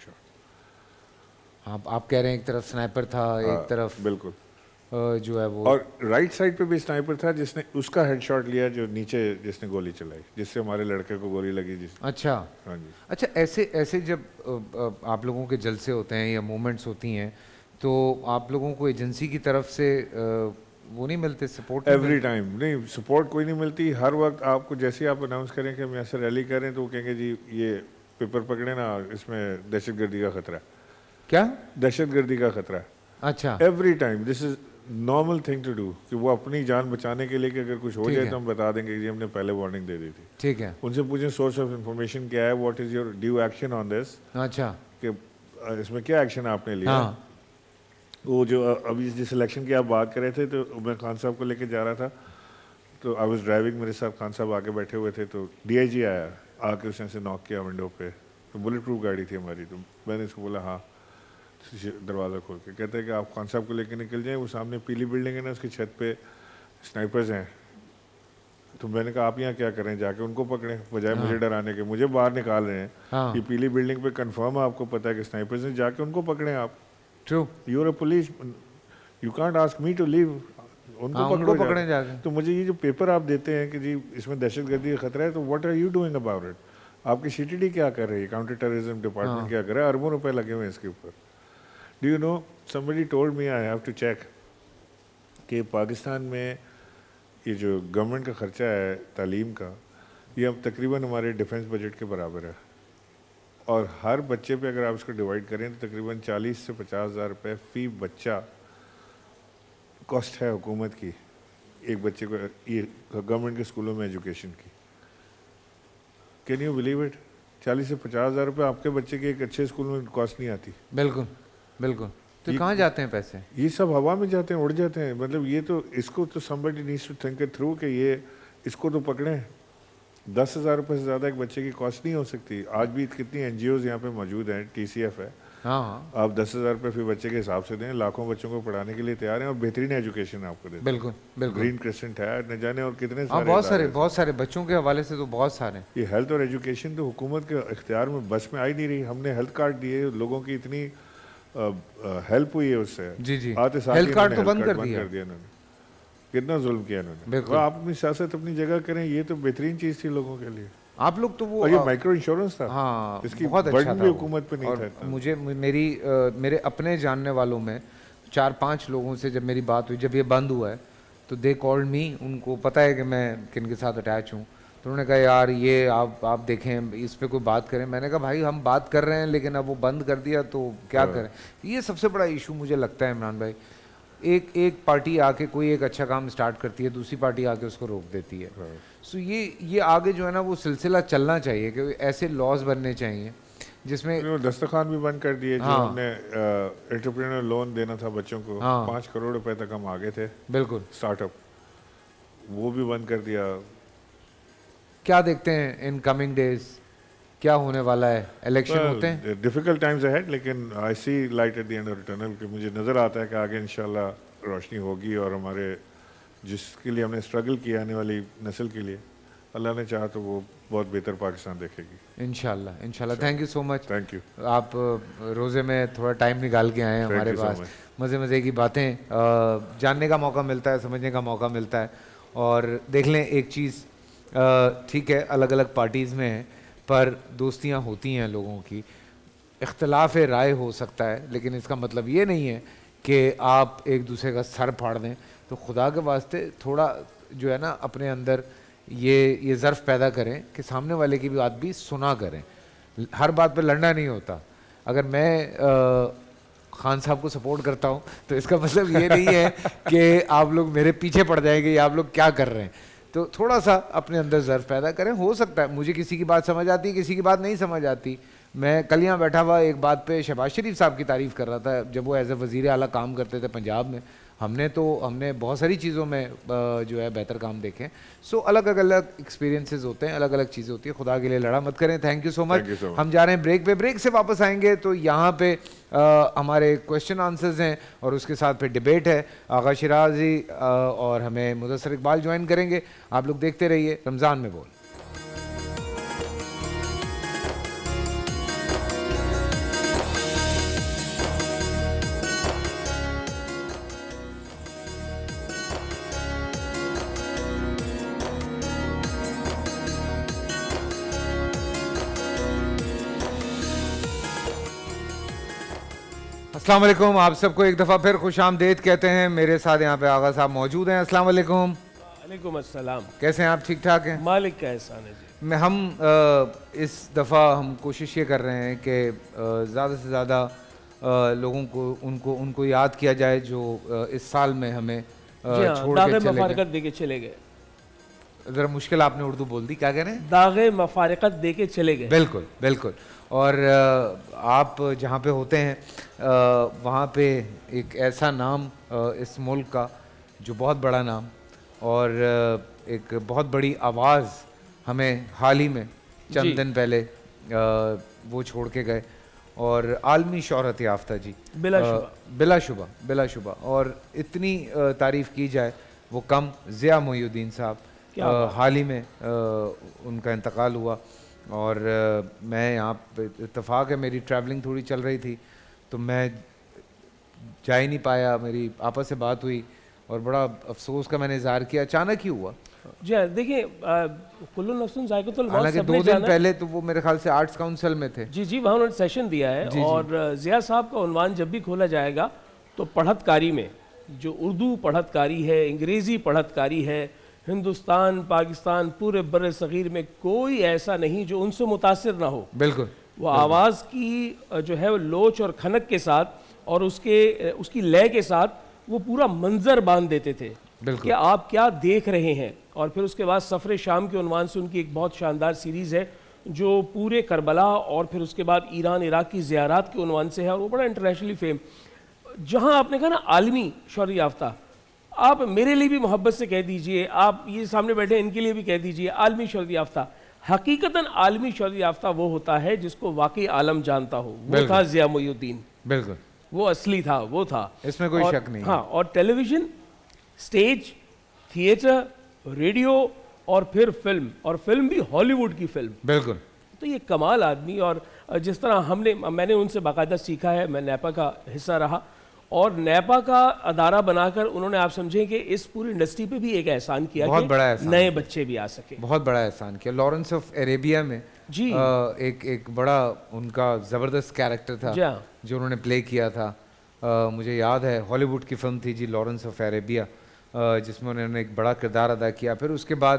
shot. आप आप कह रहे हैं एक तरफ स्नाइपर था, एक तरफ बिल्कुल जो है वो, और राइट साइड पे भी स्नाइपर था जिसने उसका हेडशॉट लिया, जो नीचे जिसने गोली चलाई, जिससे हमारे लड़के को गोली लगी जिस। अच्छा हाँ जी। अच्छा, ऐसे ऐसे जब आप लोगों के जलसे होते हैं या मूवमेंट्स होती हैं, तो आप लोगों को एजेंसी की तरफ से वो नहीं मिलते सपोर्ट? एवरी टाइम नहीं, सपोर्ट कोई नहीं मिलती। हर वक्त आपको जैसे आप अनाउंस करें कि हम यहाँ से रैली करें, तो वो कहेंगे जी ये पेपर पकड़े ना, इसमें दहशतगर्दी का खतरा है। क्या? दहशतगर्दी का खतरा है। अच्छा। Every time this is normal thing to do, कि वो अपनी जान बचाने के लिए कि अगर कुछ हो जाए तो हम बता देंगे कि हमने पहले वार्निंग दे दी थी। ठीक है। उनसे पूछें सोर्स ऑफ इंफॉर्मेशन क्या है, what is your due action on this. अच्छा। कि इसमें क्या एक्शन आपने लिया। हाँ। वो जो अभी जिस इलेक्शन की आप बात कर रहे थे, तो मैं खान साहब को लेके जा रहा था, तो आई वाज ड्राइविंग, मेरे साथ खान साहब आगे बैठे हुए थे, तो डीआईजी आया, आके उसने से नॉक किया विंडो पे, तो बुलेट प्रूफ गाड़ी थी हमारी, तो मैंने उसको बोला हाँ, दरवाज़ा खोल के। कहते हैं कि आप खान साहब को लेके निकल जाएं, वो सामने पीली बिल्डिंग है ना, उसकी छत पे स्नाइपर्स हैं। तो मैंने कहा आप यहाँ क्या करें, जाके उनको पकड़ें, बजाय हाँ। मुझे डराने के, मुझे बाहर निकाल रहे हैं। हाँ। ये पीली बिल्डिंग पे कंफर्म है, आपको पता है कि स्नाइपर्स हैं, जाके उनको पकड़ें आप। True, you are a police, you can't ask me to leave, उनको हाँ, पकड़ो पकड़े जाके। तो मुझे ये जो पेपर आप देते हैं कि जी इसमें दहशतगर्दी का खतरा है, तो what are you doing about it? आपकी सीटीडी क्या कर रही है, काउंटर टेररिज्म डिपार्टमेंट क्या कर रहा है? अरबों रुपए लगे हुए हैं इसके ऊपर। Do you know, somebody told me, I have to check, कि पाकिस्तान में ये जो गवर्नमेंट का खर्चा है तालीम का, ये अब तकरीबन हमारे डिफेंस बजट के बराबर है, और हर बच्चे पे अगर आप इसको डिवाइड करें तो तकरीबन चालीस से पचास हज़ार रुपये फ़ी बच्चा कॉस्ट है हुकूमत की, एक बच्चे को ये गवर्नमेंट के स्कूलों में एजुकेशन की। Can you believe it? चालीस से पचास हज़ार रुपये आपके बच्चे के एक अच्छे स्कूल में कॉस्ट नहीं आती। बिल्कुल बिल्कुल। तो कहाँ जाते हैं पैसे? ये सब हवा में जाते हैं, उड़ जाते हैं। मतलब ये तो, इसको तो somebody needs to think it through कि ये इसको तो पकड़ें। दस हज़ार रुपये से ज़्यादा एक बच्चे की कॉस्ट नहीं हो सकती। आज भी कितनी एन जी ओज़ यहाँ पे मौजूद हैं, टी सी एफ है, हाँ, आप दस हज़ार रुपये फी बच्चे के हिसाब से दें, लाखों बच्चों को पढ़ाने के लिए तैयार हैं, और बेहतरीन एजुकेशन आपको देते हैं। बिल्कुल बिल्कुल। ग्रीन क्रिसेंट है, न जाने और कितने सारे, बहुत सारे बहुत सारे बच्चों के हवाले से तो बहुत सारे। ये हेल्थ और एजुकेशन तो हुकूमत के इख्तियार में बस में आई नहीं रही। हमने हेल्थ कार्ड दिए, लोगों की इतनी हेल्प हुई है उससे। जी जी। आते साथ हेल्थ कार्ड तो बंद कर दिया इन्होंने, कितना जुल्म किया इन्होंने। आप अपनी सियासत अपनी जगह करें, ये तो बेहतरीन चीज़ थी लोगों के लिए। आप लोग तो वो, और ये माइक्रो इंश्योरेंस था, हाँ, इसकी बहुत अच्छा भी हुकूमत पे नहीं था। मुझे मेरी आ, मेरे अपने जानने वालों में चार पांच लोगों से जब मेरी बात हुई, जब ये बंद हुआ है, तो दे कॉल्ड मी, उनको पता है कि मैं किन के साथ अटैच हूँ, तो उन्होंने कहा यार ये आप आप देखें इस पे कोई बात करें। मैंने कहा भाई हम बात कर रहे हैं लेकिन अब वो बंद कर दिया तो क्या करें। ये सबसे बड़ा इशू मुझे लगता है इमरान भाई, एक एक पार्टी आके कोई एक अच्छा काम स्टार्ट करती है, दूसरी पार्टी आके उसको रोक देती है। सो ये ये आगे जो है ना वो सिलसिला चलना चाहिए कि ऐसे लॉज बनने चाहिए जिसमें दस्तरखान भी बंद कर दिए। हाँ, जो हमने एंटरप्रेन्योर लोन देना था बच्चों को, हाँ, पाँच करोड़ रुपए तक हम आगे थे। बिल्कुल स्टार्टअप, वो भी बंद कर दिया। क्या देखते हैं इन कमिंग डेज क्या होने वाला है? इलेक्शन well, होते हैं, डिफिकल्ट टाइम्स अहेड, लेकिन I see light at the end of the tunnel कि मुझे नज़र आता है कि आगे इंशाल्लाह रोशनी होगी और हमारे जिसके लिए हमने स्ट्रगल किया आने वाली नस्ल के लिए अल्लाह ने चाहा तो वो बहुत बेहतर पाकिस्तान देखेगी इंशाल्लाह इंशाल्लाह। Thank you so much. Thank you. आप रोज़े में थोड़ा टाइम निकाल के आए हैं हमारे पास, मज़े मज़े की बातें जानने का मौका मिलता है, समझने का मौका मिलता है। और देख लें एक चीज़, ठीक है अलग अलग पार्टीज़ में हैं पर दोस्तियां होती हैं लोगों की, इख्तलाफ राय हो सकता है लेकिन इसका मतलब ये नहीं है कि आप एक दूसरे का सर फाड़ दें। तो खुदा के वास्ते थोड़ा जो है ना अपने अंदर ये ये ज़र्फ़ पैदा करें कि सामने वाले की भी बात भी सुना करें। हर बात पे लड़ना नहीं होता। अगर मैं आ, खान साहब को सपोर्ट करता हूँ तो इसका मतलब ये नहीं है कि आप लोग मेरे पीछे पड़ जाएंगे या आप लोग क्या कर रहे हैं। तो थोड़ा सा अपने अंदर ज़र्फ़ पैदा करें। हो सकता है मुझे किसी की बात समझ आती है, किसी की बात नहीं समझ आती। मैं कल यहाँ बैठा हुआ एक बात पे शहबाज शरीफ साहब की तारीफ़ कर रहा था जब वो एज ए वज़ीर आला काम करते थे पंजाब में। हमने तो हमने बहुत सारी चीज़ों में जो है बेहतर काम देखे। सो अलग अलग एक्सपीरियंसेस होते हैं, अलग अलग चीज़ें होती है। खुदा के लिए लड़ा मत करें। Thank you so much. हम जा रहे हैं ब्रेक पे, ब्रेक से वापस आएंगे तो यहाँ पे आ, हमारे क्वेश्चन आंसर्स हैं और उसके साथ फिर डिबेट है। आगा शिराजी और हमें मुदस्सर इकबाल ज्वाइन करेंगे। आप लोग देखते रहिए रमज़ान में बोल। अस्सलाम वालेकुम, आप सबको एक दफ़ा फिर खुश आमदीद कहते हैं। मेरे साथ यहाँ पे आगा साहब मौजूद हैं। अस्सलाम वालेकुम। वालेकुम अस्सलाम। कैसे हैं आप? ठीक ठाक हैं? मालिक का एहसान है जी। मैं हम आ, इस दफ़ा हम कोशिश ये कर रहे हैं कि ज़्यादा से ज़्यादा लोगों को उनको उनको याद किया जाए जो आ, इस साल में हमें आ, छोड़ के चले गए। दे के चले गए। ज़रा मुश्किल आपने उर्दू बोल दी, क्या कह रहे हैं? दागे मफारकत दे के चले गए। बिल्कुल बिल्कुल। और आप जहाँ पे होते हैं वहाँ पे एक ऐसा नाम इस मुल्क का जो बहुत बड़ा नाम और एक बहुत बड़ी आवाज़ हमें हाल ही में चंद दिन पहले वो छोड़ के गए और आलमी शोहरत याफ्ता जी, बिलाशुबा बिलाशुबा। और इतनी तारीफ़ की जाए वो कम। ज़िया मोइनुद्दीन साहब हाल ही में आ, उनका इंतकाल हुआ और आ, मैं यहाँ पे इत्तेफाक है मेरी ट्रैवलिंग थोड़ी चल रही थी तो मैं जा ही नहीं पाया। मेरी आपस से बात हुई और बड़ा अफसोस का मैंने इजहार किया। अचानक ही हुआ। जी देखिए, कुल्लु नफ्सुन ज़ायक़तुल मौत, हालांकि दो दिन पहले तो वो मेरे ख्याल से आर्ट्स काउंसिल में थे। जी जी, वहाँ उन्होंने सेशन दिया है। जी, और जी। ज़िया साहब का उन्वान जब भी खोला जाएगा तो पढ़तकारी में जो उर्दू पढ़तकारी है, अंग्रेज़ी पढ़तकारी है, हिंदुस्तान पाकिस्तान पूरे बर सग़ीर में कोई ऐसा नहीं जो उनसे मुतासिर ना हो। बिल्कुल। वो आवाज़ की जो है वो लोच और खनक के साथ और उसके उसकी लय के साथ वो पूरा मंजर बांध देते थे कि आप क्या देख रहे हैं। और फिर उसके बाद सफ़र शाम के उन्वान से उनकी एक बहुत शानदार सीरीज़ है जो पूरे करबला और फिर उसके बाद ईरान इराक की ज़ियारात के उन्वान से है और वो बड़ा इंटरनेशनली फेम। जहाँ आपने कहा ना आलमी शौहरत याफ्ता, आप मेरे लिए भी मोहब्बत से कह दीजिए, आप ये सामने बैठे इनके लिए भी कह दीजिए आलमी शौहरत याफ्ता। हकीकतन आलमी शौहरत याफ्ता वो होता है जिसको वाकई आलम जानता हो। वो था ज़िया मोइनुद्दीन। बिल्कुल, वो असली था, वो था, इसमें कोई शक नहीं। हाँ, और टेलीविज़न, स्टेज, थिएटर, रेडियो और फिर फिल्म, और फिल्म भी हॉलीवुड की फिल्म। बिल्कुल। तो ये कमाल आदमी। और जिस तरह हमने मैंने उनसे बाकायदा सीखा है, मैं नैपा का हिस्सा रहा और नैपा का अदारा बनाकर उन्होंने, आप समझें कि इस पूरी इंडस्ट्री पे भी एक एहसान किया, बहुत कि बड़ा एहसान, नए बच्चे भी आ सके। बहुत बड़ा एहसान किया। लॉरेंस ऑफ अरेबिया में जी आ, एक एक बड़ा उनका ज़बरदस्त कैरेक्टर था जो उन्होंने प्ले किया था। आ, मुझे याद है हॉलीवुड की फिल्म थी जी लॉरेंस ऑफ अरेबिया, जिसमें उन्होंने एक बड़ा किरदार अदा किया। फिर उसके बाद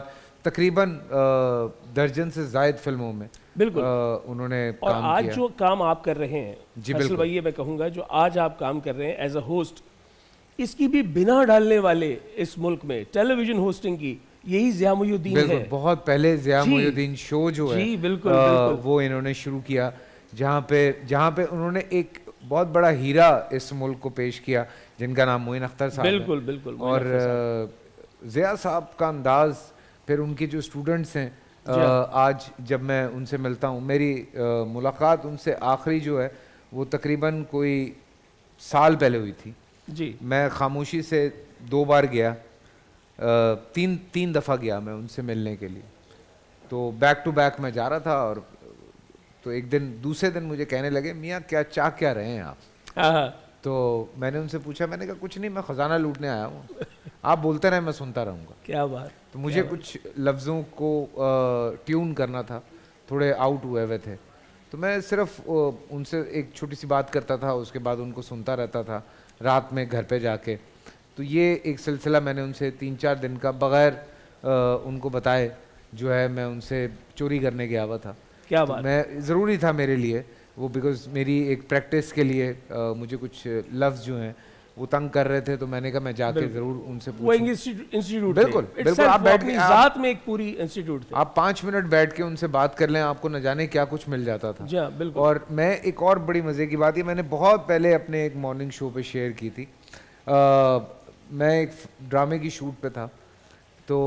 तकरीबन दर्जन से ज़ायद फिल्मों में बिल्कुल आ, उन्होंने और काम आज किया। जो काम आप कर रहे हैं जी फैसल बिल्कुल भाई, ये मैं कहूँगा जो आज आप काम कर रहे हैं एज अ होस्ट, इसकी भी बिना डालने वाले इस मुल्क में टेलीविजन होस्टिंग की यही ज़िया मुहिउद्दीन है। बहुत पहले ज़िया जी, मुहिउद्दीन शो जो है जी, बिल्कुल, आ, बिल्कुल। वो इन्होंने शुरू किया, जहाँ पे जहाँ पे उन्होंने एक बहुत बड़ा हीरा इस मुल्क को पेश किया जिनका नाम मोइन अख्तर साहब है। बिल्कुल बिल्कुल मोइन और अख्तर साहब। ज़िया साहब का अंदाज, फिर उनके जो स्टूडेंट्स हैं, आज जब मैं उनसे मिलता हूँ, मेरी आ, मुलाकात उनसे आखिरी जो है वो तकरीबन कोई साल पहले हुई थी जी। मैं खामोशी से दो बार गया, आ, तीन तीन दफ़ा गया मैं उनसे मिलने के लिए। तो बैक टू बैक मैं जा रहा था, और तो एक दिन दूसरे दिन मुझे कहने लगे, मियाँ क्या चाह क्या रहे हैं आप? तो मैंने उनसे पूछा, मैंने कहा कुछ नहीं, मैं ख़जाना लूटने आया हूँ, आप बोलते रहे मैं सुनता रहूँगा। क्या बात। तो मुझे कुछ लफ्ज़ों को ट्यून करना था, थोड़े आउट हुए हुए थे, तो मैं सिर्फ उनसे एक छोटी सी बात करता था, उसके बाद उनको सुनता रहता था रात में घर पे जाके। तो ये एक सिलसिला मैंने उनसे तीन चार दिन का बग़ैर उनको बताए जो है मैं उनसे चोरी करने गया हुआ था। क्या तो बात। मैं ज़रूरी था मेरे लिए वो, बिकॉज़ मेरी एक प्रैक्टिस के लिए आ, मुझे कुछ लफ्ज़ जो हैं वो तंग कर रहे थे, तो मैंने कहा मैं जाके ज़रूर उनसे वो इंस्टीट्यूट बिल्कुल बिल्कुल आप बैठ के साथ में एक पूरी इंस्टीट्यूट थे, आप पाँच मिनट बैठ के उनसे बात कर लें, आपको न जाने क्या कुछ मिल जाता था। जी बिल्कुल। और मैं एक और बड़ी मज़े की बात, ये मैंने बहुत पहले अपने एक मॉर्निंग शो पे शेयर की थी। आ, मैं एक ड्रामे की शूट पे था, तो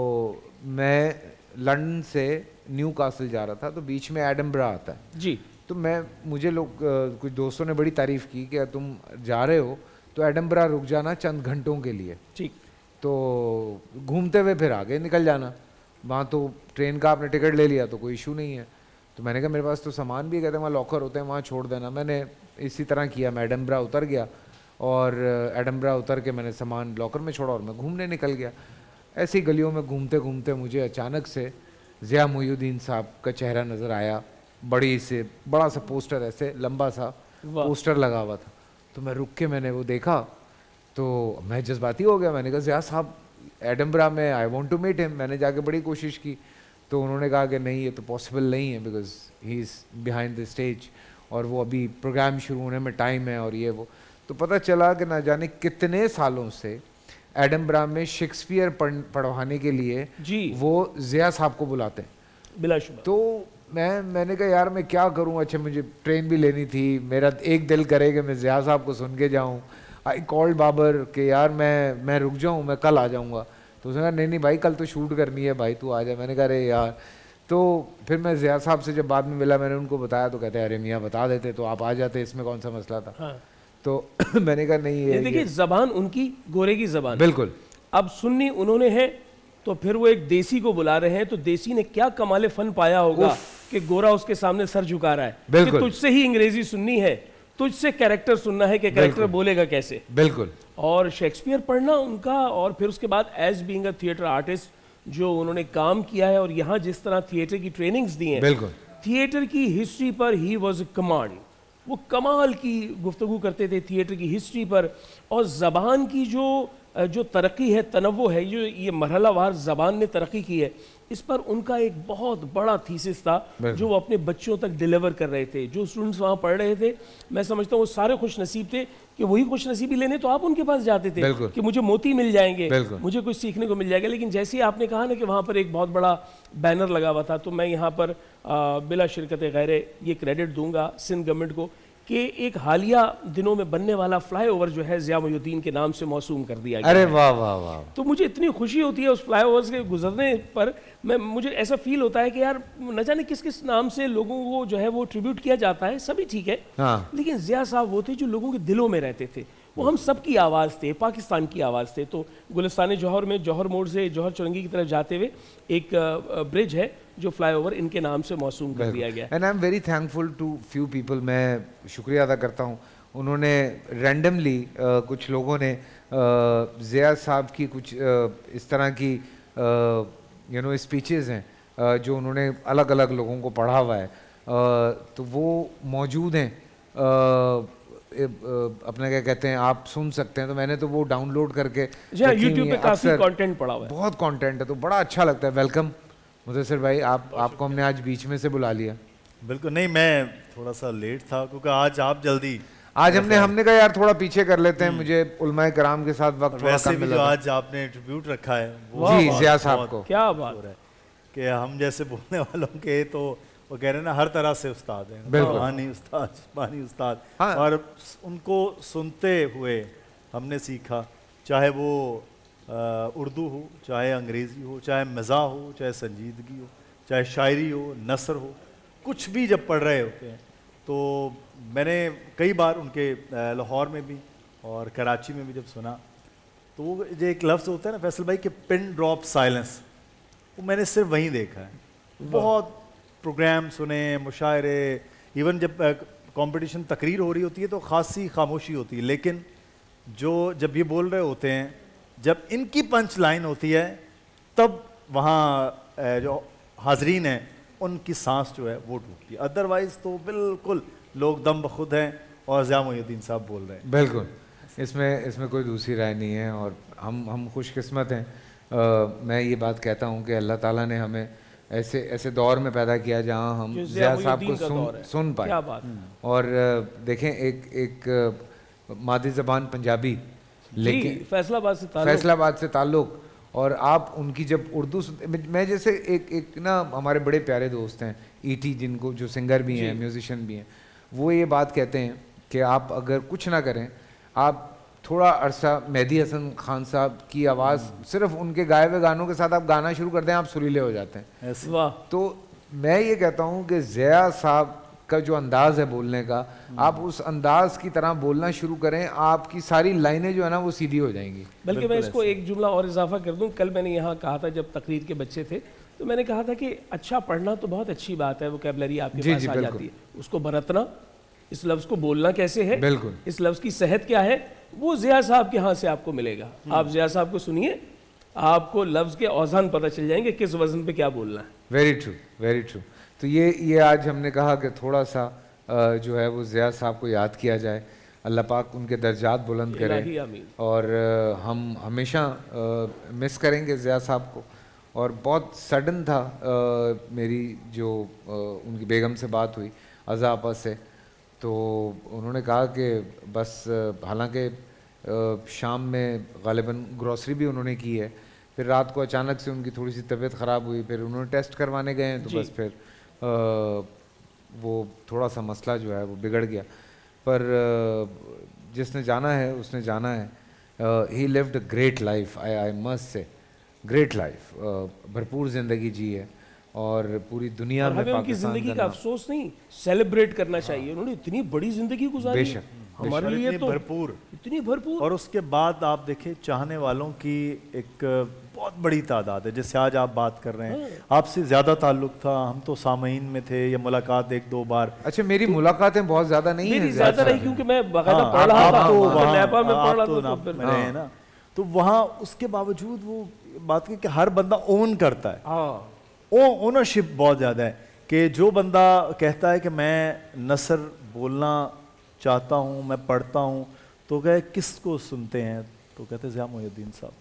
मैं लंदन से न्यू कासल जा रहा था, तो बीच में एडनबरा आता है जी। तो मैं मुझे लोग कुछ दोस्तों ने बड़ी तारीफ़ की कि तुम जा रहे हो तो एडनबरा रुक जाना चंद घंटों के लिए, ठीक, तो घूमते हुए फिर आगे निकल जाना, वहाँ तो ट्रेन का आपने टिकट ले लिया तो कोई इशू नहीं है। तो मैंने कहा मेरे पास तो सामान भी, कहते हैं वहाँ लॉकर होते हैं, वहाँ छोड़ देना। मैंने इसी तरह किया, मैं एडनबरा उतर गया, और एडनबरा उतर के मैंने सामान लॉकर में छोड़ा और मैं घूमने निकल गया। ऐसी गलियों में घूमते घूमते मुझे अचानक से ज़िया मुहिउद्दीन साहब का चेहरा नज़र आया, बड़ी से बड़ा सा पोस्टर, ऐसे लंबा सा पोस्टर लगा हुआ था। तो मैं रुक के मैंने वो देखा, तो मैं जज्बाती हो गया, मैंने कहा ज़िया साहब एडनबरा में, I want to meet him. मैंने जाके बड़ी कोशिश की, तो उन्होंने कहा कि नहीं ये तो पॉसिबल नहीं है, because he is behind the stage, और वो अभी प्रोग्राम शुरू होने में टाइम है, और ये वो। तो पता चला कि ना जाने कितने सालों से एडनबरा में शेक्सपियर पढ़वाने के लिए जी वो ज़िया साहब को बुलाते हैं बिलाशुबा। तो मैं मैंने कहा यार मैं क्या करूं, अच्छा मुझे ट्रेन भी लेनी थी, मेरा एक दिल करे कि मैं ज़िया साहब को सुन के जाऊं। आई कॉल्ड बाबर कि यार मैं मैं रुक जाऊं, मैं कल आ जाऊंगा। तो उसने कहा नहीं नहीं भाई कल तो शूट करनी है भाई, तू आ जा। मैंने कहा अरे यार। तो फिर मैं ज़िया साहब से जब बाद में मिला, मैंने उनको बताया, तो कहते अरे मियाँ बता देते तो आप आ जाते, इसमें कौन सा मसला था। हाँ। तो मैंने कहा नहीं ये देखिए जबान उनकी गोरे की जबान, बिल्कुल। अब सुन्नी उन्होंने है, तो फिर वो एक देसी को बुला रहे हैं, तो देसी ने क्या कमाले फन पाया होगा कि गोरा उसके सामने सर झुका रहा है कि तुझसे ही अंग्रेजी सुननी है, तुझसे कैरेक्टर सुनना है कि कैरेक्टर बोलेगा कैसे। बिल्कुल। और शेक्सपियर पढ़ना उनका, और फिर उसके बाद as being a theatre artist जो उन्होंने काम किया है, और यहाँ जिस तरह थिएटर की ट्रेनिंग्स दी हैं, बिल्कुल थिएटर की हिस्ट्री पर ही वॉज कमांड। वो कमाल की गुफ्तगू करते थे थिएटर की हिस्ट्री पर, और ज़बान की जो जो तरक्की है, तनव्वु है, जो ये मरहलावार ज़बान ने तरक्की की है, इस पर उनका एक बहुत बड़ा थीसिस था जो वो अपने बच्चों तक डिलीवर कर रहे थे। जो स्टूडेंट्स वहाँ पढ़ रहे थे, मैं समझता हूँ वो सारे खुश नसीब थे कि वही खुश नसीबी लेने तो आप उनके पास जाते थे कि मुझे मोती मिल जाएंगे, मुझे कुछ सीखने को मिल जाएगा। लेकिन जैसे ही आपने कहा ना कि वहाँ पर एक बहुत बड़ा बैनर लगा हुआ था, तो मैं यहाँ पर आ, बिला शिरकत गैरे ये क्रेडिट दूंगा सिंध गवर्नमेंट को कि एक हालिया दिनों में बनने वाला फ्लाईओवर जो है ज़िया मुहिउद्दीन के नाम से मौसूम कर दिया गया। अरे वाह वाह वाह। तो मुझे इतनी खुशी होती है उस फ्लाईओवर के गुजरने पर, मैं मुझे ऐसा फील होता है कि यार न जाने किस किस नाम से लोगों को जो है वो ट्रिब्यूट किया जाता है, सभी ठीक है, हाँ। लेकिन ज़िया साहब वो थे जो लोगों के दिलों में रहते थे, वो हम सब की आवाज़ थे, पाकिस्तान की आवाज़ थे। तो गुलिस्तान जौहर में जौहर मोड़ से जौहर चौरंगी की तरफ जाते हुए एक ब्रिज है जो फ्लाईओवर इनके नाम से मौसूम कर दिया गया। And I am very thankful to few people, मैं शुक्रिया अदा करता हूँ, उन्होंने रैंडमली uh, कुछ लोगों ने uh, ज़िया साहब की कुछ uh, इस तरह की यू नो स्पीचेस हैं uh, जो उन्होंने अलग अलग लोगों को पढ़ा हुआ है, uh, तो वो मौजूद हैं। uh, अपना क्या कहते हैं आप सुन सकते हैं, तो मैंने तो वो डाउनलोड करके यूट्यूब पे काफी कंटेंट पड़ा हुआ है, बहुत कंटेंट है, तो बड़ा अच्छा लगता है। वेलकम मुदस्सिर भाई, आप आपको हमने आज बीच में से बुला लिया। बिल्कुल नहीं, मैं थोड़ा सा लेट था क्योंकि आज आप जल्दी, आज हमने हमने कहा यार थोड़ा पीछे कर लेते हैं, मुझे उलमाए कराम के साथ वक्त थोड़ा कम मिला। आज आपने ट्रिब्यूट रखा है वो जी ज़िया साहब को, क्या बात है कि हम जैसे बोलने वालों के तो वो कह रहे हैं ना हर तरह से उस्ताद हैं, रूहानी उस्ताद, जिस्मानी उस्ताद, हाँ। और उनको सुनते हुए हमने सीखा, चाहे वो उर्दू हो, चाहे अंग्रेज़ी हो, चाहे मज़ा हो, चाहे संजीदगी हो, चाहे शायरी हो, नसर हो, कुछ भी जब पढ़ रहे होते हैं तो मैंने कई बार उनके लाहौर में भी और कराची में भी जब सुना तो वो जो एक लफ्ज़ होता है ना फैसल भाई कि पिन ड्रॉप साइलेंस, वो मैंने सिर्फ वहीं देखा है। बहुत प्रोग्राम सुने, मुशायरे, इवन जब कंपटीशन तकरीर हो रही होती है तो ख़ासी खामोशी होती है, लेकिन जो जब ये बोल रहे होते हैं, जब इनकी पंच लाइन होती है तब वहाँ जो हाजरीन हैं उनकी सांस जो है वो टूटती है, अदरवाइज़ तो बिल्कुल लोग दम बखुद हैं और ज़िया मोइनुद्दीन साहब बोल रहे हैं। बिल्कुल, इसमें इसमें कोई दूसरी राय नहीं है और हम हम खुशकिस्मत हैं। आ, मैं ये बात कहता हूँ कि अल्लाह ताला ने हमें ऐसे ऐसे दौर में पैदा किया जहाँ हम ज़िया साहब को सुन सुन पाए। और देखें एक एक मादी ज़बान पंजाबी, लेकिन फैसलाबाद से ताल्लुक फैसलाबाद से ताल्लुक और आप उनकी जब उर्दू मैं जैसे एक एक ना हमारे बड़े प्यारे दोस्त हैं ईटी, जिनको जो सिंगर भी हैं, म्यूजिशियन भी हैं, वो ये बात कहते हैं कि आप अगर कुछ ना करें, आप थोड़ा अरसा मेहदी हसन खान साहब की आवाज़, सिर्फ उनके गाए हुए गानों के साथ आप गाना शुरू कर दें, आप सुरीले हो जाते हैं। तो मैं ये कहता हूँ कि ज़िया साहब का जो अंदाज़ है बोलने का, आप उस अंदाज की तरह बोलना शुरू करें, आपकी सारी लाइनें जो है ना वो सीधी हो जाएंगी। बल्कि मैं इसको एक जुमला और इजाफा कर दूं, कल मैंने यहाँ कहा था जब तकरीर के बच्चे थे तो मैंने कहा था कि अच्छा पढ़ना तो बहुत अच्छी बात है, वोकैबुलरी आपके पास आ जाती है, उसको बरतना, इस लफ्ज़ को बोलना कैसे है, बिल्कुल इस लफ्ज़ की सेहत क्या है, वो ज़िया साहब के यहाँ से आपको मिलेगा। आप ज़िया साहब को सुनिए, आपको लफ्ज़ के औज़ान पता चल जाएंगे, किस वज़न पे क्या बोलना है। Very true, very true. तो ये ये आज हमने कहा कि थोड़ा सा जो है वो ज़िया साहब को याद किया जाए, अल्लाह पाक उनके दर्जात बुलंद करें, और हम हमेशा मिस करेंगे ज़िया साहब को। और बहुत सडन था आ, मेरी जो आ, उनकी बेगम से बात हुई अज़ा आपा से, तो उन्होंने कहा कि बस, हालांकि शाम में गालिबन ग्रॉसरी भी उन्होंने की है, फिर रात को अचानक से उनकी थोड़ी सी तबीयत ख़राब हुई, फिर उन्होंने टेस्ट करवाने गए हैं तो बस फिर आ, वो थोड़ा सा मसला जो है वो बिगड़ गया। पर जिसने जाना है उसने जाना है। He lived a great life, I I must say great life, भरपूर ज़िंदगी जी है और पूरी दुनिया में हमें उनकी ज़िंदगी का अफसोस नहीं, सेलिब्रेट करना चाहिए। उन्होंने इतनी बड़ी ज़िंदगी गुजारी है हमारे लिए, तो भरपूर, इतनी भरपूर। और उसके बाद आप देखें चाहने वालों की एक बहुत बड़ी तादाद है। जैसे आज आप बात कर रहे हैं, आपसे ज़्यादा ताल्लुक था, हम तो सामईन में थे या मुलाकात एक दो बार। अच्छा, मेरी मुलाकातें बहुत ज़्यादा नहीं है, ज़्यादा नहीं, क्योंकि मैं बाकायदा पढ़ रहा था, नेपा में पढ़ रहा था, तो वहाँ उसके बावजूद वो बात की कि हर बंदा ओन करता है, ओ ओनरशिप बहुत ज़्यादा है कि जो बंदा कहता है कि मैं नसर बोलना चाहता हूँ, मैं पढ़ता हूँ, तो कहे किसको सुनते हैं, तो कहते ज़िया मोइनुद्दीन साहब।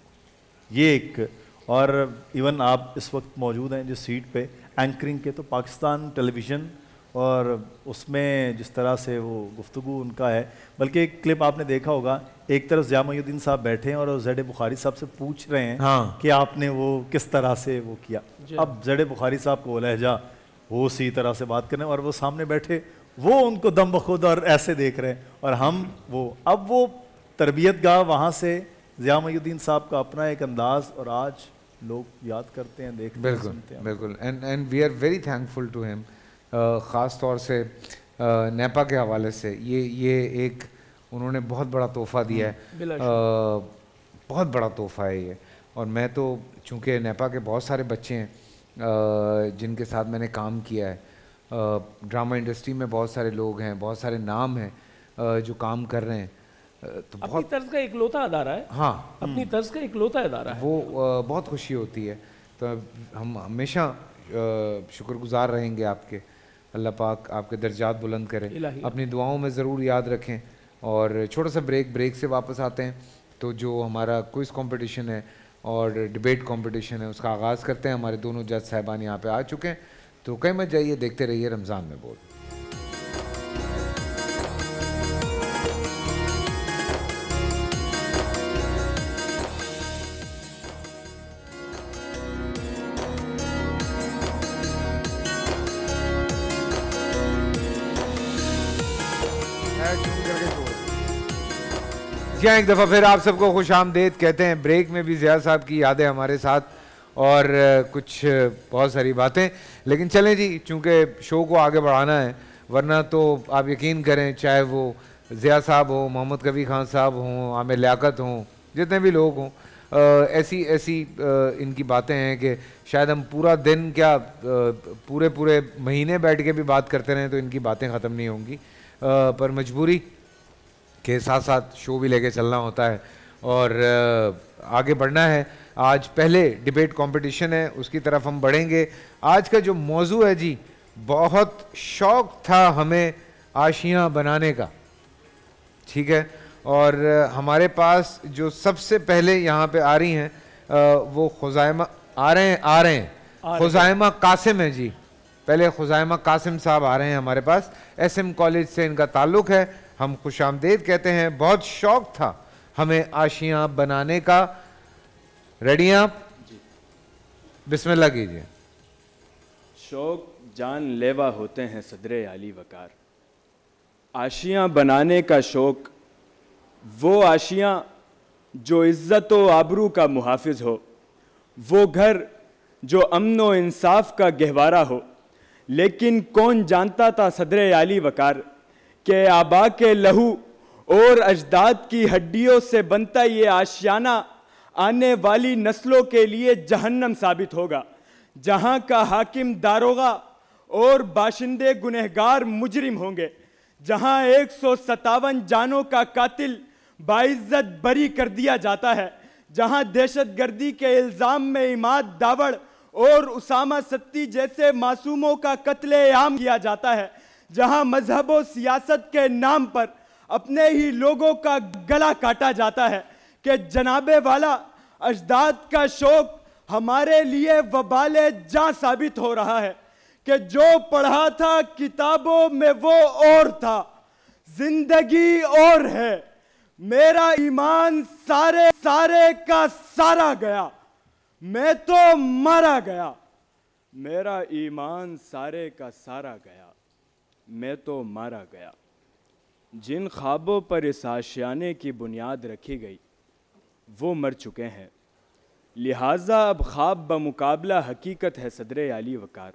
ये एक, और इवन आप इस वक्त मौजूद हैं जिस सीट पे एंकरिंग के, तो पाकिस्तान टेलीविज़न और उसमें जिस तरह से वो गुफ्तगू उनका है, बल्कि एक क्लिप आपने देखा होगा, एक तरफ ज़िया मोइनुद्दीन साहब बैठे हैं और ज़ैड बुखारी साहब से पूछ रहे हैं हाँ। कि आपने वो किस तरह से वो किया। अब ज़ैड बुखारी साहब को लहजा वो उसी तरह से बात करें और वो सामने बैठे, वो उनको दम बखुद और ऐसे देख रहे हैं, और हम वो अब वो तरबियत गाह वहाँ से ज़िया मोइनुद्दीन साहब का अपना एक अंदाज़, और आज लोग याद करते हैं, देखते हैं, सुनते हैं। बिल्कुल, and and we are very thankful to him, ख़ास तौर से नेपा के हवाले से। ये ये एक उन्होंने बहुत बड़ा तोहफ़ा दिया है, uh, बहुत बड़ा तोहफ़ा है ये। और मैं तो चूँकि नेपा के बहुत सारे बच्चे हैं uh, जिनके साथ मैंने काम किया है, ड्रामा uh, इंडस्ट्री में बहुत सारे लोग हैं, बहुत सारे नाम हैं uh, जो काम कर रहे हैं, तो अपनी बहुत तर्ज का इकलौता अदारा है। हाँ, अपनी तर्ज का इकलौता अदारा है, वो uh, बहुत खुशी होती है। तो हम हमेशा uh, शुक्रगुजार रहेंगे आपके, अल्लाह पाक आपके दर्जात बुलंद करे, अपनी दुआओं में ज़रूर याद रखें। और छोटा सा ब्रेक, ब्रेक से वापस आते हैं तो जो हमारा क्विज़ कंपटीशन है और डिबेट कंपटीशन है उसका आगाज़ करते हैं। हमारे दोनों जज साहिबान यहाँ पे आ चुके हैं, तो कहीं मत जाइए, देखते रहिए रमज़ान में बोल। जी हाँ, एक दफ़ा फिर आप सबको खुश आमदेद कहते हैं। ब्रेक में भी ज़िया साहब की यादें हमारे साथ और कुछ बहुत सारी बातें, लेकिन चलें जी, चूँकि शो को आगे बढ़ाना है, वरना तो आप यकीन करें चाहे वो ज़िया साहब हो, मोहम्मद कबीर खान साहब हों, आमिर लियाकत हों, जितने भी लोग हों, ऐसी ऐसी इनकी बातें हैं कि शायद हम पूरा दिन क्या पूरे पूरे महीने बैठ के भी बात करते रहें तो इनकी बातें ख़त्म नहीं होंगी, पर मजबूरी के साथ साथ शो भी लेके चलना होता है और आगे बढ़ना है। आज पहले डिबेट कंपटीशन है, उसकी तरफ हम बढ़ेंगे। आज का जो मौजू है जी, बहुत शौक़ था हमें आशियाँ बनाने का, ठीक है, और हमारे पास जो सबसे पहले यहाँ पे आ रही हैं वो खुज़ाइमा आ रहे हैं आ रहे हैं खुज़ाइमा कासिम है जी। पहले खुज़ाइमा कासिम साहब आ रहे हैं हमारे पास, एस एम कॉलेज से इनका ताल्लुक़ है। हम खुशामदेद कहते हैं। बहुत शौक़ था हमें आशियाँ बनाने का। रेडी हैं आप? बिस्मिल्लाह कीजिए। शौक़ जान लेवा होते हैं सदरे आली वकार, आशियाँ बनाने का शौक़, वो आशियाँ जो इज़्ज़त व आबरू का मुहाफिज हो, वो घर जो अमन व इंसाफ का गहवारा हो। लेकिन कौन जानता था सदरे आली वकार के आबा के लहू और अजदाद की हड्डियों से बनता ये आशियाना आने वाली नस्लों के लिए जहन्नम साबित होगा, जहां का हाकिम दारोगा और बाशिंदे गुनहगार मुजरिम होंगे, जहां एक सौ सत्तावन जानों का कातिल बाइज्जत बरी कर दिया जाता है, जहां दहशतगर्दी के इल्ज़ाम में इमाद दावड़ और उसामा सत्ती जैसे मासूमों का कत्ले-आम किया जाता है, जहां मजहब और सियासत के नाम पर अपने ही लोगों का गला काटा जाता है, कि जनाबे वाला अजदाद का शौक हमारे लिए वबाले जां साबित हो रहा है, कि जो पढ़ा था किताबों में वो और था, जिंदगी और है, मेरा ईमान सारे सारे का सारा गया, मैं तो मारा गया, मेरा ईमान सारे का सारा गया, मैं तो मारा गया। जिन ख्वाबों पर इस आशियाने की बुनियाद रखी गई वो मर चुके हैं, लिहाजा अब ख्वाब बमुकाबला हकीकत है सदरे आली वकार।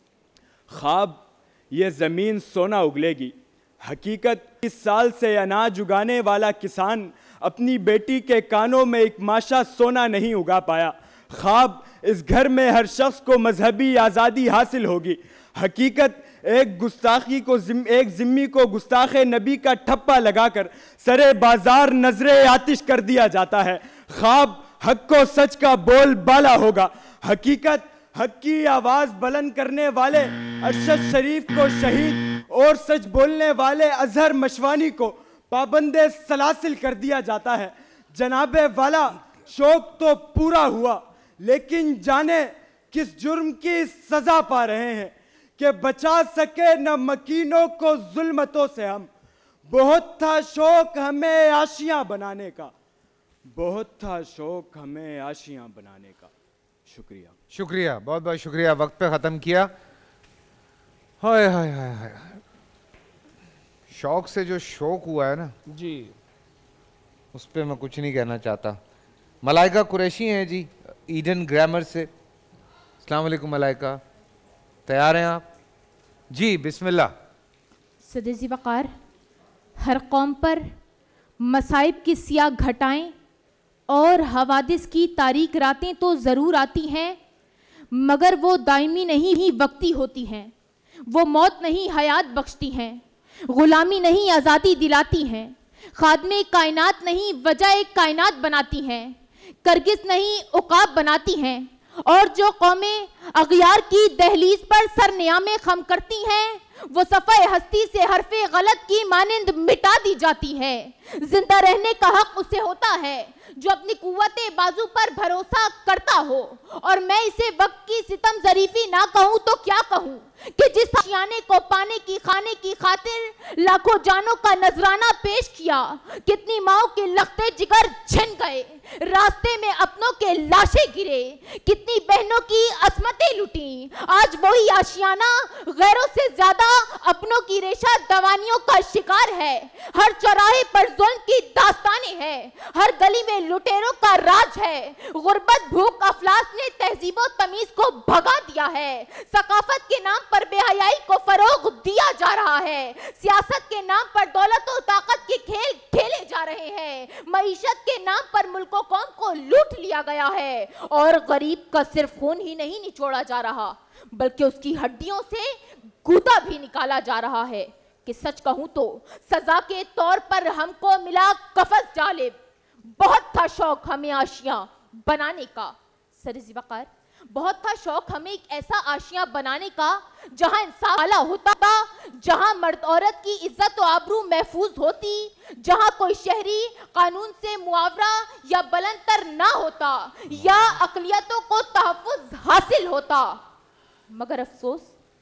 ख्वाब ये ज़मीन सोना उगलेगी, हकीकत इस साल से अनाज उगाने वाला किसान अपनी बेटी के कानों में एक माशा सोना नहीं उगा पाया। ख्वाब इस घर में हर शख्स को मजहबी आज़ादी हासिल होगी, हकीकत एक गुस्ताखी को जिम, एक जिम्मी को गुस्ताखे नबी का ठप्पा लगाकर सरे बाजार नजरे आतिश कर दिया जाता है। ख्वाब हक को सच का बोल बाला होगा, हकीकत हक की आवाज बुलंद करने वाले अरशद शरीफ को शहीद और सच बोलने वाले अजहर मशवानी को पाबंदे सलासिल कर दिया जाता है। जनाबे वाला शौक तो पूरा हुआ, लेकिन जाने किस जुर्म की सजा पा रहे हैं कि बचा सके न मकीनों को जुल्मतों से हम। बहुत था शौक हमें आशियां बनाने का, बहुत था शौक हमें आशियां बनाने का। शुक्रिया शुक्रिया, बहुत बहुत शुक्रिया। वक्त पे ख़त्म किया। हाय हाय हाय हाय, शौक से जो शौक हुआ है ना जी, उस पर मैं कुछ नहीं कहना चाहता। मलाइका कुरैशी हैं जी, ईडन ग्रामर से। अस्सलाम वालेकुम मलाइका, तैयार हैं आप? जी बिस्मिल्लाह। सदे वक़ार, हर कौम पर मसाइब की सियाह घटाएं और हवादिस की तारीक रातें तो ज़रूर आती हैं, मगर वो दायमी नहीं ही वक्ती होती हैं। वो मौत नहीं हयात बख्शती हैं, ग़ुलामी नहीं आज़ादी दिलाती हैं, खादमे कायनात नहीं वजह एक कायनात बनाती हैं, करगिस नहीं उकाब बनाती हैं। और जो कौमें अगियार की दहलीज पर सर नियामे खम करती हैं, वो सफ़े हस्ती से हरफे गलत की मानिंद मिटा दी जाती हैं। जिंदा रहने का हक उसे होता है जो अपनी कुव्वते बाजू पर भरोसा करता हो। और मैं इसे वक्त की सितम जरीफी ना कहूँ तो क्या कहूँ कि जिस आशियाने को पाने की खाने की खातिर लाखों जानों का नजराना पेश किया, कितनी माओ के लखते जिगर छिन गए, रास्ते में अपनों के लाशें गिरे, कितनी बहनों की असमतें लुटी। आज वही आशियाना गैरों से ज्यादा अपनों की रेशा दवानियों का शिकार है। हर चौराहे पर जुल्म की दास्तानें हैं, हर गली में लुटेरों का राज है। गुर्बत भूख अफलास ने तहजीबो तमीज को भगा दिया है। सकाफत के नाम पर बेहयाई को फरोग दिया जा रहा है। सियासत के नाम पर दौलत और ताकत के खेल खेले जा रहे हैं। मईशत के नाम पर मुल्कों कौम को लूट लिया गया है। और गरीब का सिर्फ खून ही नहीं निचोड़ा जा रहा, बल्कि उसकी हड्डियों से गूदा भी निकाला जा रहा है। कि सच कहूं तो सजा के तौर पर हमको मिला कफस जालिब। बहुत था शौक हमें आशियां बनाने का सरिज़ वक़ार, बहुत था शौक हमें एक ऐसा आशियां बनाने का जहां इंसाफ वाला होता था, जहां मर्द औरत की इज्जत और आबरू महफूज होती, जहां कोई शहरी कानून से मुआवरा या बुलंदतर ना होता या अक़लियतों को तहफ़्फ़ुज़ हासिल होता। मगर अफसोस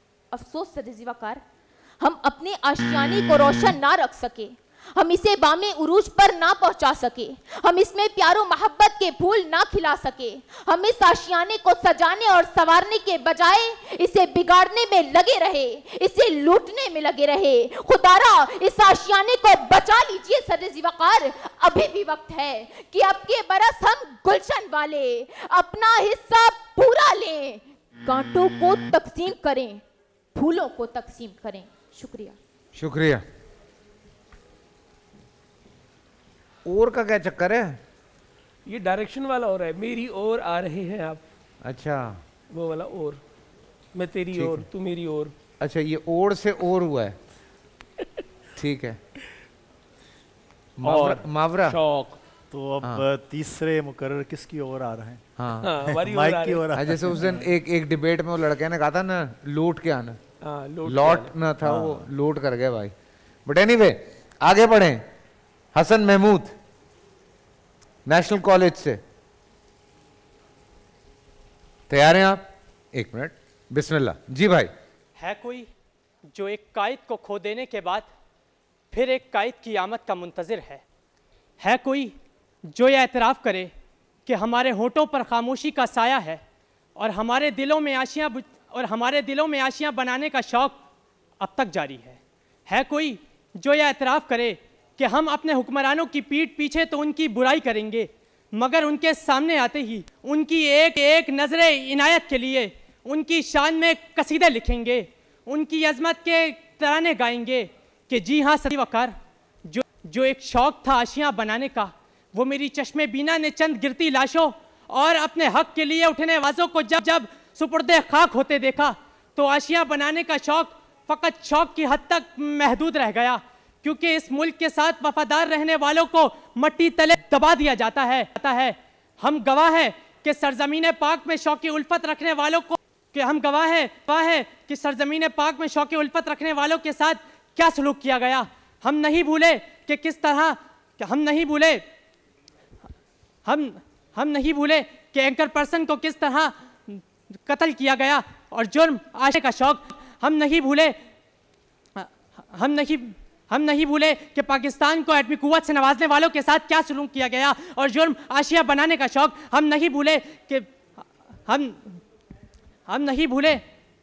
अफसोस सरिज़ वक़ार, हम अपने आशियाने को रोशन ना रख सके, हम इसे बामे उरूज पर ना पहुंचा सके, हम इसमें प्यारो मोहब्बत के फूल ना खिला सके। हम इस आशियाने को सजाने और संवारने के बजाय इसे बिगाड़ने में लगे रहे, इसे लूटने में लगे रहे। खुदारा इस आशियाने को बचा लीजिए सरिज़ वक़ार, अभी भी वक्त है कि अब के बरस हम गुलशन वाले अपना हिस्सा पूरा लें। कांटों को तकसीम करें, फूलों को तकसीम करें। शुक्रिया शुक्रिया। और का क्या चक्कर है? ये डायरेक्शन वाला हो रहा है, मेरी ओर आ रहे हैं आप। अच्छा, वो वाला और, मैं तेरी ओर, तू मेरी ओर। अच्छा, ये ओर से और हुआ है। ठीक है। और मावरा शौक। तो अब हाँ। तीसरे मुकर्रर किसकी ओर आ रहे हैं? हाँ, हाँ माइक की ओर। जैसे उस दिन एक एक डिबेट में वो लड़के ने कहा था ना, लूट के आना। हाँ, लौट ना था, वो लूट कर गए भाई। बट एनीवे, आगे बढ़े। हसन महमूद नेशनल कॉलेज से, तैयार हैं आप? एक मिनट, बिस्मिल्लाह जी भाई। है कोई जो एक कायद को खो देने के बाद फिर एक कायद की आमद का मुंतज़िर है? है कोई जो यह एतराफ़ करे कि हमारे होठों पर खामोशी का साया है और हमारे दिलों में आशियाँ और हमारे दिलों में आशियाँ बनाने का शौक़ अब तक जारी है? है कोई जो यह एतराफ़ करे कि हम अपने हुक्मरानों की पीठ पीछे तो उनकी बुराई करेंगे, मगर उनके सामने आते ही उनकी एक एक नज़रे इनायत के लिए उनकी शान में कसीदे लिखेंगे, उनकी अज़मत के तराने गाएंगे? कि जी हाँ सरिज़ वक़ार, जो जो एक शौक़ था आशियाँ बनाने का, वो मेरी चश्मे बीना ने चंद गिरती लाशों और अपने हक के लिए उठने वालों को जब जब सुपुर्दे खाक होते देखा, तो आशियाँ बनाने का शौक़ फ़कत शौक़ की हद तक महदूद रह गया। क्योंकि इस मुल्क के साथ वफादार रहने वालों को मट्टी तले दबा दिया जाता है है हम गवाह हैं कि सरजमीन पाक में शौक़ उल्फत रखने वालों को कि हम गवाह हैं गवाह हैं कि सरजमीन पाक में शौक़ उल्फत रखने वालों के साथ क्या सलूक किया गया। हम नहीं भूले कि किस तरह कि हम नहीं भूले हम हम नहीं भूले कि एंकर पर्सन को किस तरह कत्ल किया गया और जुर्म आशे का शौक़ हम नहीं भूले हम नहीं हम नहीं भूले कि पाकिस्तान को एटमी कुव्वत से नवाजने वालों के साथ क्या सलूक किया गया और जुर्म आशिया बनाने का शौक़ हम नहीं भूले कि हम हम नहीं भूले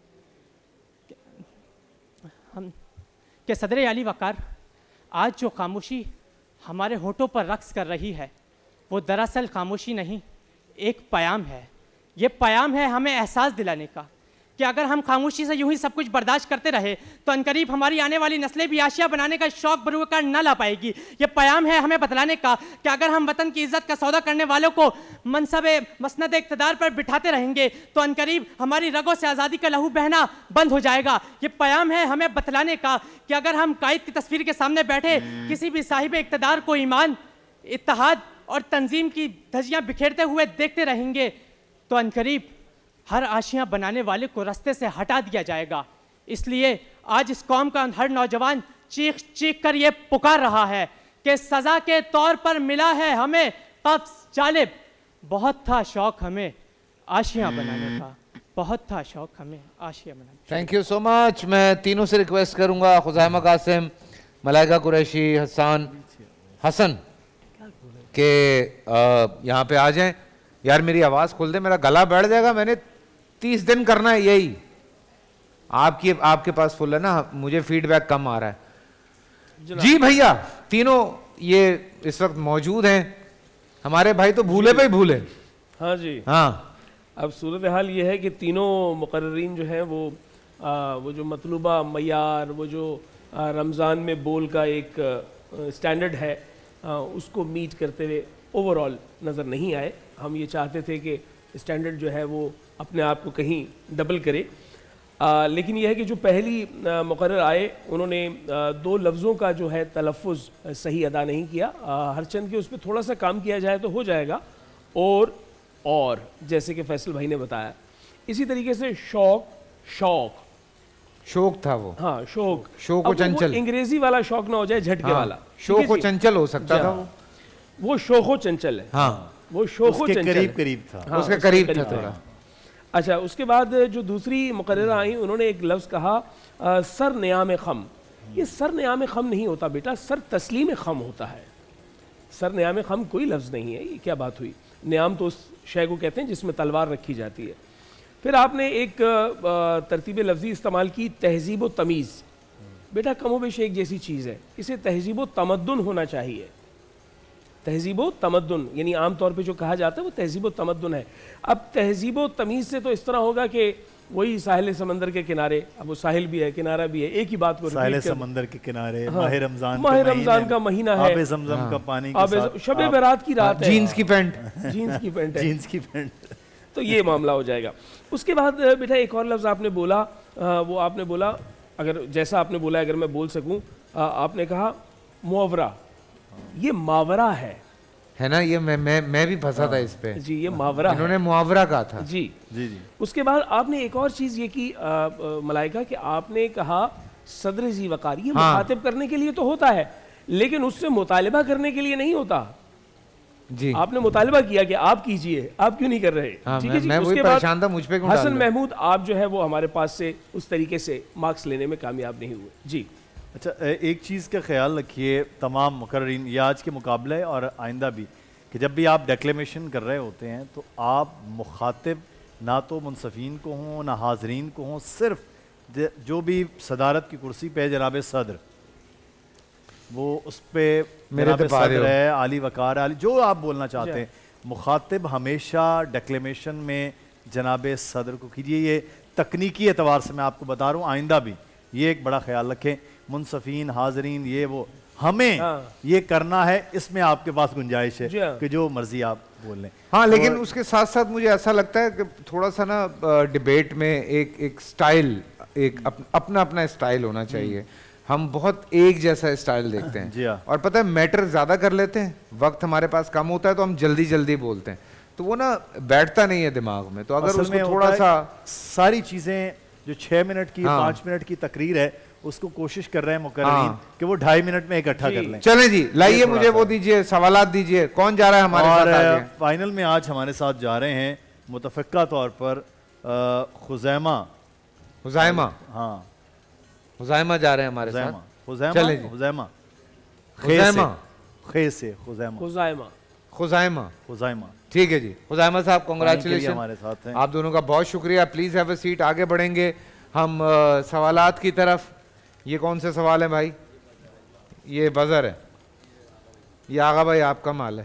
हम कि सदर आली वक़ार, आज जो खामोशी हमारे होठों पर रक्स कर रही है वो दरअसल खामोशी नहीं, एक पैगाम है। ये पैगाम है हमें एहसास दिलाने का कि अगर हम खामोशी से यूं ही सब कुछ बर्दाश्त करते रहे तो अनकरीब हमारी आने वाली नस्लें भी आशिया बनाने का शौक़ बरूकार न ला पाएगी। ये पैगाम है हमें बतलाने का कि अगर हम वतन की इज्जत का सौदा करने वालों को मनसब मसनद इक़्तिदार पर बिठाते रहेंगे तो अनकरीब हमारी रगों से आज़ादी का लहू बहना बंद हो जाएगा। ये पैगाम है हमें बतलाने का कि अगर हम कायद की तस्वीर के सामने बैठे किसी भी साहिब इक़्तिदार को ईमान, इत्तेहाद और तंजीम की धज्जियाँ बिखेरते हुए देखते रहेंगे तो अनकरीब हर आशियाँ बनाने वाले को रास्ते से हटा दिया जाएगा। इसलिए आज इस कौम का हर नौजवान चीख चीख कर ये पुकार रहा है कि सज़ा के तौर पर मिला है हमें कब्ज़ जालिब। बहुत था शौक़ हमें आशियाँ बनाने का, बहुत था शौक़ हमें आशियाँ बनाने का। Thank you so much. मैं तीनों से रिक्वेस्ट करूंगा, खुज़ैमा कासिम, मलाइका कुरैशी, हसन हसन के यहाँ पे आ जाएं। यार मेरी आवाज़ खोल दे, मेरा गला बैठ जाएगा। मैंने तीस दिन करना है यही। आपकी आपके पास फुल है ना, मुझे फीडबैक कम आ रहा है। जी भैया, तीनों ये इस वक्त मौजूद हैं। हमारे भाई तो भूले पे ही भूले। हाँ जी, हाँ। अब सूरत हाल ये है कि तीनों मुकर्रीन जो हैं वो आ, वो जो मतलूबा मयार, वो जो आ, रमज़ान में बोल का एक स्टैंडर्ड है आ, उसको मीट करते हुए ओवरऑल नज़र नहीं आए। हम ये चाहते थे कि स्टैंडर्ड जो है वो अपने आप को कहीं डबल करे। आ, लेकिन यह है कि जो पहली मुकर्रर आए उन्होंने आ, दो लफ्ज़ों का जो है तलफ़ुज़ सही अदा नहीं किया। आ, हर चंद के उस पर थोड़ा सा काम किया जाए तो हो जाएगा। और और जैसे कि फैसल भाई ने बताया, इसी तरीके से शौक शौक शौक था वो। हाँ, शौक शौक को चंचल, अंग्रेजी वाला शौक ना हो जाए, झटके हाँ, वाला। शौक को चंचल हो सकता था वो। वो शोखो चंचल है। हाँ, वो शोखो चंचल करीब करीब था। हाँ, उसके करीब था थोड़ा। अच्छा, उसके बाद जो दूसरी मुकर्ररा आई उन्होंने एक लफ्ज़ कहा आ, सर नियाम खम। ये सर नियाम खम नहीं होता बेटा, सर तस्लीम खम होता है। सर नियाम खम कोई लफ्ज़ नहीं है। ये क्या बात हुई? नियाम तो उस शय को कहते हैं जिसमें तलवार रखी जाती है। फिर आपने एक तरतीब लफ्ज़ी इस्तेमाल की, तहज़ीब व तमीज़। बेटा कमोबेश एक जैसी चीज़ है, इसे तहज़ीब व तमद्दुन होना चाहिए। तहज़ीब व तमद्दुन यानी आम तौर पे जो कहा जाता है वो तहज़ीब व तमद्दुन है। अब तहज़ीब व तमीज़ से तो इस तरह होगा कि वही साहिल समंदर के किनारे, अब वो साहिल भी है किनारा भी है, एक ही बात को साहिल समंदर के किनारे, हाँ, माह रमजान माह रमजान का महीना है, आबे ज़मज़म का पानी के साथ, शब बारात की रात है, जीन्स की पैंट जीन्स की पैंट है, जीन्स की पैंट, तो ये मामला हो जाएगा। उसके बाद बेटा एक और लफ्ज़ आपने बोला, वो आपने बोला, अगर जैसा आपने बोला अगर मैं बोल सकूं, आपने कहा मुआवरा। ये मावरा है है ना? ये मैं मैं मैं भी फंसा था इस पे जी। ये मुआवरा, इन्होंने मुआवरा कहा था जी जी जी। उसके बाद आपने एक और चीज़ ये की मलाइका कि आपने कहा सदर जी वकार। ये हाँ। मुखातिब करने के लिए तो होता है, लेकिन उससे मुतालिबा करने के लिए नहीं होता जी। आपने मुतालिबा किया कि आप कीजिए, आप क्यों नहीं कर रहे? हाँ, ठीक है जी। मैं उसके वही परेशान था, मुझ पे क्यों डाल हसन रहे? महमूद आप जो है वो हमारे पास से उस तरीके से मार्क्स लेने में कामयाब नहीं हुए जी। अच्छा, एक चीज़ का ख्याल रखिए तमाम मुकर्रीन, ये आज के मुकाबले और आइंदा भी, कि जब भी आप डेक्लेमेशन कर रहे होते हैं तो आप मुखातिब ना तो मुनसफीन को हों ना हाजरीन को हों, सिर्फ जो भी सदारत की कुर्सी पे जनाब सदर, वो उस पर जनाब सदर है, आली वकार आली, जो आप बोलना चाहते हैं, मुखातिब हमेशा डेक्लेमेशन में जनाब सदर को कीजिए। ये तकनीकी एतबार से मैं आपको बता रहा हूँ, आइंदा भी ये एक बड़ा ख्याल रखें। मुनसफीन हाजरीन ये वो हमें हाँ। ये करना है, इसमें आपके पास गुंजाइश है कि जो मर्जी आप बोल लें। हाँ, लेकिन उसके साथ साथ मुझे ऐसा लगता है कि थोड़ा सा ना डिबेट में एक एक स्टाइल, एक अप, अपना अपना स्टाइल होना चाहिए। हम बहुत एक जैसा स्टाइल देखते हैं जी हाँ। और पता है मैटर ज्यादा कर लेते हैं, वक्त हमारे पास कम होता है तो हम जल्दी जल्दी बोलते हैं, तो वो ना बैठता नहीं है दिमाग में। तो अगर उसको थोड़ा सा सारी चीजें जो छह मिनट की हाँ। पांच मिनट की तकरीर है उसको कोशिश कर रहे हैं मुकर्रीन हाँ। कि वो ढाई मिनट में इकट्ठा कर लें। चलें जी, लाइए मुझे वो दीजिए, सवालात दीजिए। कौन जा रहा है हमारे और साथ आगे? फाइनल में आज हमारे साथ जा रहे हैं मुतफ़क्का तौर पर खुज़ैमा हुज़ैमा हाँ हुज़ैमा जा रहे हैं हमारे साथ। हुज़ैमा हुज़ैमा हुज़ैमा खे से खुज़ैमा खुज़ैमा खुज़ैमा खुज़ैमा ठीक है जी। हुज़ैमा साहब कांग्रेचुलेशन, हमारे साथ हैं। आप दोनों का बहुत शुक्रिया। Please have a seat. आगे बढ़ेंगे हम आ, सवालात की तरफ। ये कौन से सवाल है भाई? ये बजर है, ये आगा भाई आपका माल है।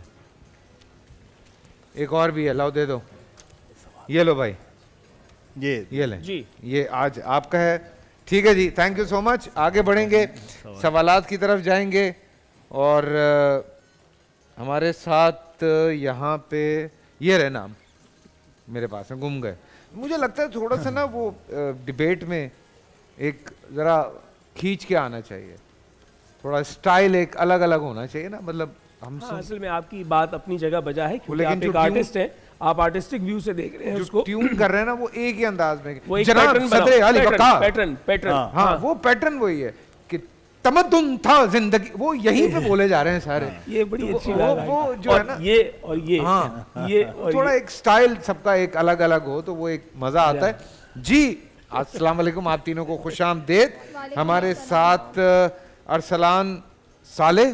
एक और भी है, लाओ दे दो। ये लो भाई, ये ये ले जी, ये आज आपका है। ठीक है जी, थैंक यू सो मच। आगे बढ़ेंगे, सवालात की तरफ जाएंगे और आ, हमारे साथ यहाँ पे ये रहे नाम मेरे पास में, गुम गए। मुझे लगता है थोड़ा सा ना वो डिबेट में एक जरा खींच के आना चाहिए, थोड़ा स्टाइल एक अलग अलग होना चाहिए ना, मतलब हम हाँ, असल में आपकी बात अपनी जगह बजा है क्योंकि लेकिन आप एक आर्टिस्ट हैं, आप आर्टिस्टिक व्यू से देख रहे हैं उसको, ट्यून कर रहे हैं ना वो एक ही अंदाज में, वो एक जनाब पैटर्न सदरे अली वक़ार, पैटर्न पैटर्न हाँ, हाँ वो पैटर्न वही है कि तमद्दुन था जिंदगी, वो यहीं पे बोले जा रहे हैं सारे। ये बड़ी तो अच्छी वो, बात है। वो जो है ना ये और ये हाँ ये और थोड़ा ये। एक स्टाइल सबका एक अलग अलग हो तो वो एक मजा आता है जी। अस्सलाम वालेकुम, आप तीनों को खुशामदीद। हमारे साथ अरसलान साले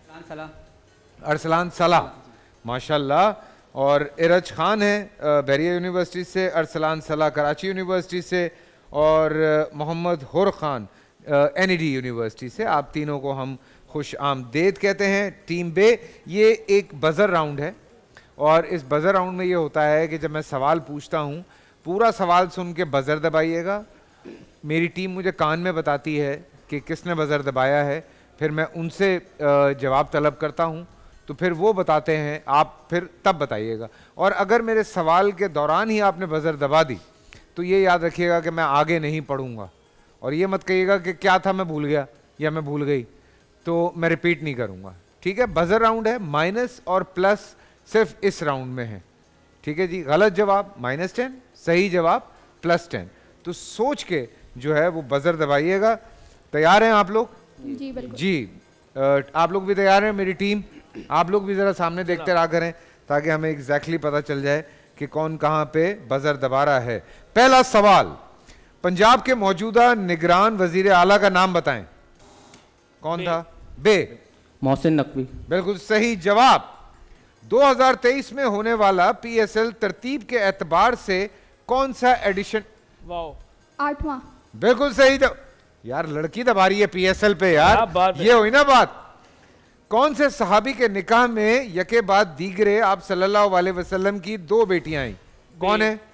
अरसलान सलाह माशाल्लाह, और इरज खान है बैरिया यूनिवर्सिटी से, अरसलान सलाह कराची यूनिवर्सिटी से, और Mohammad Hur Khan N E D university से। आप तीनों को हम खुश आमदेद कहते हैं। टीम बे, ये एक बज़र राउंड है और इस बज़र राउंड में ये होता है कि जब मैं सवाल पूछता हूँ पूरा सवाल सुन के बज़र दबाइएगा। मेरी टीम मुझे कान में बताती है कि किसने बज़र दबाया है, फिर मैं उनसे जवाब तलब करता हूँ तो फिर वो बताते हैं, आप फिर तब बताइएगा। और अगर मेरे सवाल के दौरान ही आपने बज़र दबा दी तो ये याद रखिएगा कि मैं आगे नहीं पढ़ूंगा, और ये मत कहिएगा कि क्या था मैं भूल गया या मैं भूल गई, तो मैं रिपीट नहीं करूंगा। ठीक है, बज़र राउंड है, माइनस और प्लस सिर्फ इस राउंड में है। ठीक है जी, गलत जवाब माइनस टेन, सही जवाब प्लस टेन। तो सोच के जो है वो बज़र दबाइएगा। तैयार हैं आप लोग? जी बिल्कुल जी। आप लोग भी तैयार हैं? मेरी टीम आप लोग भी ज़रा सामने देखते रहा करें ताकि हमें एग्जैक्टली पता चल जाए कि कौन कहाँ पे बज़र दबा रहा है। पहला सवाल, पंजाब के मौजूदा निगरान वजीर आला का नाम बताएं। कौन था? बे मोहसिन नकवी। बिल्कुल सही जवाब। दो हज़ार तेईस में होने वाला पी एस एल तरतीब के एतबार से कौन सा एडिशन? आठवां। बिल्कुल सही जवाब। यार लड़की दबा रही है पी एस एल पे यार, ये हुई ना बात। कौन से सहाबी के निकाह में यके बाद दीगरे आप सल्लल्लाहु अलैहि वसल्लम की दो बेटियां आई? कौन है?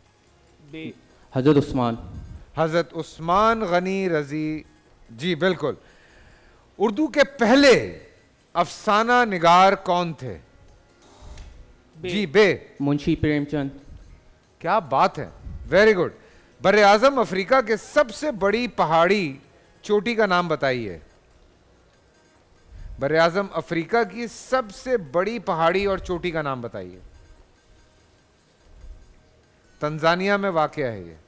हजरत उस्मान। हजरत उस्मान गनी रजी। जी बिल्कुल। उर्दू के पहले अफसाना निगार कौन थे? बे। जी बे मुंशी प्रेमचंद। क्या बात है, वेरी गुड। बर आजम अफ्रीका के सबसे बड़ी पहाड़ी चोटी का नाम बताइए। बर आजम अफ्रीका की सबसे बड़ी पहाड़ी और चोटी का नाम बताइए। तंजानिया में वाक़या है ये।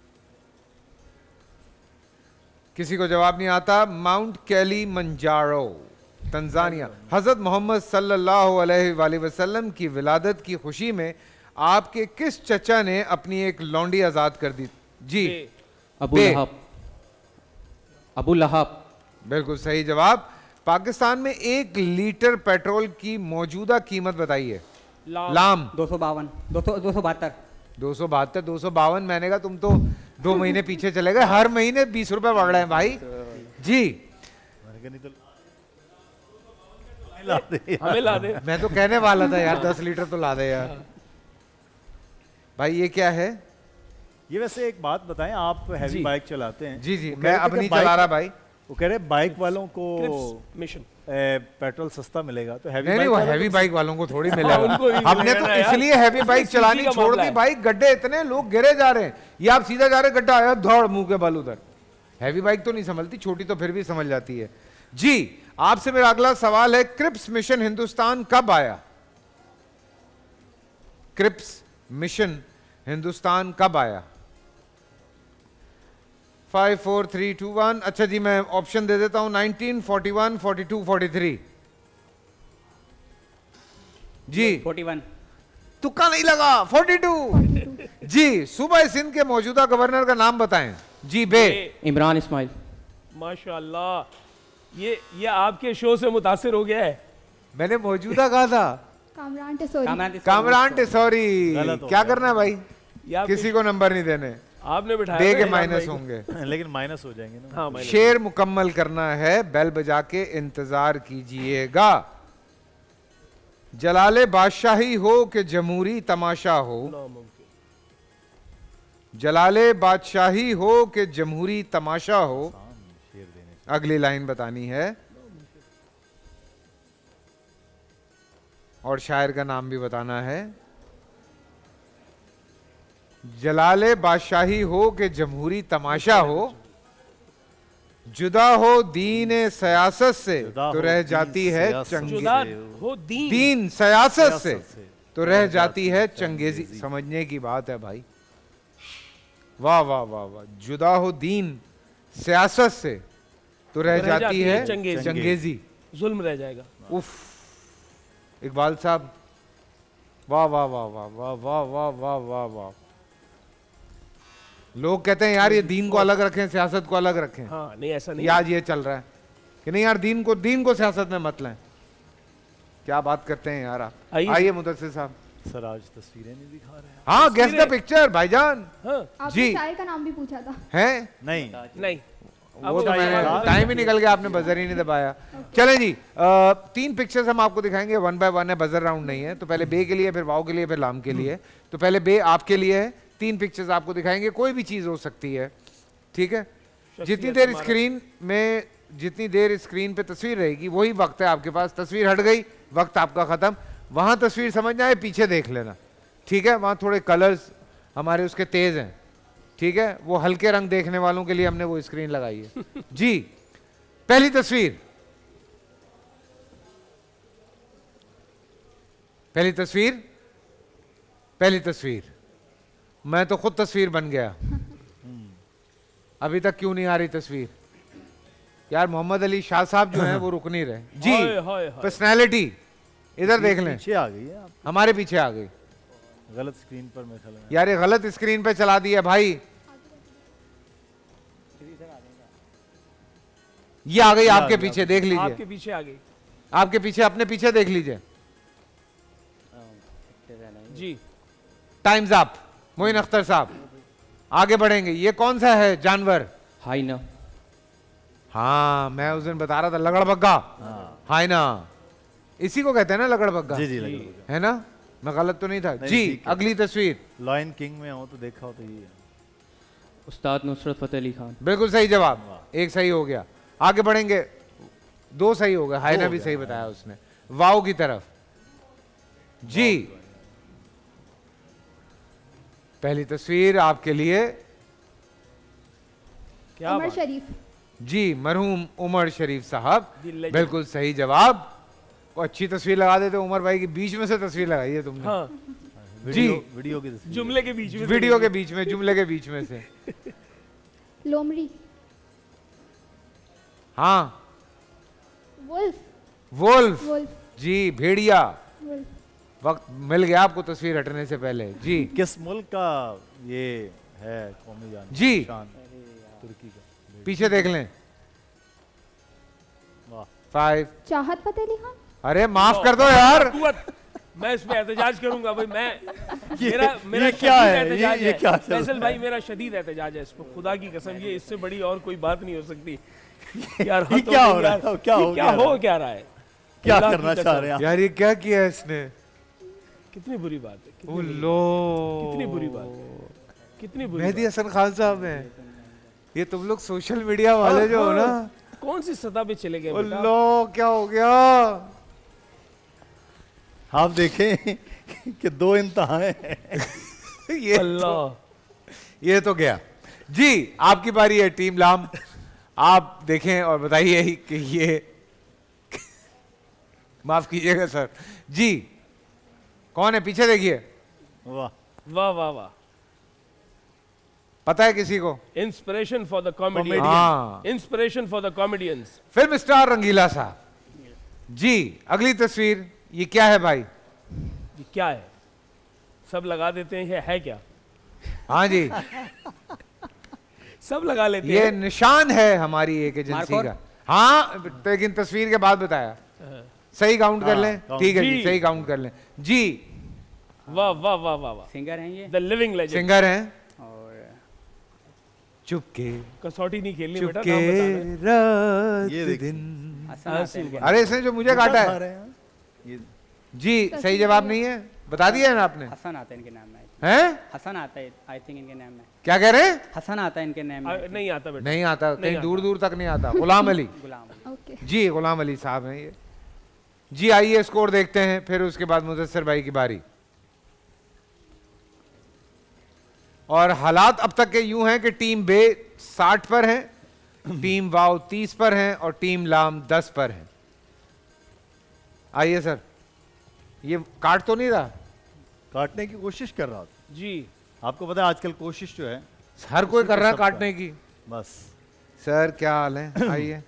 किसी को जवाब नहीं आता। Mount Kilimanjaro, Tanzania. हजरत मोहम्मद सल्लल्लाहु अलैहि वसल्लम की विलादत की खुशी में आपके किस चचा ने अपनी एक लौंडी आजाद कर दी? जी अबू लहाब। अबू लहाब। बिल्कुल सही जवाब। पाकिस्तान में एक लीटर पेट्रोल की मौजूदा कीमत बताइए। लाम, लाम। दो सौ बावन दो सौ दो सौ बहत्तर दो सौ बहत्तर दो सौ बावन। मैंने कहा तुम तो दो महीने पीछे चले गए, हर महीने बीस रुपए बढ़ रहे हैं भाई। जी हमें ला दे। मैं तो कहने वाला था यार दस लीटर तो ला दे यार। भाई ये क्या है? ये वैसे एक बात बताएं, आप हैवी बाइक चलाते हैं? जी जी, मैं अब नहीं चला रहा भाई। वो कह रहे बाइक वालों को मिशन पेट्रोल सस्ता मिलेगा, तो हैवी नहीं, बाइक नहीं वो हैवी बाइक वालों को थोड़ी मिलेगा। हमने तो इसलिए हैवी बाइक चलानी छोड़ दी भाई, गड्ढे इतने लोग गिरे जा रहे हैं। ये आप सीधा जा रहे, गड्ढा आया दौड़ मुंह के बल उधर। हैवी बाइक तो नहीं संभलती, छोटी तो फिर भी समझ जाती है। जी आपसे मेरा अगला सवाल है, क्रिप्स मिशन हिंदुस्तान कब आया? क्रिप्स मिशन हिंदुस्तान कब आया? Five four three two one. अच्छा जी मैं ऑप्शन दे देता हूं, nineteen forty one, forty two, forty three. जी फोर्टी वन। तुक्का नहीं लगा, फोर्टी टू। जी सूबा सिंध के मौजूदा गवर्नर का नाम बताएं। जी बे इमरान इस्माइल। माशाल्लाह, ये ये आपके शो से मुतासिर हो गया है। मैंने मौजूदा कहा था। कामरान टेसौरी। कामरान टेसौरी। क्या करना है भाई? किसी को नंबर नहीं देने, आपने बिठाया दे के माइनस होंगे। लेकिन माइनस हो जाएंगे ना। हाँ, शेर मुकम्मल करना है, बेल बजा के इंतजार कीजिएगा। जलाले बादशाही हो कि जमहूरी तमाशा हो, जलाले बादशाही हो कि जमहूरी तमाशा हो। अगली लाइन बतानी है और शायर का नाम भी बताना है। जलाले बादशाही हो कि जमहूरी तमाशा हो, जुदा हो दीन सयासत से तो रह जाती है चंगी। जुदा हो दीन दीन सयासत से तो रह जाती है चंगेजी। समझने की बात है भाई, वाह वाह वाह वाह। जुदा हो दीन सियासत से तो रह, रह जाती, जाती है है चंगेजी, चंगेजी। जुल्म रह जाएगा। उफ, इकबाल साहब, वाह वाह वाह वाह वाह वाह वाह वाह वाह वाह। लोग कहते हैं यार ये दीन को अलग रखें, सियासत को अलग रखें। हाँ, नहीं ऐसा नहीं। आज ये चल रहा है कि नहीं यार, दीन को दीन को सियासत में मत लें। क्या बात करते हैं यार आप। आइए मुदस्सिर साहब। सर आज तस्वीरें नहीं दिखा रहे हैं। हाँ, गेस द पिक्चर भाईजान। हाँ। जी, शायर का नाम भी पूछा था। है? नहीं नहीं, वो तो मैंने, टाइम ही निकल गया, आपने बजर ही नहीं दबाया। चलें जी, आ, तीन पिक्चर्स हम आपको दिखाएंगे, वन बाय वन है, बजर राउंड नहीं है। तो पहले बे के लिए, फिर वाओ के लिए, फिर लाम के लिए। तो पहले बे आपके लिए है, तीन पिक्चर्स आपको दिखाएंगे, कोई भी चीज हो सकती है, ठीक है। जितनी देर स्क्रीन में, जितनी देर स्क्रीन पे तस्वीर रहेगी वही वक्त है आपके पास। तस्वीर हट गई, वक्त आपका खत्म। वहां तस्वीर समझ आए, पीछे देख लेना, ठीक है। वहां थोड़े कलर्स हमारे उसके तेज हैं, ठीक है। वो हल्के रंग देखने वालों के लिए हमने वो स्क्रीन लगाई है। जी, पहली तस्वीर, पहली तस्वीर, पहली तस्वीर। मैं तो खुद तस्वीर बन गया। अभी तक क्यों नहीं आ रही तस्वीर यार? मोहम्मद अली शाह साहब जो हैं वो रुक नहीं रहे जी। पर्सनैलिटी इधर देख लें, पीछे आ गई है, हमारे पीछे आ गई। गलत स्क्रीन पर मैं चला यार, ये गलत स्क्रीन पे चला दिया भाई। ये आ गई आपके पीछे, देख लीजिए। आपके पीछे आ गई, आपके पीछे, अपने पीछे देख लीजिए जी। Time's up. मोइन अख्तर साहब आगे बढ़ेंगे। ये कौन सा है जानवर? हाइना। हाँ, मैं उस दिन बता रहा था, लगड़बग्गा। हाइना, इसी को कहते हैं ना लगड़बग्गा? जी जी, लगड़बग्गा है ना? मैं गलत तो नहीं था जी। अगली तस्वीर, लायन किंग में हो तो देखा हो तो ये है। उस्ताद नुसरत फतेह अली खान। बिल्कुल सही जवाब, एक सही हो गया। आगे बढ़ेंगे, दो सही हो गए। हाइना भी सही बताया उसने। वाओ की तरफ जी। पहली तस्वीर आपके लिए, क्या उमर शरीफ जी, मरहूम उमर शरीफ साहब, बिल्कुल सही जवाब। को अच्छी तस्वीर लगा देते उमर भाई की, बीच में से तस्वीर लगाई है तुमने। हाँ। जी, वीडियो की तस्वीर, जुमले के बीच में, वीडियो के बीच में, जुमले के बीच में से। लोमड़ी, हाँ, वुल्फ, वुल्फ वुल्फ, जी, भेड़िया। वुल्फ। वक्त मिल गया आपको तस्वीर हटने से पहले जी। किस मुल्क का ये है कौमी जान? जी, तुर्की का। पीछे देख लें। फाइव। चाहत फतेह अली खान। अरे माफ कर दो यार। मैं इस पे एहतजाज करूंगा भाई। मैं ये, मेरा मेरा ये क्या है? एहतजाज ये, ये क्या है फैसल भाई, मेरा शदीद एहतजाज है इस पर, खुदा की कसम। ये इससे बड़ी और कोई बात नहीं हो सकती यार। ये क्या हो रहा है? क्या हो क्या हो क्या रहा है? क्या करना चाह रहे हैं यार? ये क्या किया इसने? कितनी बुरी बात है, कितनी बुरी, लो, कितनी बुरी बात है, कितनी बुरी। मेहदी हसन खान साहब हैं ये। तुम लोग सोशल मीडिया वाले जो हो ना, कौन सी सतह पे चले गए? लो, क्या हो गया? आप देखें कि दो इंतहाएं ये तो, ये तो गया जी। आपकी बारी है टीम लाम। आप देखें और बताइए कि ये माफ कीजिएगा सर जी, कौन है? पीछे देखिए। वाह वाह वाह वाह। पता है किसी को? Inspiration for the comedian. हाँ, inspiration for the comedians. Film star Rangeela साहब जी। अगली तस्वीर, ये क्या है भाई? ये क्या है? सब लगा देते हैं, ये है क्या? हाँ जी, सब लगा लेते ये हैं। ये निशान है हमारी एक एजेंसी का। हाँ, लेकिन तस्वीर के बाद बताया। सही काउंट कर लें? ठीक है जी, सही काउंट कर लें जी। वाह वाह वाह वाह वाह। सिंगर हैं ये, द लिविंग लेजेंड। सिंगर हैं। और चुपके कसौटी नहीं खेलनी बेटा, चुपके नाम बताना। रात दिन। अरे इसने जो मुझे काटा है जी, सही जवाब नहीं है, बता दिया है ना आपने। हसन आता है इनके नाम में। हैं? हसन आता है आई थिंक इनके नाम में। क्या कह रहे हैं? हसन आता है इनके नाम में। नहीं आता बेटा, नहीं आता, कहीं दूर दूर तक नहीं आता। गुलाम अली। गुलाम ओके जी, गुलाम अली साहब हैं ये जी। आइए स्कोर देखते हैं, फिर उसके बाद मुदस्सिर भाई की बारी। और हालात अब तक के यूं हैं कि टीम बे साठ पर है, टीम वाव तीस पर है और टीम लाम दस पर है। आइए सर, ये काट तो नहीं रहा? काटने की कोशिश कर रहा था जी। आपको पता है आजकल कोशिश जो है हर कोई उसी कर को रहा है सब का- काटने की। बस सर क्या हाल है, आइए।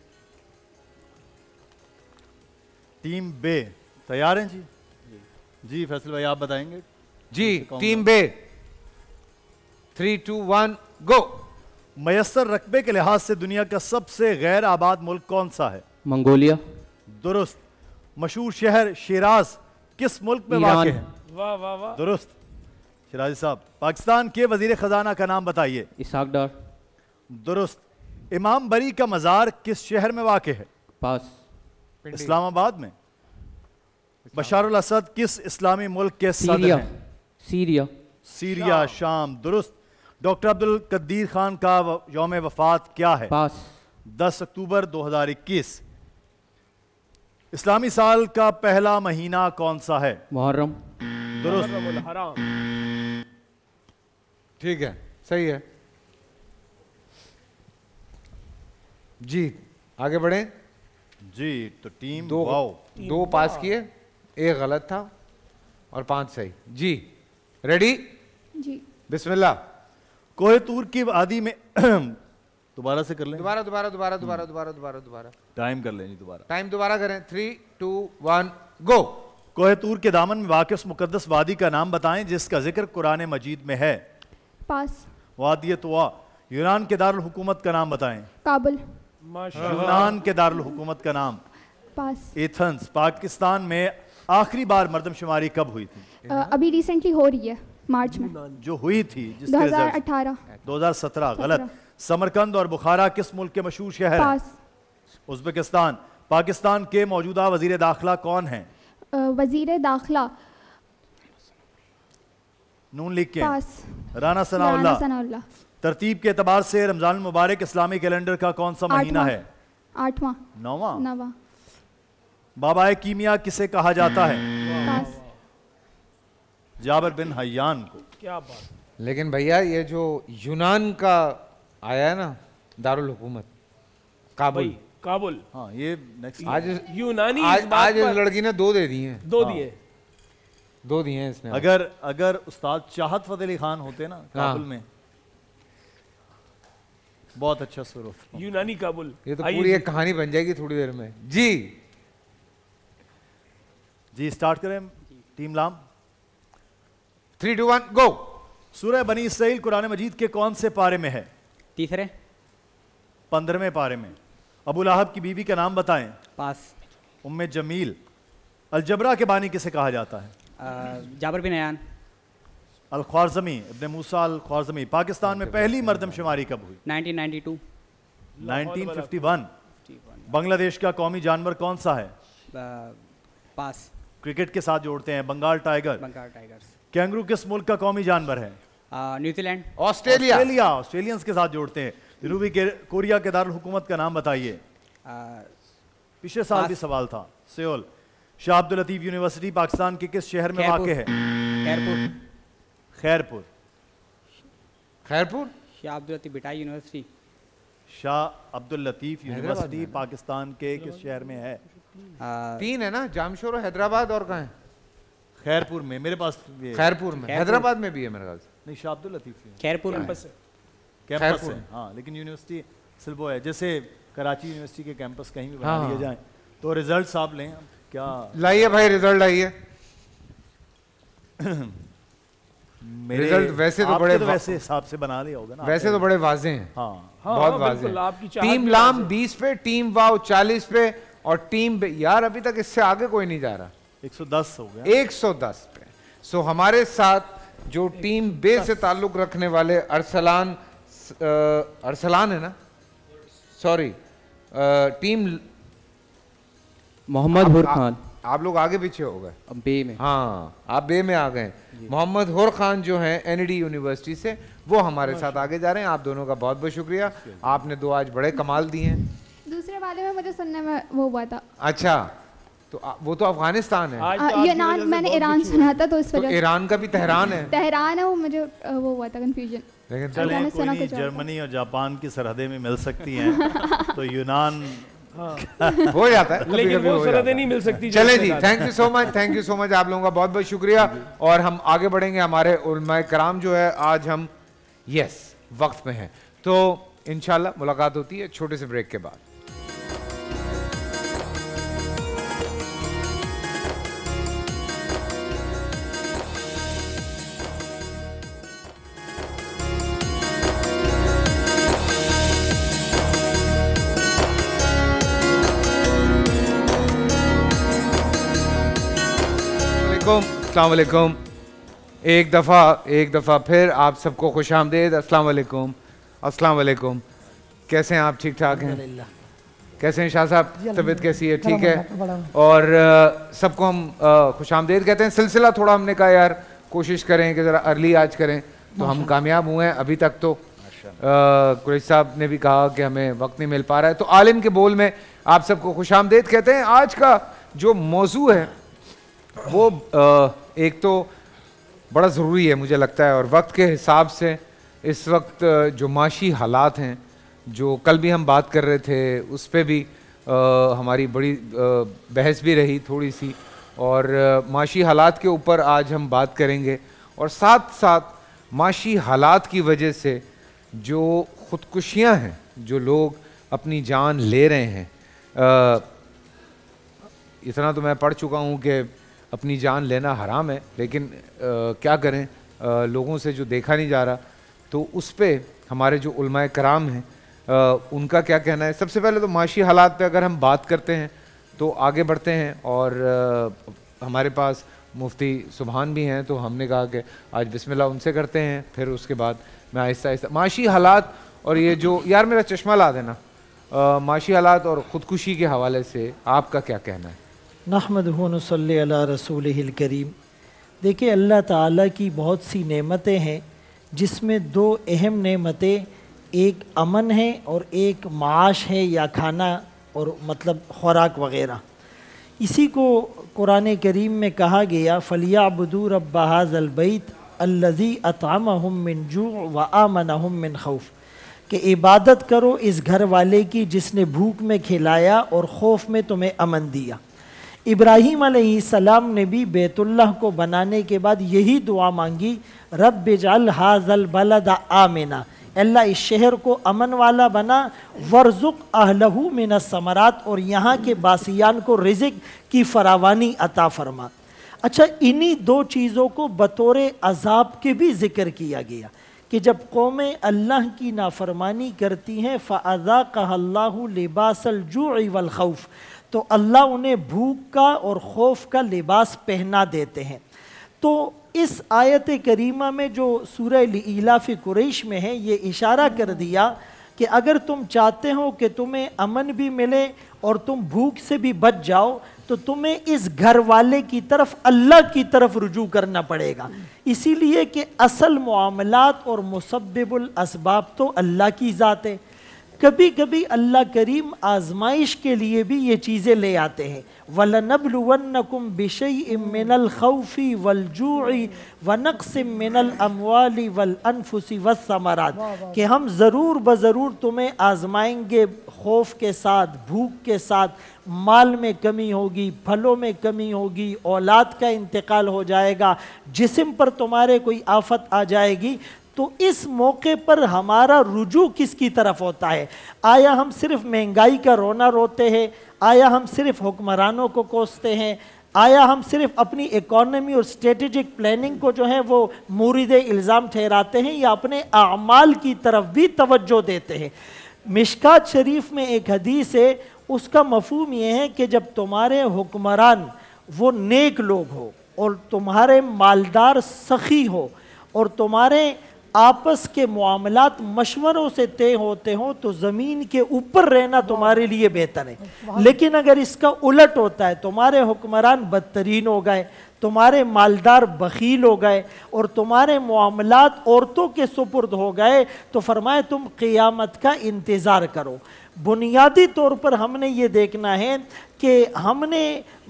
टीम बे तैयार हैं जी? जी फैसल भाई आप बताएंगे। जी टीम बे, थ्री टू वन गो। मयसर रकबे के लिहाज से दुनिया का सबसे गैर आबाद मुल्क कौन सा है? मंगोलिया। दुरुस्त। मशहूर शहर शिराज किस मुल्क में ईरान। वाक़ है? वाह वाह वाह। दुरुस्त शिराजी साहब। पाकिस्तान के वजीर खजाना का नाम बताइए। इसाक डार। दुरुस्त। इमाम बरी का मज़ार किस शहर में वाक़ है? पास। इस्लामाबाद में। बशार अल असद किस इस्लामी मुल्क के सदर सीरिया। हैं? सीरिया। सीरिया शाम। दुरुस्त। डॉक्टर अब्दुल कद्दीर खान का यौम वफात क्या है? पास। दस अक्टूबर दो हजार इक्कीस। इस्लामी साल का पहला महीना कौन सा है? मुहर्रम। दुरुस्त। ठीक है, सही है जी। आगे बढ़े जी। तो टीम दो वाओ दो पास किए, एक गलत था और पांच सही। जी रेडी? जी। बिस्मिल्लाह। कोहितूर की वादी में दोबारा से कर लें। दोबारा दोबारा दोबारा दोबारा दोबारा दोबारा दोबारा टाइम कर लें जी दोबारा। टाइम दोबारा करें। Three two one go. कोहितूर के दामन में वाक़ उस मुकद्दस वादी का नाम बताएं जिसका जिक्र कुरान मजीद में है। पास। वादी तुआ। यूनान के दारुल हुकूमत का नाम बताएं। काबुल। यूनान के दारुल हुकूमत का नाम। पास। एथेंस। पाकिस्तान में आखिरी बार मर्दमशुमारी कब हुई थी? अ, अभी रिसेंटली हो रही है मार्च में। जो हुई थी जिसके दो हज़ार रिजल्ट अठारह। दो हज़ार सत्रह गलत। समरकंद और बुखारा किस मुल्क के मशहूर शहर हैं? पास। उज्बेकिस्तान। पाकिस्तान के मौजूदा वजीर दाखिला कौन हैं? अ, वजीर दाखिला नून लीग के पास। राना राना सनाउल्लाह। सनाउल्लाह। तरतीब के एतबार से रमजान मुबारक इस्लामी कैलेंडर का कौन सा महीना आठवां। है? आठवां। नौवां। नवां। बाबाए कीमिया किसे कहा जाता है? पास। जाबर बिन हय्यान को। क्या बात। लेकिन भैया ये जो यूनान का आया है ना दारुल हुकूमत, काबुल। काबुल। हाँ ये नेक्स्ट आज यूनानी आज, इस बात आज इस पर- लड़की ने दो दे दिए हैं। दो हाँ। दिए दो दिए हैं इसने। अगर अगर उस्ताद चाहत फतेह अली खान होते ना काबुल में, बहुत अच्छा सुर होता। यूनानी काबुल। ये तो आइए पूरी जी। एक कहानी बन जाएगी थोड़ी देर में। जी जी स्टार्ट करें टीम लाम। Three two one go. सूरह बनी इसराइल कुरान मजीद के कौन से पारे में है? तीसरे। पंद्रहवें पारे में। अबू लहब की बीवी का नाम बताएं। पास। उम्मे जमील। अलजबरा के बानी किसे कहा जाता है? अ, जाबर बिन अयान। अल ख्वारज़मी इब्ने मूसा अल ख्वारज़मी। पाकिस्तान में पहली मर्दमशुमारी कब हुई? Nineteen ninety two. Nineteen fifty one. Bangladesh का कौमी जानवर कौन सा है? पास। क्रिकेट के साथ जोड़ते हैं। Bengal tiger. Bengal tigers. Kangaroo किस मुल्क का कौमी जानवर है? न्यूजीलैंड। ऑस्ट्रेलिया। ऑस्ट्रेलिया ऑस्ट्रेलियंस के साथ जोड़ते हैं। जनूबी कोरिया के दारुल हुकूमत का नाम बताइए। पिछले साल भी सवाल था। सियोल। शाह अब्दुल लतीफ यूनिवर्सिटी पाकिस्तान के किस शहर में वाक़ है? खैरपुर। खैरपुर। खैरपुर। शाह अब्दुल लतीफ बिटाई यूनिवर्सिटी। शाह अब्दुल लतीफ यूनिवर्सिटी पाकिस्तान के किस शहर में है? तीन है ना, जामशोर और हैदराबाद, और कहाँ है? खैरपुर में। मेरे पास खैरपुर में। हैदराबाद में भी है मेरे ख्याल से। नहीं शाह अब्दुल लतीफ खैरपुर कैंपस है। कैंपस है हाँ, लेकिन यूनिवर्सिटी सिर्फ वो है। जैसे कराची यूनिवर्सिटी के कैंपस कहीं भी बना हाँ। दिए जाएं तो रिजल्ट आप लें। क्या लाइए भाई रिजल्ट लाइए। मेरे रिजल्ट वैसे तो आपके बड़े तो वैसे हिसाब से बना लिया होगा ना। वैसे तो बड़े वाजे हैं। हाँ बहुत हाँ, वाजे बिल्कुल, हैं। आपकी चाहत टीम भी लाम वाजे। बीस पे, टीम वाव चालीस पे और टीम बे, यार अभी तक इससे आगे कोई नहीं जा रहा। एक सौ दस हो गया। एक सौ दस पे। सो हमारे साथ जो टीम बे से ताल्लुक रखने वाले अरसलान, अरसलान है ना, सॉरी टीम मोहम्मद हुर खान। आप लोग आगे पीछे हो गए। अब बे में। हाँ आप बे में आ गए। मोहम्मद हुर खान जो हैं एनडी यूनिवर्सिटी से, वो हमारे साथ आगे जा रहे हैं। आप दोनों का बहुत बहुत शुक्रिया, आपने दो आज बड़े कमाल दिए हैं। दूसरे वाले में मुझे सुनने में वो हुआ था। अच्छा तो आ, वो तो अफगानिस्तान है। आ, ये नाम मैंने ईरान सुना था तो इस तो वजह ईरान का भी तेहरान है। तेहरान है वो, मुझे अ, वो हुआ था कंफ्यूजन। चलें कोई नहीं, जर्मनी और जापान की सरहदें में मिल सकती हैं तो यूनान हो जाता है कभी लेकिन कभी वो हो जाता सरहदें है। नहीं मिल सकती। चले जी, thank you so much, thank you so much, आप लोगों का बहुत बहुत शुक्रिया। और हम आगे बढ़ेंगे, हमारे उलमाए कराम जो है आज हम यस वक्त में हैं, तो इंशाल्लाह मुलाकात होती है छोटे से ब्रेक के बाद। अस्सलाम वालेकुम, एक दफ़ा एक दफ़ा फिर आप सबको खुश आमदेद। अस्सलाम वालेकुम, अस्सलाम वालेकुम। कैसे हैं आप? ठीक ठाक हैं? कैसे हैं शाह साहब? तबीयत कैसी है? ठीक है। और uh, सबको हम uh, खुश आमदेद कहते हैं। सिलसिला थोड़ा हमने कहा यार कोशिश करें कि ज़रा अर्ली आज करें, तो हम कामयाब हुए हैं अभी तक। तो कुरैश साहब ने भी कहा कि हमें वक्त नहीं मिल पा रहा है, तो आलिम के बोल में आप सबको खुश आमदेद कहते हैं। आज का जो मौजू है वो एक तो बड़ा ज़रूरी है मुझे लगता है, और वक्त के हिसाब से इस वक्त जो माशी हालात हैं, जो कल भी हम बात कर रहे थे, उस पर भी आ, हमारी बड़ी आ, बहस भी रही थोड़ी सी, और आ, माशी हालात के ऊपर आज हम बात करेंगे। और साथ साथ माशी हालात की वजह से जो ख़ुदकुशियाँ हैं, जो लोग अपनी जान ले रहे हैं, आ, इतना तो मैं पढ़ चुका हूँ कि अपनी जान लेना हराम है, लेकिन आ, क्या करें, आ, लोगों से जो देखा नहीं जा रहा, तो उस पर हमारे जो उलमाए कराम हैं आ, उनका क्या कहना है। सबसे पहले तो माशी हालात पे अगर हम बात करते हैं तो आगे बढ़ते हैं, और आ, हमारे पास मुफ्ती सुबहान भी हैं, तो हमने कहा कि आज बिस्मिल्लाह उनसे करते हैं, फिर उसके बाद मैं आहिस्ता आहिस्ता माशी हालात और ये जो यार मेरा चश्मा ला देना, आ, माशी हालात और ख़ुदकुशी के हवाले से आपका क्या कहना है। नहमदुहु व नसल्ली अला रसूलिहिल करीम। देखिए, अल्लाह ताला की बहुत सी नेमतें हैं, जिसमें दो अहम नेमतें, एक अमन है और एक माश है या खाना और मतलब खुराक वग़ैरह। इसी को कुरान करीम में कहा गया, फ़लियाबुदू रब्ब हाज़ल बैत अल्लज़ी अतअमहुम मिन जू व आमनहुम मिन खौफ, कि इबादत करो इस घर वाले की जिसने भूख में खिलाया और खौफ में तुम्हें अमन दिया। इब्राहीम अलैहिस्सलाम ने भी बैतुल्लाह को बनाने के बाद यही दुआ मांगी, रब्ब जअल हाज़ल बलद आमिना, अल्लाह इस शहर को अमन वाला बना, वर्ज़ुक़ अहलहू मिनस समरात, और यहाँ के बासियान को रिज़्क़ की फरावानी अता फरमा। अच्छा, इन्हीं दो चीज़ों को बतौर अज़ाब के भी ज़िक्र किया गया कि जब कौमें अल्लाह की नाफरमानी करती हैं, फ़अज़ाक़हल्लाहु लिबासल जू'i वल खौफ, तो अल्लाह उन्हें भूख का और खौफ का लिबास पहना देते हैं। तो इस आयत करीमा में जो सूरह इलाफ़ कुरैश में है, ये इशारा कर दिया कि अगर तुम चाहते हो कि तुम्हें अमन भी मिले और तुम भूख से भी बच जाओ, तो तुम्हें इस घर वाले की तरफ, अल्लाह की तरफ रुजू करना पड़ेगा। इसीलिए कि असल मुआमलात और मुसब्बिबुल असबाब तो अल्लाह की ज़ात है। कभी कभी अल्लाह करीम आजमाइश के लिए भी ये चीज़ें ले आते हैं। वलनब्लुवन्नकुम बिशैइन मिनल खौफि वल जू'i व नक़्सिम मिनल अमवालि वल अनफुसि वस्समरात, कि हम ज़रूर ब ज़रूर तुम्हें आजमाएंगे, खौफ के साथ, भूख के साथ, माल में कमी होगी, फलों में कमी होगी, औलाद का इंतकाल हो जाएगा, जिस्म पर तुम्हारे कोई आफत आ जाएगी। तो इस मौके पर हमारा रुजू किसकी तरफ होता है? आया हम सिर्फ महंगाई का रोना रोते हैं? आया हम सिर्फ हुक्मरानों को कोसते हैं? आया हम सिर्फ अपनी इकोनॉमी और स्ट्रेटेजिक प्लानिंग को जो है वो मुरीद इल्ज़ाम ठहराते हैं, या अपने आमाल की तरफ भी तवज्जो देते हैं? मिशकात शरीफ में एक हदीस है, उसका मफहूम ये है कि जब तुम्हारे हुक्मरान वो नेक लोग हो और तुम्हारे मालदार सखी हो और तुम्हारे आपस के मामलात मशवरों से तय होते हो, तो ज़मीन के ऊपर रहना तुम्हारे लिए बेहतर है। लेकिन अगर इसका उलट होता है, तुम्हारे हुक्मरान बदतरीन हो गए, तुम्हारे मालदार बखील हो गए और तुम्हारे मामलात औरतों के सुपुर्द हो गए, तो फरमाए तुम क़ियामत का इंतज़ार करो। बुनियादी तौर पर हमने ये देखना है कि हमने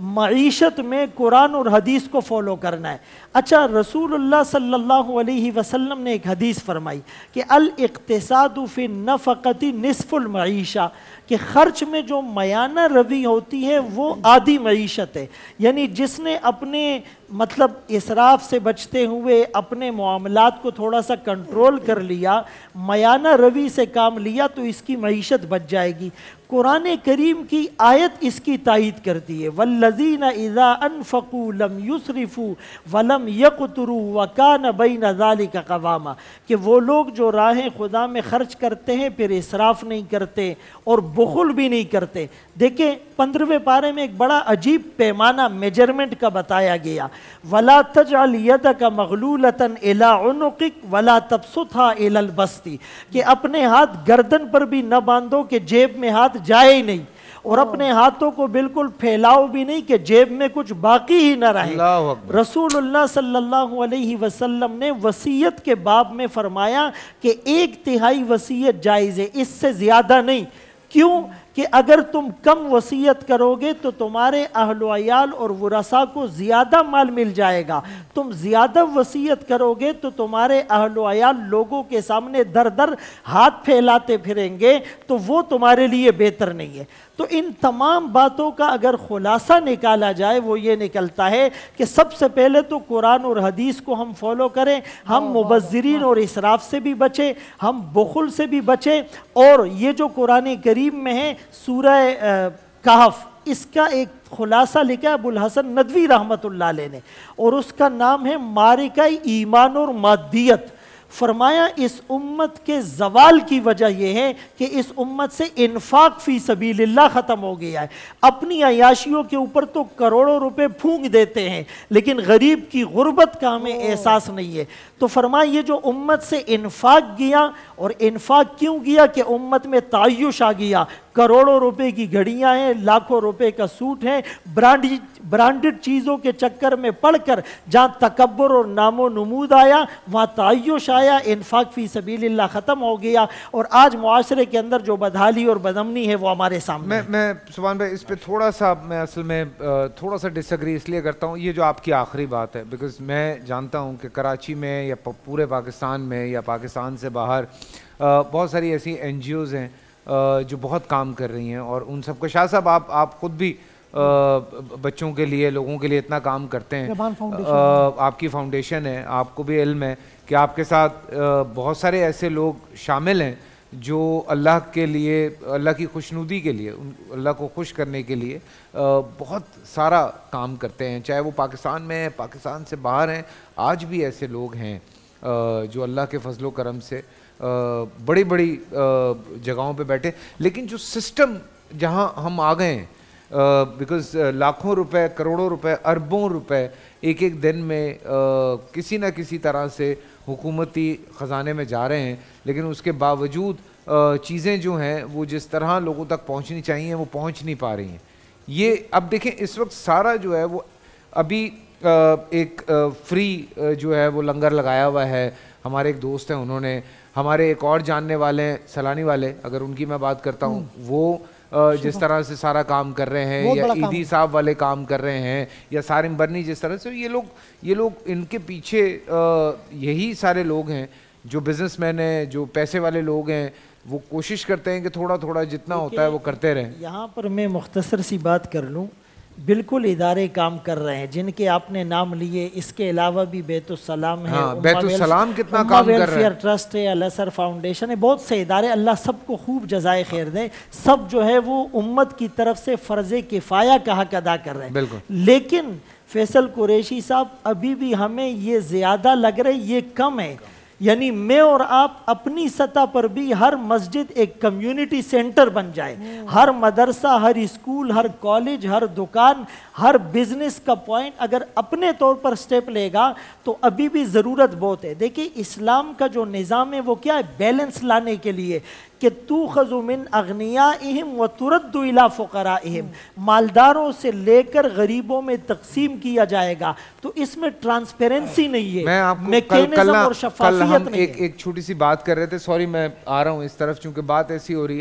मईशत में कुरान और हदीस को फॉलो करना है। अच्छा, रसूलुल्लाह सल्लल्लाहु अलैहि वसल्लम ने एक हदीस फरमाई कि अल इक्तिसादु फी नफ़क़ती निस्फुल मईशा, कि खर्च में जो मयाना रवी होती है वो आधी मईशत है। यानी जिसने अपने मतलब इसराफ से बचते हुए अपने मामलात को थोड़ा सा कंट्रोल कर लिया, मयाना रवी से काम लिया, तो इसकी मईशत बच जाएगी। कुरान करीम की आयत इसकी तायीद करती है, वल्लज़ीना इज़ा अनफ़क़ू लम युसरिफ़ू वलम यक़तुरू वकान बैन ज़ालिका क़वामा, कि वो लोग जो राहें खुदा में खर्च करते हैं फिर इसराफ नहीं करते और बुखुल भी नहीं करते। देखिए पंद्रहवें पारे में एक बड़ा अजीब पैमाना मेजरमेंट का बताया गया, वला तजअल यदका मग़लूलतन इला उनुक़िक वला तबसुतहा इलल बस्ती, कि अपने हाथ गर्दन पर भी न बांधो कि जेब में हाथ जाए ही नहीं, और अपने हाथों को बिल्कुल फैलाओ भी नहीं कि जेब में कुछ बाकी ही न रहे। रसूलुल्लाह सल्लल्लाहु अलैहि वसल्लम ने वसीयत के बाब में फरमाया कि एक तिहाई वसीयत जायज़ है, इससे ज़्यादा नहीं। क्यों? कि अगर तुम कम वसीयत करोगे तो तुम्हारे अहलो अयाल और वरसा को ज़्यादा माल मिल जाएगा, तुम ज़्यादा वसीयत करोगे तो तुम्हारे अहलो अयाल लोगों के सामने दर दर हाथ फैलाते फिरेंगे, तो वो तुम्हारे लिए बेहतर नहीं है। तो इन तमाम बातों का अगर खुलासा निकाला जाए वो ये निकलता है कि सबसे पहले तो कुरान और हदीस को हम फॉलो करें, हम मुबज़्ज़िरीन और इसराफ से भी बचें, हम बुखुल से भी बचें। और ये जो कुरान करीम में है सूरह कहफ, इसका एक खुलासा लिखा है अबुल हसन नदवी रहमतुल्लाह अलैह ने, और उसका नाम है मारिका ईमान और मादियत। फरमाया इस उम्मत के जवाल की वजह यह है कि इस उम्मत से इन्फाक फी सबीलिल्लाह ख़त्म हो गया है। अपनी अयाशियों के ऊपर तो करोड़ों रुपए फूंक देते हैं, लेकिन गरीब की गुर्बत का हमें एहसास नहीं है। तो फरमाया ये जो उम्मत से इन्फाक गया, और इन्फाक क्यों गया कि उम्मत में तायुश आ गया, करोड़ों रुपए की घड़ियां हैं, लाखों रुपए का सूट है, ब्रांडेड ब्रांडेड चीज़ों के चक्कर में पड़कर जहाँ तकब्बुर और नामो नमूद आया वहाँ तायुश आया, इन्फाक फी सबीलिल्लाह ख़त्म हो गया, और आज मुआशरे के अंदर जो बदहाली और बदअमनी है वो हमारे सामने। मैं मैं सुभान भाई इस पे थोड़ा सा मैं असल में थोड़ा सा डिसएग्री इसलिए करता हूँ, ये जो आपकी आखिरी बात है, बिकॉज मैं जानता हूँ कि कराची में या पूरे पाकिस्तान में या पाकिस्तान से बाहर बहुत सारी ऐसी एन जी ओज़ हैं जो बहुत काम कर रही हैं, और उन सबको शाह साहब आप आप खुद भी आ, बच्चों के लिए, लोगों के लिए इतना काम करते हैं, आ, आपकी फाउंडेशन है, आपको भी इल्म है कि आपके साथ आ, बहुत सारे ऐसे लोग शामिल हैं जो अल्लाह के लिए, अल्लाह की खुशनुदी के लिए, अल्लाह को खुश करने के लिए आ, बहुत सारा काम करते हैं, चाहे वो पाकिस्तान में हैं, पाकिस्तान से बाहर हैं। आज भी ऐसे लोग हैं आ, जो अल्लाह के फजलो करम से बड़ी बड़ी जगहों पे बैठे, लेकिन जो सिस्टम जहां हम आ गए हैं, बिकॉज लाखों रुपए, करोड़ों रुपए, अरबों रुपए एक एक दिन में uh, किसी ना किसी तरह से हुकूमती ख़जाने में जा रहे हैं, लेकिन उसके बावजूद uh, चीज़ें जो हैं वो जिस तरह लोगों तक पहुंचनी चाहिए वो पहुंच नहीं पा रही हैं। ये अब देखें इस वक्त सारा जो है वो अभी uh, एक फ्री uh, uh, जो है वो लंगर लगाया हुआ है। हमारे एक दोस्त हैं, उन्होंने, हमारे एक और जानने वाले हैं सलानी वाले, अगर उनकी मैं बात करता हूँ, वो जिस तरह से सारा काम कर रहे हैं, या ईदी साहब वाले काम कर रहे हैं, या सारिम बरनी जिस तरह से, ये लोग ये लोग इनके पीछे यही सारे लोग हैं जो बिजनेसमैन हैं, जो पैसे वाले लोग हैं, वो कोशिश करते हैं कि थोड़ा थोड़ा जितना होता है वो करते रहें। यहाँ पर मैं मुख्तसर सी बात कर लूँ, बिल्कुल इदारे काम कर रहे हैं जिनके आपने नाम लिए, इसके अलावा भी बैतुस्सलाम है, हाँ, बैतुस्सलाम कितना काम कर रहा है, ट्रस्ट है, अल असर फाउंडेशन है, बहुत से इदारे, अल्लाह सबको खूब जज़ाए खैर दे। सब जो है वो उम्मत की तरफ से फ़र्ज़ किफ़ाया का हक अदा कर रहे हैं। बिल्कुल। लेकिन फैसल कुरैशी साहब, अभी भी हमें ये ज़्यादा लग रहा है, ये कम है। यानी मैं और आप अपनी सतह पर भी हर मस्जिद एक कम्युनिटी सेंटर बन जाए, हर मदरसा, हर स्कूल, हर कॉलेज, हर दुकान, हर बिजनेस का पॉइंट अगर अपने तौर पर स्टेप लेगा तो अभी भी ज़रूरत बहुत है। देखिए इस्लाम का जो निज़ाम है वो क्या है, बैलेंस लाने के लिए कि तू खज़ु मिन अगनियाइहिम व तुरद्दु इला फुक़राइहिम, मालदारों से लेकर गरीबों में तकसीम किया जाएगा। तो इसमें ट्रांसपेरेंसी नहीं है, मैं आपको मैकेनिज्म कल, कल और शफ़ाफ़ियत नहीं एक, है। एक छोटी सी बात कर रहे थे, सॉरी मैं आ रहा हूँ इस तरफ चूंकि बात ऐसी हो रही है,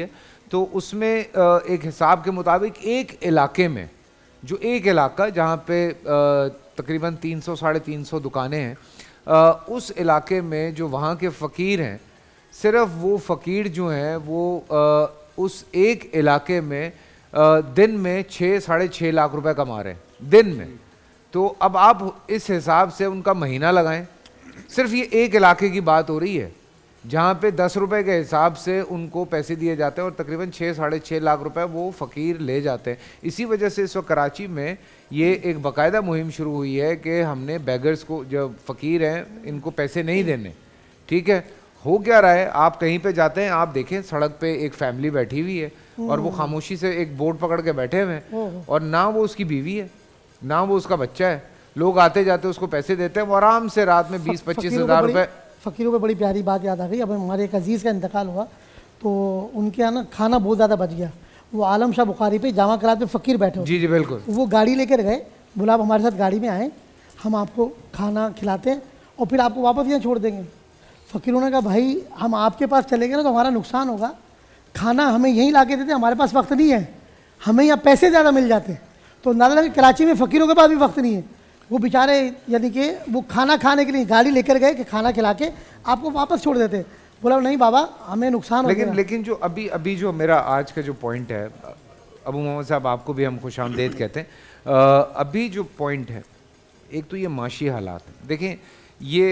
तो उसमें एक हिसाब के मुताबिक एक इलाके में, जो एक इलाका जहाँ पे तकरीबन तीन सौ साढ़े तीन सौ दुकानें हैं, उस इलाके में जो वहाँ के फ़कीर हैं, सिर्फ वो फ़कीर जो हैं वो उस एक इलाके में दिन में छः साढ़े छः लाख रुपए कमा रहे हैं दिन में। तो अब आप इस हिसाब से उनका महीना लगाएं, सिर्फ ये एक इलाके की बात हो रही है जहाँ पे दस रुपए के हिसाब से उनको पैसे दिए जाते हैं और तकरीबन छः साढ़े छः लाख रुपए वो फ़कीर ले जाते हैं। इसी वजह से इस वक्त कराची में ये एक बाकायदा मुहिम शुरू हुई है कि हमने बेगर्स को, जो फ़कीर हैं, इनको पैसे नहीं देने। ठीक है, हो क्या रहा है, आप कहीं पे जाते हैं, आप देखें सड़क पे एक फैमिली बैठी हुई है और वो खामोशी से एक बोर्ड पकड़ के बैठे हुए हैं और ना वो उसकी बीवी है ना वो उसका बच्चा है। लोग आते जाते उसको पैसे देते हैं, वो आराम से रात में बीस पच्चीस हज़ार रुपये। फ़कीरों पे बड़ी प्यारी बात याद आ गई। अब हमारे एक अजीज़ का इंतकाल हुआ तो उनके यहाँ ना खाना बहुत ज़्यादा बच गया। वो आलम शाह बुखारी पे जामा करात पे फ़कीर बैठे। जी जी बिल्कुल। वो गाड़ी लेकर गए, बोला आप हमारे साथ गाड़ी में आए, हम आपको खाना खिलाते हैं और फिर आपको वापस यहाँ छोड़ देंगे। फ़कीरों ने कहा भाई हम आपके पास चले गए ना तो हमारा नुकसान होगा, खाना हमें यहीं ला के देते, हमारे पास वक्त नहीं है, हमें यहाँ पैसे ज़्यादा मिल जाते हैं। तो अंदाज़ा लगा कराची में फ़कीरों के पास भी वक्त नहीं है, वो बेचारे यानी कि वो खाना खाने के लिए गाड़ी लेकर गए कि खाना खिला के आपको वापस छोड़ देते। बोला नहीं बाबा हमें नुकसान हो लेकिन लेकिन जो अभी अभी जो मेरा आज का जो पॉइंट है, अबू मोहम्मद साहब आपको भी हम खुशामदीद कहते हैं। आ, अभी जो पॉइंट है, एक तो ये माशी हालात है। देखें ये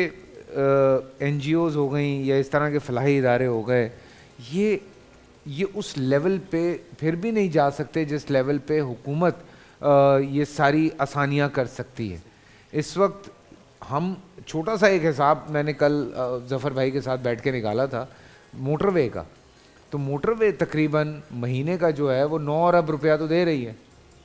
एन जी ओज़ हो गई या इस तरह के फलाही इदारे हो गए, ये ये उस लेवल पे फिर भी नहीं जा सकते जिस लेवल पे हुकूमत आ, ये सारी आसानियाँ कर सकती है। इस वक्त हम छोटा सा एक हिसाब मैंने कल ज़फ़र भाई के साथ बैठ के निकाला था मोटरवे का, तो मोटरवे तकरीबन महीने का जो है वो नौ अरब रुपया तो दे रही है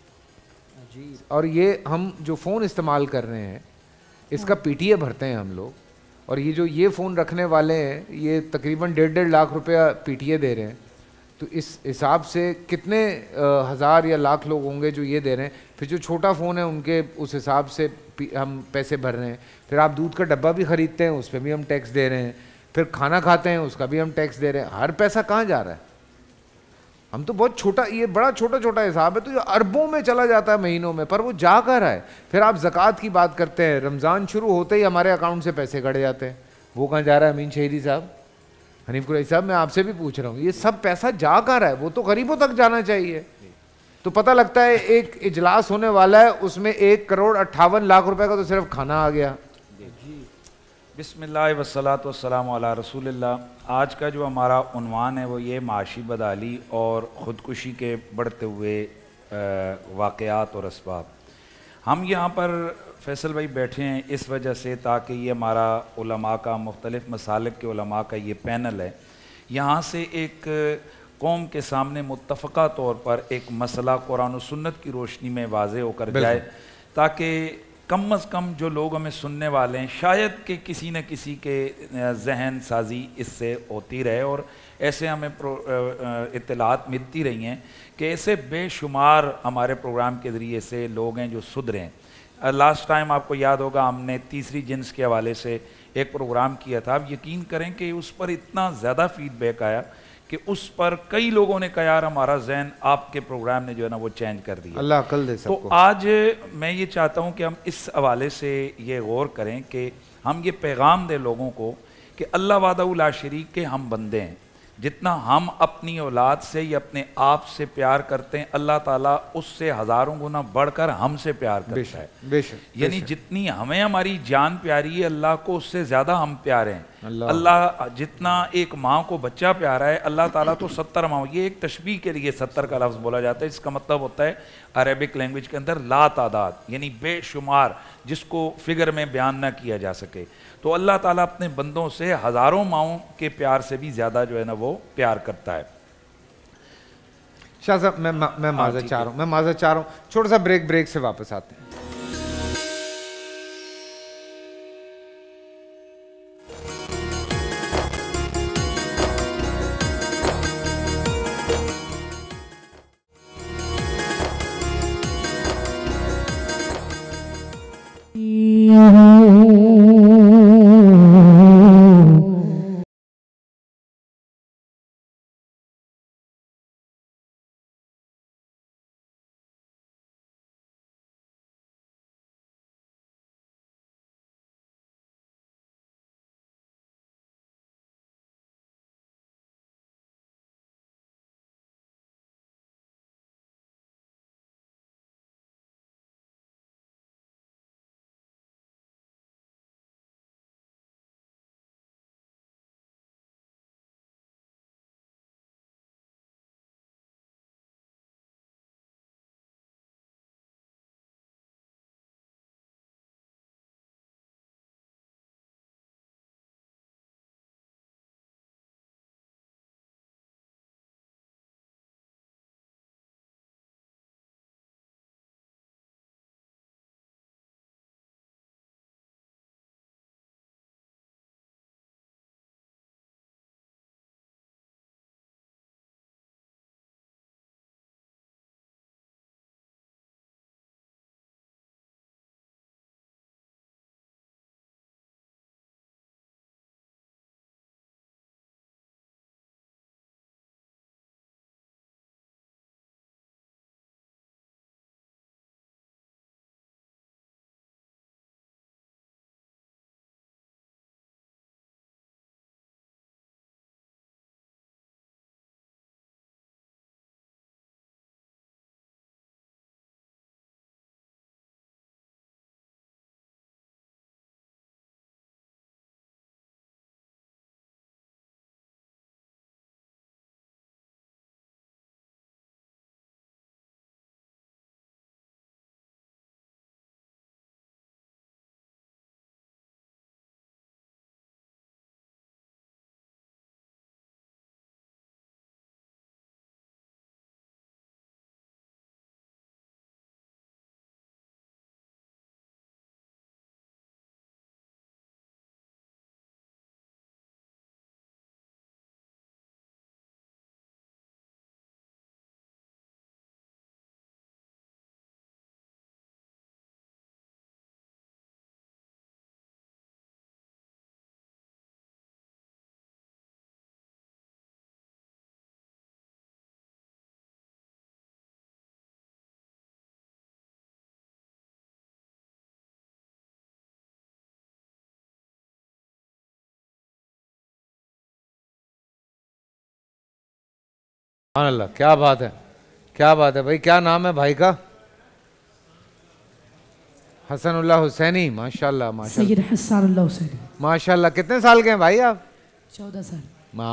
जी। और ये हम जो फ़ोन इस्तेमाल कर रहे हैं इसका पीटीए भरते हैं हम लोग, और ये जो ये फ़ोन रखने वाले हैं ये तकरीबन डेढ़ डेढ़ लाख रुपया पीटीए दे रहे हैं। तो इस हिसाब से कितने हज़ार या लाख लोग होंगे जो ये दे रहे हैं। फिर जो छोटा फ़ोन है उनके उस हिसाब से हम पैसे भर रहे हैं। फिर आप दूध का डब्बा भी ख़रीदते हैं उस पर भी हम टैक्स दे रहे हैं। फिर खाना खाते हैं उसका भी हम टैक्स दे रहे हैं। हर पैसा कहाँ जा रहा है? हम तो बहुत छोटा, ये बड़ा छोटा छोटा हिसाब है तो ये अरबों में चला जाता है महीनों में, पर वो जा कर रहा है। फिर आप ज़कात की बात करते हैं, रमज़ान शुरू होते ही हमारे अकाउंट से पैसे कट जाते हैं। वो कहाँ जा रहा है? अमीन शहीदी साहब, हनीफ कुरैशी साहब, मैं आपसे भी पूछ रहा हूँ, ये सब पैसा जा कहाँ रहा है? वो तो गरीबों तक जाना चाहिए। तो पता लगता है एक इजलास होने वाला है उसमें एक करोड़ अट्ठावन लाख रुपए का तो सिर्फ खाना आ गया। बिस्मिल्लाह वस्सलातु वस्सलामु अला रसूलिल्लाह। आज का जो हमारा उन्वान है वो ये माशी बदहाली और ख़ुदकुशी के बढ़ते हुए वाक़यात और असबाब। हम यहाँ पर फैसल भाई बैठे हैं इस वजह से ताकि ये हमारा उलमा का, मुख्तलिफ़ मसालिक के उलमा का ये पैनल है, यहाँ से एक कौम के सामने मुत्तफ़क़ा तौर पर एक मसला कुरान और सुन्नत की रोशनी में वाज़े होकर जाए, ताकि कम अज़ कम जो लोग हमें सुनने वाले हैं शायद कि किसी न किसी के जहन साजी इससे होती रहे। और ऐसे हमें इत्तलात मिलती रही हैं कि ऐसे बेशुमार हमारे प्रोग्राम के ज़रिए से लोग हैं जो सुधरे हैं। लास्ट टाइम आपको याद होगा हमने तीसरी जिन्स के हवाले से एक प्रोग्राम किया था। आप यकीन करें कि उस पर इतना ज़्यादा फीडबैक आया कि उस पर कई लोगों ने कहा यार हमारा जहन आपके प्रोग्राम ने जो है ना वो चेंज कर दिया। अल्लाह अक्ल दे सबको। तो आज मैं ये चाहता हूँ कि हम इस हवाले से ये गौर करें कि हम ये पैगाम दें लोगों को कि अल्लाह वादा ला शरीक के हम बंदे हैं। जितना हम अपनी औलाद से या अपने आप से प्यार करते हैं, अल्लाह ताला उससे हज़ारों गुना बढ़कर हमसे प्यार करता है। बेशक यानी जितनी हमें हमारी जान प्यारी है, अल्लाह को उससे ज़्यादा हम प्यारे हैं। अल्लाह, अल्लाह जितना एक माँ को बच्चा प्यारा है, अल्लाह ताला तो सत्तर माँ, ये एक तशबीह के लिए सत्तर का लफ्ज़ बोला जाता है। इसका मतलब होता है अरेबिक लैंग्वेज के अंदर ला तादाद, यानी बेशुमार, जिसको फिगर में बयान ना किया जा सके। तो अल्लाह ताला अपने बंदों से हज़ारों माओं के प्यार से भी ज़्यादा जो है ना वो प्यार करता है। शाह साहब मैं मैं माज़रत चाह रहा हूँ मैं माज़रत चाह रहा हूँ छोटा सा ब्रेक ब्रेक से वापस आते हैं। अल्लाह, क्या बात है, क्या बात है भाई। क्या नाम है भाई का? हसनुल्लाह हुसैनी, माशाल्लाह माशाल्लाह। सैयद हसनुल्लाह हुसैनी, माशाल्लाह। कितने साल के हैं भाई आप? चौदह साल।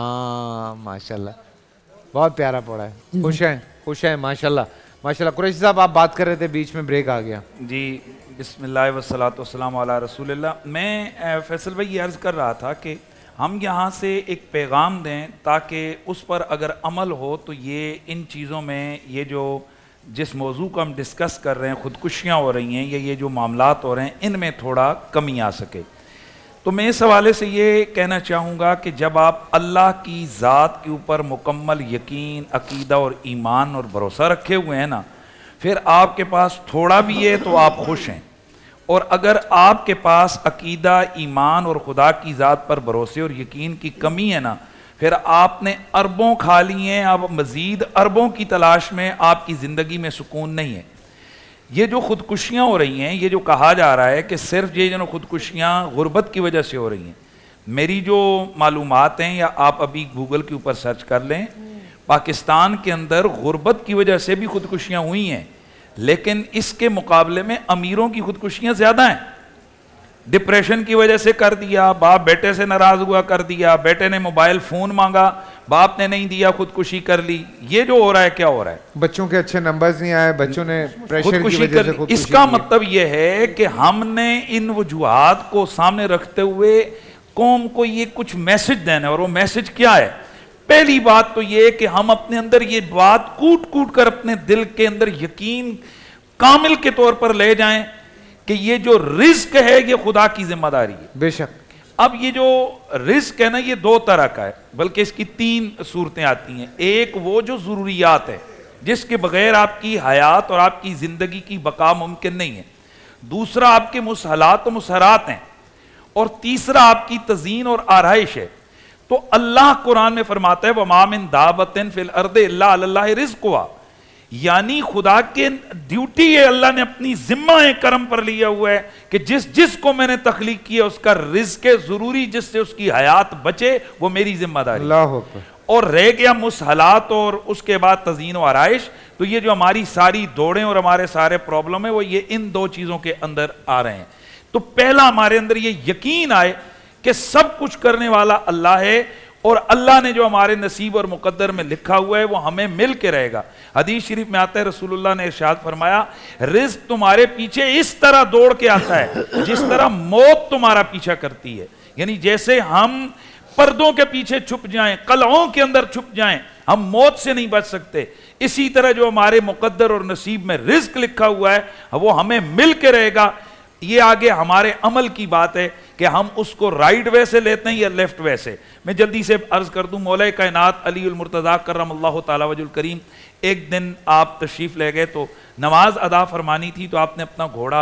माँ माशाल्लाह, बहुत प्यारा पड़ा है। खुश हैं, खुश हैं, माशाल्लाह माशाल्लाह। कुरैशी साहब आप बात कर रहे थे, बीच में ब्रेक आ गया जी। बिस्मिल्लाह वस्सलातु वस्सलामु अला रसूलिल्लाह। मैं फैसल भाई ये अर्ज़ कर रहा था कि हम यहाँ से एक पैगाम दें ताकि उस पर अगर अमल हो तो ये इन चीज़ों में, ये जो जिस मौजू को हम डिस्कस कर रहे हैं, ख़ुदकुशियाँ हो रही हैं या ये जो मामलात हो रहे हैं, इनमें थोड़ा कमी आ सके। तो मैं इस हवाले से ये कहना चाहूँगा कि जब आप अल्लाह की ज़ात के ऊपर मुकम्मल यकीन, अकीदा और ईमान और भरोसा रखे हुए हैं ना, फिर आपके पास थोड़ा भी है तो आप खुश हैं। और अगर आपके पास अकीदा, ईमान और खुदा की ज़ात पर भरोसे और यकीन की कमी है ना, फिर आपने अरबों खा लिए हैं, अब मज़ीद अरबों की तलाश में आपकी ज़िंदगी में सुकून नहीं है। ये जो ख़ुदकुशियाँ हो रही हैं, ये जो कहा जा रहा है कि सिर्फ ये जो ख़ुदकुशियाँ गुर्बत की वजह से हो रही हैं, मेरी जो मालूमात हैं, या आप अभी गूगल के ऊपर सर्च कर लें, पाकिस्तान के अंदर गुर्बत की वजह से भी ख़ुदकुशियाँ हुई हैं, लेकिन इसके मुकाबले में अमीरों की ख़ुदकुशियाँ ज़्यादा हैं। डिप्रेशन की वजह से कर दिया, बाप बेटे से नाराज़ हुआ कर दिया, बेटे ने मोबाइल फ़ोन मांगा, बाप ने नहीं दिया, खुदकुशी कर ली। ये जो हो रहा है, क्या हो रहा है? बच्चों के अच्छे नंबर्स नहीं आए, बच्चों ने प्रेशर की वजह से खुदकुशी। इसका मतलब ये है कि हमने इन वजूहात को सामने रखते हुए कौम को ये कुछ मैसेज देना है। और वो मैसेज क्या है? पहली बात तो ये कि हम अपने अंदर ये बात कूट कूट कर अपने दिल के अंदर यकीन कामिल के तौर पर ले जाएं कि ये जो रिस्क है ये खुदा की जिम्मेदारी है। बेशक। अब ये जो रिस्क है ना, ये दो तरह का है, बल्कि इसकी तीन सूरतें आती हैं। एक वो जो जरूरियात है, जिसके बगैर आपकी हयात और आपकी जिंदगी की बका मुमकिन नहीं है। दूसरा आपके मुसहलात और मुसहरात हैं, और तीसरा आपकी तज़ीन और आराइश है। तो अल्लाह कुरान में फरमाता है वमा मिन दाबतिन फिल अर्दि इल्ला अल्लाह रिज़्क़ुहा, यानी खुदा के ड्यूटी है, अल्लाह ने अपनी जिम्मा करम पर लिया हुआ है कि जिस जिस को मैंने तख्लीक किया उसका रिज़्क़ जरूरी, जिससे उसकी हयात बचे, वो मेरी जिम्मेदारी। अल्लाह अकबर। और रह गया मुसहलात और उसके बाद तज़ीन व आराइश, तो ये जो हमारी सारी दौड़ें और हमारे सारे प्रॉब्लम है वो ये इन दो चीज़ों के अंदर आ रहे हैं। तो पहला हमारे अंदर ये यकीन आए कि सब कुछ करने वाला अल्लाह है, और अल्लाह ने जो हमारे नसीब और मुकद्दर में लिखा हुआ है वो हमें मिल के रहेगा। हदीस शरीफ में आता है, रसूलुल्लाह ने इरशाद फरमाया, रिज़्क़ तुम्हारे पीछे इस तरह दौड़ के आता है जिस तरह मौत तुम्हारा पीछा करती है। यानी जैसे हम पर्दों के पीछे छुप जाएं, कलहों के अंदर छुप जाएं, हम मौत से नहीं बच सकते, इसी तरह जो हमारे मुकद्दर और नसीब में रिज़्क़ लिखा हुआ है वो हमें मिल के रहेगा। ये आगे हमारे अमल की बात है कि हम उसको राइट वे से लेते हैं या लेफ्ट वे से। मैं जल्दी से अर्ज कर दूं, मौला कायनात अली उल मुर्तज़ा करमल्लाहु ताला वजहुल करीम, एक दिन आप तशरीफ ले गए तो नमाज अदा फरमानी थी, तो आपने अपना घोड़ा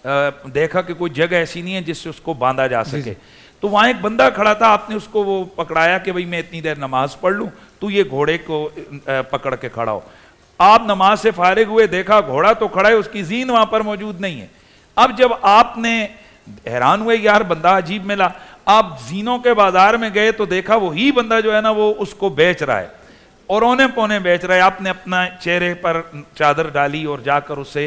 देखा कि कोई जगह ऐसी नहीं है जिससे उसको बांधा जा सके। तो वहाँ एक बंदा खड़ा था, आपने उसको वो पकड़ाया कि भाई मैं इतनी देर नमाज पढ़ लूँ, तू ये घोड़े को पकड़ के खड़ा हो। आप नमाज से फारिग हुए, देखा घोड़ा तो खड़ा है, उसकी जीन वहाँ पर मौजूद नहीं है। अब जब आपने हैरान हुए, यार बंदा अजीब मिला, आप जीनों के बाजार में गए तो देखा वही बंदा जो है ना वो उसको बेच रहा है, और औने पौने बेच रहा है। आपने अपना चेहरे पर चादर डाली और जाकर उसे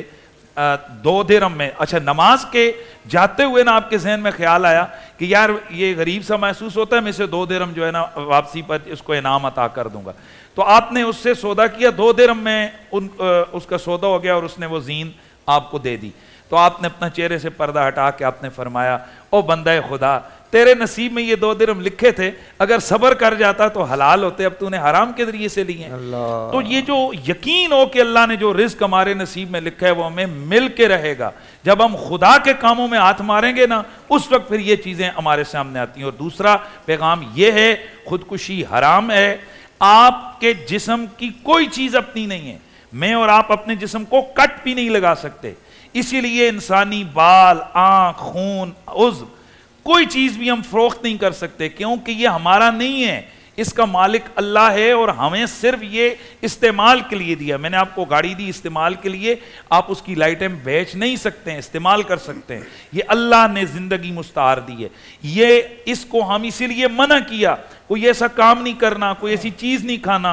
दो दिरहम में, अच्छा नमाज के जाते हुए ना आपके जहन में ख्याल आया कि यार ये गरीब सा महसूस होता है, मैं इसे दो दिरहम जो है ना वापसी पर इसको इनाम अता कर दूंगा। तो आपने उससे सौदा किया, दो दिरहम में उन उसका सौदा हो गया और उसने वो जीन आपको दे दी। तो आपने अपना चेहरे से पर्दा हटा के आपने फरमाया, ओ बंदा खुदा, तेरे नसीब में ये दो दिरहम लिखे थे, अगर सब्र कर जाता तो हलाल होते, अब तूने हराम के जरिए से लिए। तो ये जो यकीन हो कि अल्लाह ने जो रिस्क हमारे नसीब में लिखा है वो हमें मिल के रहेगा। जब हम खुदा के कामों में हाथ मारेंगे ना, उस वक्त फिर ये चीजें हमारे सामने आती हैं। और दूसरा पैगाम ये है, खुदकुशी हराम है। आपके जिस्म की कोई चीज अपनी नहीं है, मैं और आप अपने जिस्म को कट भी नहीं लगा सकते, इसीलिए इंसानी बाल, आंख, खून, उज़्व, कोई चीज भी हम फरोख्त नहीं कर सकते, क्योंकि ये हमारा नहीं है, इसका मालिक अल्लाह है, और हमें सिर्फ ये इस्तेमाल के लिए दिया। मैंने आपको गाड़ी दी इस्तेमाल के लिए, आप उसकी लाइटें बेच नहीं सकते हैं, इस्तेमाल कर सकते हैं। ये अल्लाह ने जिंदगी मुस्तार दी है, ये इसको हम इसीलिए मना किया, कोई ऐसा काम नहीं करना, कोई ऐसी चीज नहीं खाना,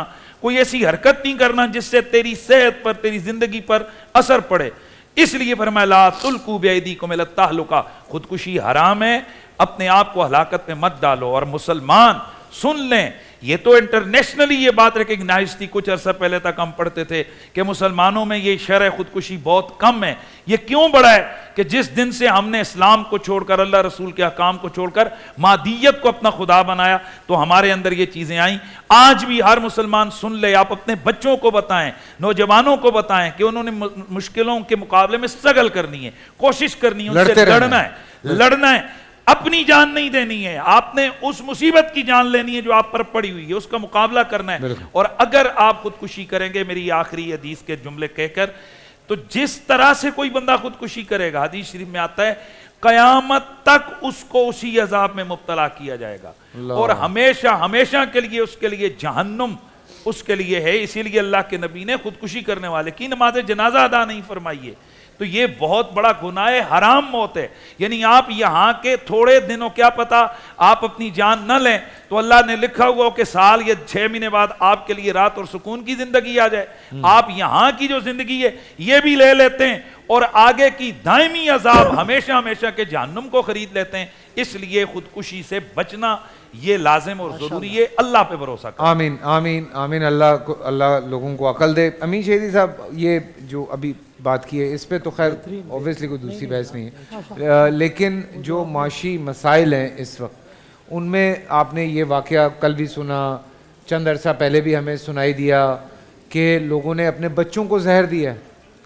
कोई ऐसी हरकत नहीं करना जिससे तेरी सेहत पर, तेरी जिंदगी पर असर पड़े। इसलिए फरमाया ला तुल्कू बियदीकुम इला तहलुका, खुदकुशी हराम है, अपने आप को हलाकत में मत डालो। और मुसलमान सुन लें, ये तो इंटरनेशनली ये बात रिकग्नाइज थी, कुछ अरसा पहले तक हम पढ़ते थे कि मुसलमानों में ये शरअ खुदकुशी बहुत कम है। ये क्यों बढ़ा है कि जिस दिन से हमने इस्लाम को छोड़कर, अल्लाह रसूल के अहकाम को छोड़कर मादियत को अपना खुदा बनाया, तो हमारे अंदर ये चीजें आई। आज भी हर मुसलमान सुन ले, आप अपने बच्चों को बताएं, नौजवानों को बताएं कि उन्होंने मुश्किलों के मुकाबले में स्ट्रगल करनी है, कोशिश करनी है, उनसे लड़ना है, लड़ना है, अपनी जान नहीं देनी है। आपने उस मुसीबत की जान लेनी है जो आप पर पड़ी हुई है, उसका मुकाबला करना है। और अगर आप खुदकुशी करेंगे, मेरी आखिरी हदीस के जुमले कहकर, तो जिस तरह से कोई बंदा खुदकुशी करेगा, हदीस शरीफ में आता है, कयामत तक उसको उसी अजाब में मुब्तला किया जाएगा और हमेशा हमेशा के लिए उसके लिए जहन्नुम उसके लिए है। इसीलिए अल्लाह के नबी ने खुदकुशी करने वाले की नमाज जनाजा अदा नहीं फरमाई है। तो ये बहुत बड़ा गुनाह हराम मौत है। यानी आप यहाँ के थोड़े दिनों, क्या पता आप अपनी जान न लें तो अल्लाह ने लिखा हुआ कि साल या छह महीने बाद आपके लिए रात और सुकून की जिंदगी आ जाए। आप यहाँ की जो जिंदगी है ये भी ले लेते हैं और आगे की दायमी अजाब हमेशा हमेशा के जहन्नुम को खरीद लेते हैं। इसलिए खुदकुशी से बचना ये लाजिम और जरूरी है। अल्लाह पे भरोसा करें। आमीन आमीन आमीन। अल्लाह को, अल्लाह लोगों को अकल दे। अमीन शेदी साहब, ये जो अभी बात की है इस पे तो खैर ऑब्वियसली कोई दूसरी बहस नहीं है, लेकिन जो माशी मसाइल हैं इस वक्त, उनमें आपने ये वाक़या कल भी सुना, चंद अरसा पहले भी हमें सुनाई दिया कि लोगों ने अपने बच्चों को जहर दिया,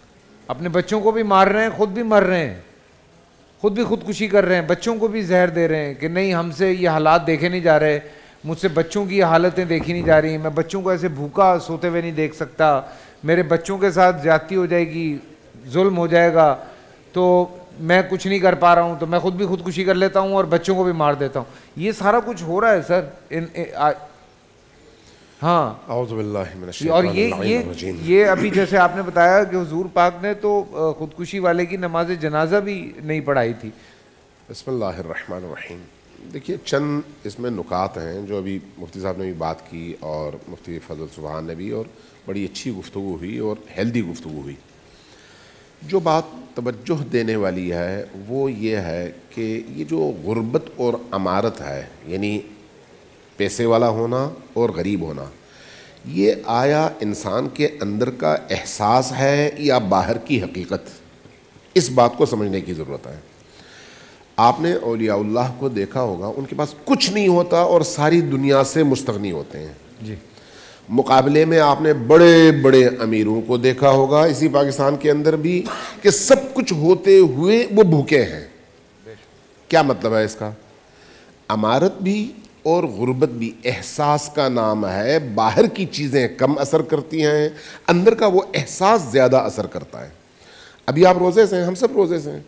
अपने बच्चों को भी मार रहे हैं, खुद भी मर रहे हैं, खुद भी खुदकुशी कर रहे हैं, बच्चों को भी जहर दे रहे हैं कि नहीं हमसे ये हालात देखे नहीं जा रहे, मुझसे बच्चों की हालतें देखी नहीं जा रही, मैं बच्चों को ऐसे भूखा सोते हुए नहीं देख सकता, मेरे बच्चों के साथ ज्यादती हो जाएगी, जुल्म हो जाएगा, तो मैं कुछ नहीं कर पा रहा हूँ, तो मैं खुद भी खुदकुशी कर लेता हूँ और बच्चों को भी मार देता हूँ। ये सारा कुछ हो रहा है सर इन, इन आ, हाँ। और ये ये ये अभी जैसे आपने बताया कि हुजूर पाक ने तो खुदकुशी वाले की नमाज जनाजा भी नहीं पढ़ाई थी। बिस्मिल्लाहिर्रहमानिर्रहीम। देखिए चंद इसमें नुकात हैं जो अभी मुफ्ती साहब ने भी बात की और मुफ्ती फजल सुबहान ने भी, और बड़ी अच्छी गुफ्तगू हुई और हेल्दी गुफ्तगू हुई। जो बात तवज्जो देने वाली है वो ये है कि ये जो गुर्बत और अमारत है, यानी पैसे वाला होना और गरीब होना, ये आया इंसान के अंदर का एहसास है या बाहर की हकीकत, इस बात को समझने की ज़रूरत है। आपने औलियाउल्लाह को देखा होगा, उनके पास कुछ नहीं होता और सारी दुनिया से मुस्तगनी होते हैं जी। मुकाबले में आपने बड़े बड़े अमीरों को देखा होगा इसी पाकिस्तान के अंदर भी कि सब कुछ होते हुए वो भूखे हैं। क्या मतलब है इसका? अमारत भी और गुर्बत भी एहसास का नाम है। बाहर की चीज़ें कम असर करती हैं, अंदर का वो एहसास ज़्यादा असर करता है। अभी आप रोज़े से हैं, हम सब रोज़े से हैं,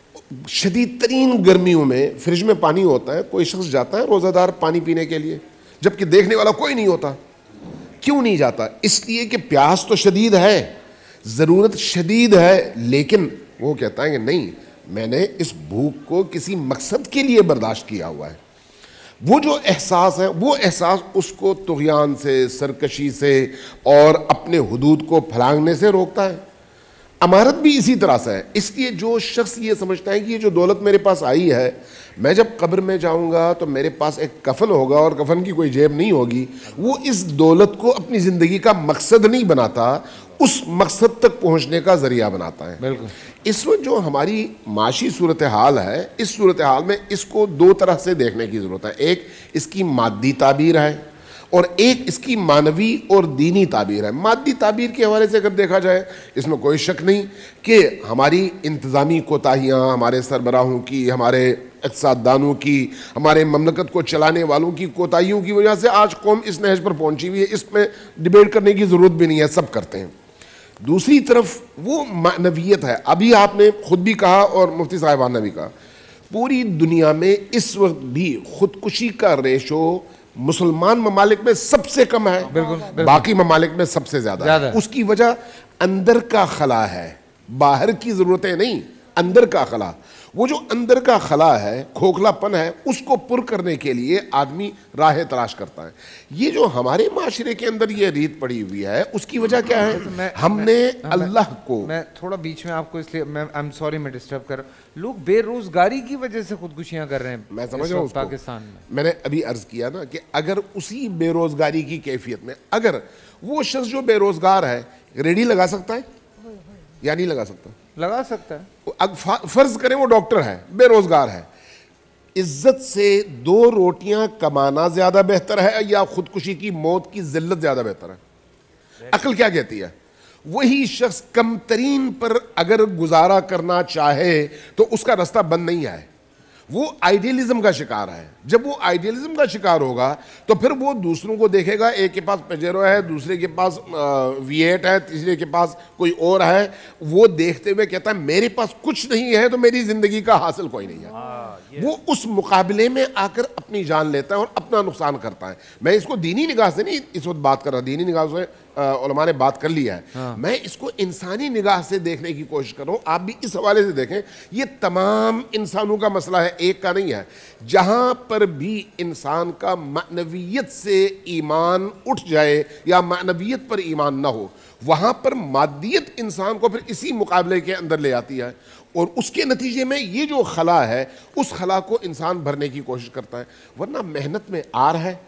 शदीद तरीन गर्मियों में फ्रिज में पानी होता है, कोई शख्स जाता है रोज़ादार पानी पीने के लिए, जबकि देखने वाला कोई नहीं होता। क्यों नहीं जाता? इसलिए कि प्यास तो शदीद है, ज़रूरत शदीद है, लेकिन वो कहता है कि नहीं, मैंने इस भूख को किसी मकसद के लिए बर्दाश्त किया हुआ है। वो जो एहसास है, वो एहसास उसको तुग़यान से, सरकशी से और अपने हुदूद को फलांगने से रोकता है। अमारत भी इसी तरह से है। इसलिए जो शख्स ये समझता है कि ये जो दौलत मेरे पास आई है, मैं जब कब्र में जाऊंगा तो मेरे पास एक कफन होगा और कफन की कोई जेब नहीं होगी, वो इस दौलत को अपनी ज़िंदगी का मकसद नहीं बनाता, उस मकसद तक पहुंचने का ज़रिया बनाता है। बिल्कुल। इस वक्त जो हमारी माशी सूरत हाल है, इस सूरत हाल में इसको दो तरह से देखने की ज़रूरत है। एक इसकी मादी ताबीर है और एक इसकी मानवी और दीनी ताबीर है। मादी ताबीर के हवाले से अगर देखा जाए, इसमें कोई शक नहीं कि हमारी इंतज़ामी कोताहियाँ, हमारे सरबराहों की, हमारे इक़्तिसाददानों की, हमारे ममलकत को चलाने वालों की कोताहियों की वजह से आज कौम इस नहज पर पहुँची हुई है। इसमें डिबेट करने की ज़रूरत भी नहीं है, सब करते हैं। दूसरी तरफ वो मानवियत है। अभी आपने खुद भी कहा और मुफ्ती साहिबान ने भी कहा, पूरी दुनिया में इस वक्त भी खुदकुशी का रेशो मुसलमान ममालिक में सबसे कम है, बिल्कुल, बिल्कुल। बाकी ममालिक में सबसे ज्यादा है। उसकी वजह अंदर का खला है, बाहर की जरूरतें नहीं, अंदर का खला, वो जो अंदर का खला है, खोखलापन है, उसको पुर करने के लिए आदमी राह तलाश करता है। ये जो हमारे माशरे के अंदर ये रीत पड़ी हुई है, उसकी वजह क्या है? मैं, हमने मैं, अल्लाह मैं, को मैं थोड़ा बीच में आपको इसलिए मैं आई एम सॉरी मैं डिस्टर्ब कर रहा हूँ। लोग बेरोजगारी की वजह से खुदकुशियां कर रहे हैं। मैं समझ रहा हूँ पाकिस्तान में मैंने अभी अर्ज किया ना कि अगर उसी बेरोजगारी की कैफियत में अगर वो शख्स जो बेरोजगार है रेडी लगा सकता है या नहीं लगा सकता? लगा सकता है। अब फर्ज करें वो डॉक्टर है, बेरोजगार है, इज्जत से दो रोटियां कमाना ज्यादा बेहतर है या खुदकुशी की मौत की जिल्लत ज्यादा बेहतर है? अक्ल क्या कहती है? वही शख्स कमतरीन पर अगर गुजारा करना चाहे तो उसका रास्ता बंद नहीं है, वो आइडियलिज्म का शिकार है। जब वो आइडियलिज्म का शिकार होगा तो फिर वो दूसरों को देखेगा, एक के पास पेजेरो है, दूसरे के पास वी एट है, तीसरे के पास कोई और है, वो देखते हुए कहता है मेरे पास कुछ नहीं है तो मेरी जिंदगी का हासिल कोई नहीं है। वो उस मुकाबले में आकर अपनी जान लेता है और अपना नुकसान करता है। मैं इसको दीनी निगाह से नहीं इस वक्त बात कर रहा, दीनी निगाह से उलमा ने बात कर लिया है। हाँ। मैं इसको इंसानी निगाह से देखने की कोशिश कर रहा हूँ, आप भी इस हवाले से देखें। ये तमाम इंसानों का मसला है, एक का नहीं है। जहाँ पर भी इंसान का मानवियत से ईमान उठ जाए या मानवियत पर ईमान ना हो, वहाँ पर मादियत इंसान को फिर इसी मुकाबले के अंदर ले आती है और उसके नतीजे में ये जो खला है उस खला को इंसान भरने की कोशिश करता है। वरना मेहनत में आर है।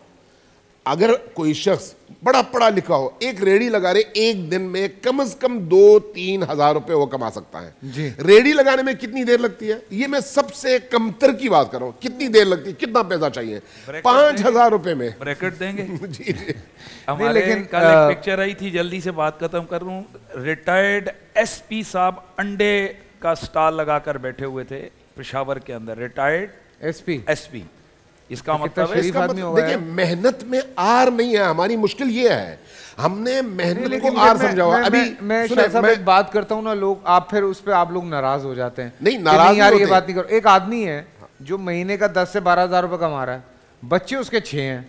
अगर कोई शख्स बड़ा पढ़ा लिखा हो, एक रेडी लगा रहे, एक दिन में कम से कम दो तीन हजार रुपए वो कमा सकता है जी। रेडी लगाने में कितनी देर लगती है? ये मैं सबसे कमतर की बात कर रहा हूँ। कितनी देर लगती है, कितना पैसा चाहिए? पांच हजार रुपए में ब्रैकेट देंगे जी जी। हमारे लेकिन कल एक पिक्चर आई थी, जल्दी से बात खत्म कर रहा हूँ। रिटायर्ड एसपी साहब अंडे का स्टॉल लगाकर बैठे हुए थे पेशावर के अंदर। रिटायर्ड एसपी एसपी इसका मतलब है, इसका मतलब देखिए मेहनत में आर नहीं है। हमारी मुश्किल ये है, हमने मेहनत को आर समझा हुआ। अभी मैं शायद एक बात करता हूँ ना, लोग आप फिर उस पे आप लोग नाराज हो जाते हैं। नहीं नाराज यार ये बात नहीं करो। एक आदमी है जो महीने का दस से बारह हजार रुपए कमा रहा है, बच्चे उसके छह हैं।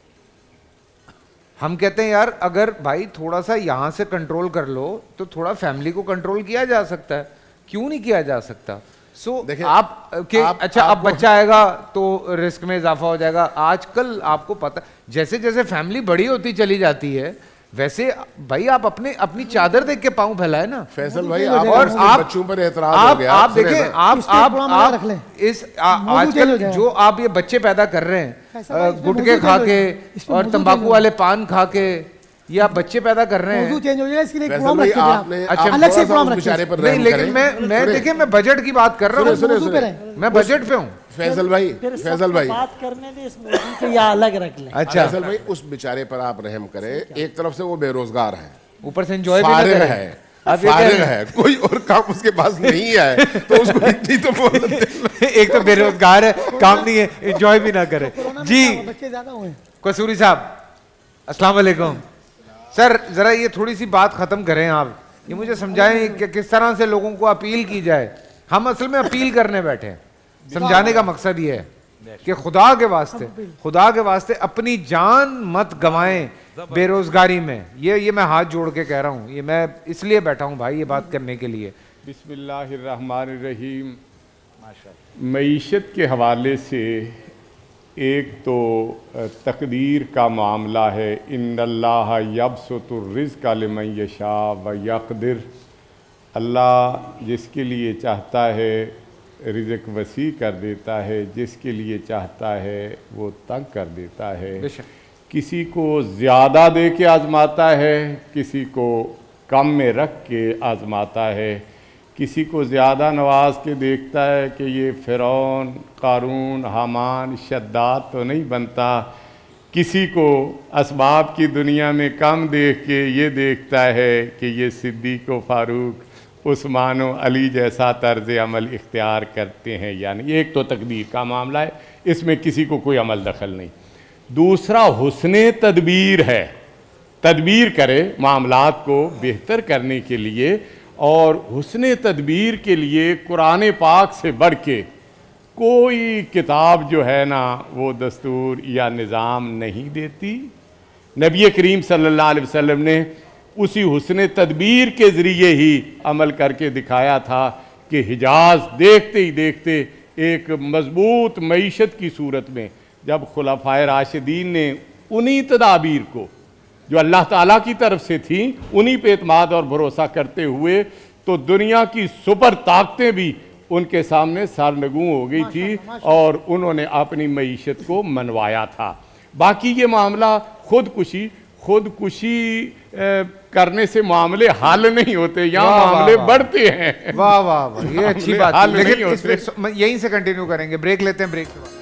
हम कहते हैं यार अगर भाई थोड़ा सा यहाँ से कंट्रोल कर लो तो थोड़ा फैमिली को कंट्रोल किया जा सकता है, क्यों नहीं किया जा सकता? सो so, आप के आप, अच्छा अब बच्चा आएगा तो रिस्क में इजाफा हो जाएगा। आजकल आपको पता जैसे जैसे फैमिली बड़ी होती चली जाती है वैसे भाई आप अपने अपनी चादर देख के पाँव फैलाए ना फैसल भाई। आप और आप बच्चों पर एतराज हो गया। आप देखें आप आप आप इस आजकल जो आप ये बच्चे पैदा कर रहे हैं गुटखे खा के और तंबाकू वाले पान खा के, ये आप बच्चे पैदा कर रहे हैं। चेंज हो जाएगा, इसके लिए प्रोग्राम रखेंगे आप। अच्छा अलग से प्रोग्राम रखेंगे। नहीं लेकिन मैं मैं देखिए मैं बजट की बात कर रहा हूँ, मैं बजट पे हूँ। फैसल भाई फैसल भाई बात करने दे, इस मौजूद को या अलग रख लें। अच्छा फैसल भाई उस बेचारे पर आप रहम करें। एक तरफ से वो बेरोजगार है, ऊपर से एंजॉय भी कर रहे हैं, फारिग है, कोई और काम उसके पास नहीं है तो उसको इतनी तो बोलते। एक तो बेरोजगार है, काम नहीं है, एंजॉय भी ना करे जी। बच्चे ज्यादा हुए। कसूरी साहब अस्सलाम वालेकुम। सर जरा ये थोड़ी सी बात खत्म करें आप, ये मुझे समझाएं कि किस तरह से लोगों को अपील की जाए। हम असल में अपील करने बैठे हैं, समझाने का मकसद ये है कि खुदा के वास्ते खुदा के वास्ते अपनी जान मत गंवाएं बेरोजगारी में। ये ये मैं हाथ जोड़ के कह रहा हूँ, ये मैं इसलिए बैठा हूँ भाई ये बात करने के लिए। बिस्मिल्लाहिर्रहमानिर्रहीम। मईशत के हवाले से एक तो तकदीर का मामला है, इन्नल्लाह यबसुतुर रिज़्क़ लिमन यशा व यक़दिर। अल्लाह जिसके लिए चाहता है रिज़्क़ वसी कर देता है, जिसके लिए चाहता है वो तंग कर देता है। किसी को ज़्यादा दे के आज़माता है, किसी को कम में रख के आज़माता है, किसी को ज़्यादा नवाज के देखता है कि ये फ़िरौन, क़ारून, हामान, शद्दाद तो नहीं बनता। किसी को असबाब की दुनिया में कम देख के ये देखता है कि ये सिद्दीक़ व फ़ारूक, उस्मान व अली जैसा तर्ज़ अमल इख्तियार करते हैं। यानी एक तो तकदीर का मामला है, इसमें किसी को कोई अमल दखल नहीं। दूसरा हुस्ने तदबीर है, तदबीर करे मामलात को बेहतर करने के लिए, और हुस्ने तदबीर के लिए कुरान पाक से बढ़ के कोई किताब जो है ना वो दस्तूर या निज़ाम नहीं देती। नबी करीम सल्लल्लाहु अलैहि वसल्लम ने उसी हुस्ने तदबीर के ज़रिए ही अमल करके दिखाया था कि हिजाज देखते ही देखते एक मजबूत मईशत की सूरत में जब खुलाफाए राशिदीन ने उन्हीं तदाबीर को जो अल्लाह ताला की तरफ से थी उन्हीं पे एतमाद और भरोसा करते हुए, तो दुनिया की सुपर ताकतें भी उनके सामने सरनगू हो गई थी और उन्होंने अपनी मईशत को मनवाया था। बाकी ये मामला खुदकुशी खुदकुशी करने से मामले हल नहीं होते, यहाँ मामले बढ़ते हैं। वाह वाह वाह, ये अच्छी बात है। लेकिन होते। इसमें यहीं से कंटिन्यू करेंगे, ब्रेक लेते हैं, ब्रेक के बाद।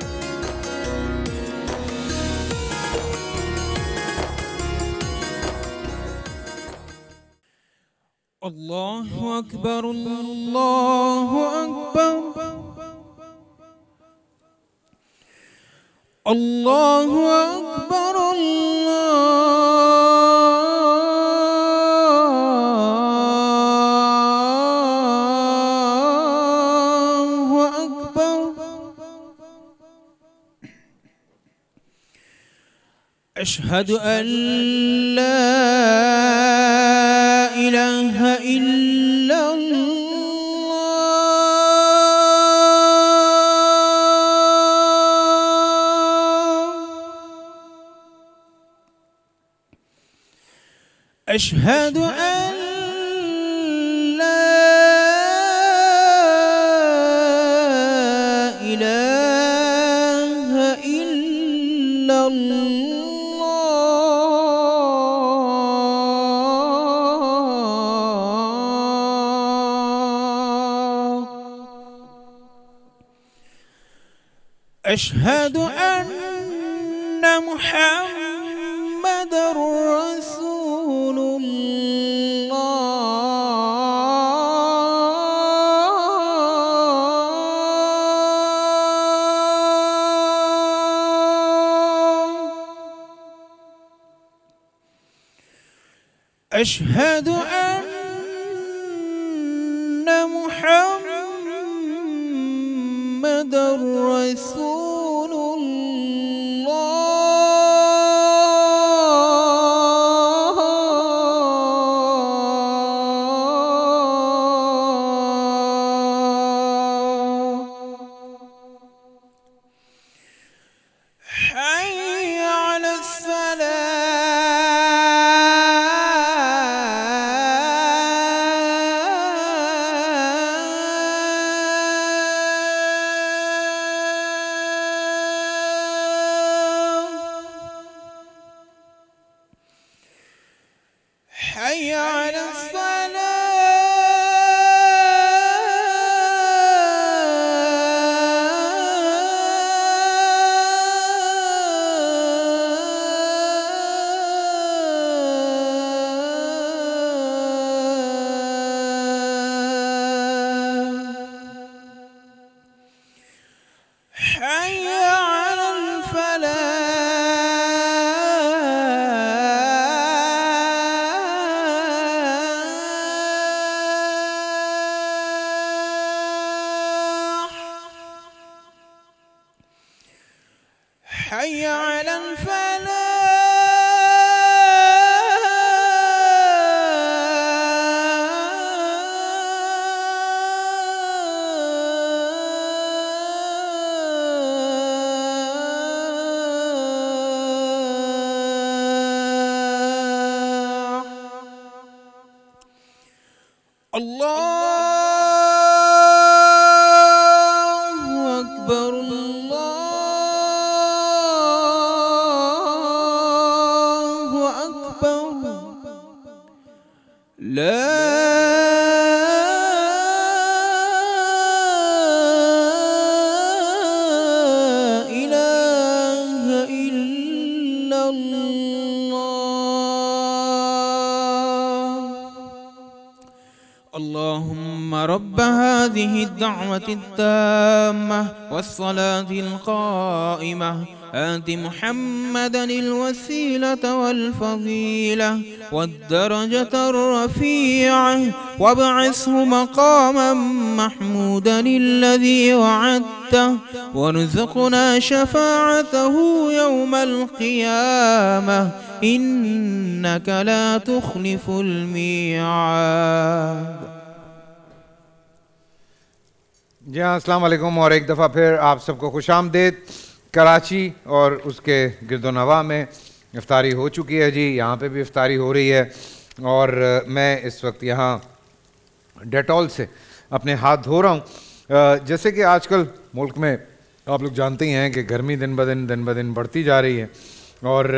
अल्लाहु अकबर अल्लाहु अकबर अल्लाहु अकबर अल्लाहु अकबर अशहदु अन ला इलाहा इल्लल्लाह अशहदु अन ला इलाहा इल्लल्लाह أشهد أن محمد رسول الله أشهد أن محمد رسول حي على حي على الفلاح حي على الفلاح الله أكبر الله أكبر لا إله إلا الله اللهم رب هذه الدعوة التامة والصلاة القائمة آت محمدا الوسيلة والفضيلة والدرجة الرفيعة وابعثه مقاما محمودا الذي وعدته وارزقنا شفاعته يوم القيامة إنك لا تخلف الميعاد. जी हाँ, अस्सलाम वालेकुम और एक दफ़ा फिर आप सबको खुशामदीद। कराची और उसके गिरदोनवा में इफ्तारी हो चुकी है जी, यहाँ पे भी इफ्तारी हो रही है और मैं इस वक्त यहाँ डेटॉल से अपने हाथ धो रहा हूँ। जैसे कि आजकल मुल्क में आप लोग जानते ही हैं कि गर्मी दिन ब दिन दिन ब दिन बढ़ती जा रही है और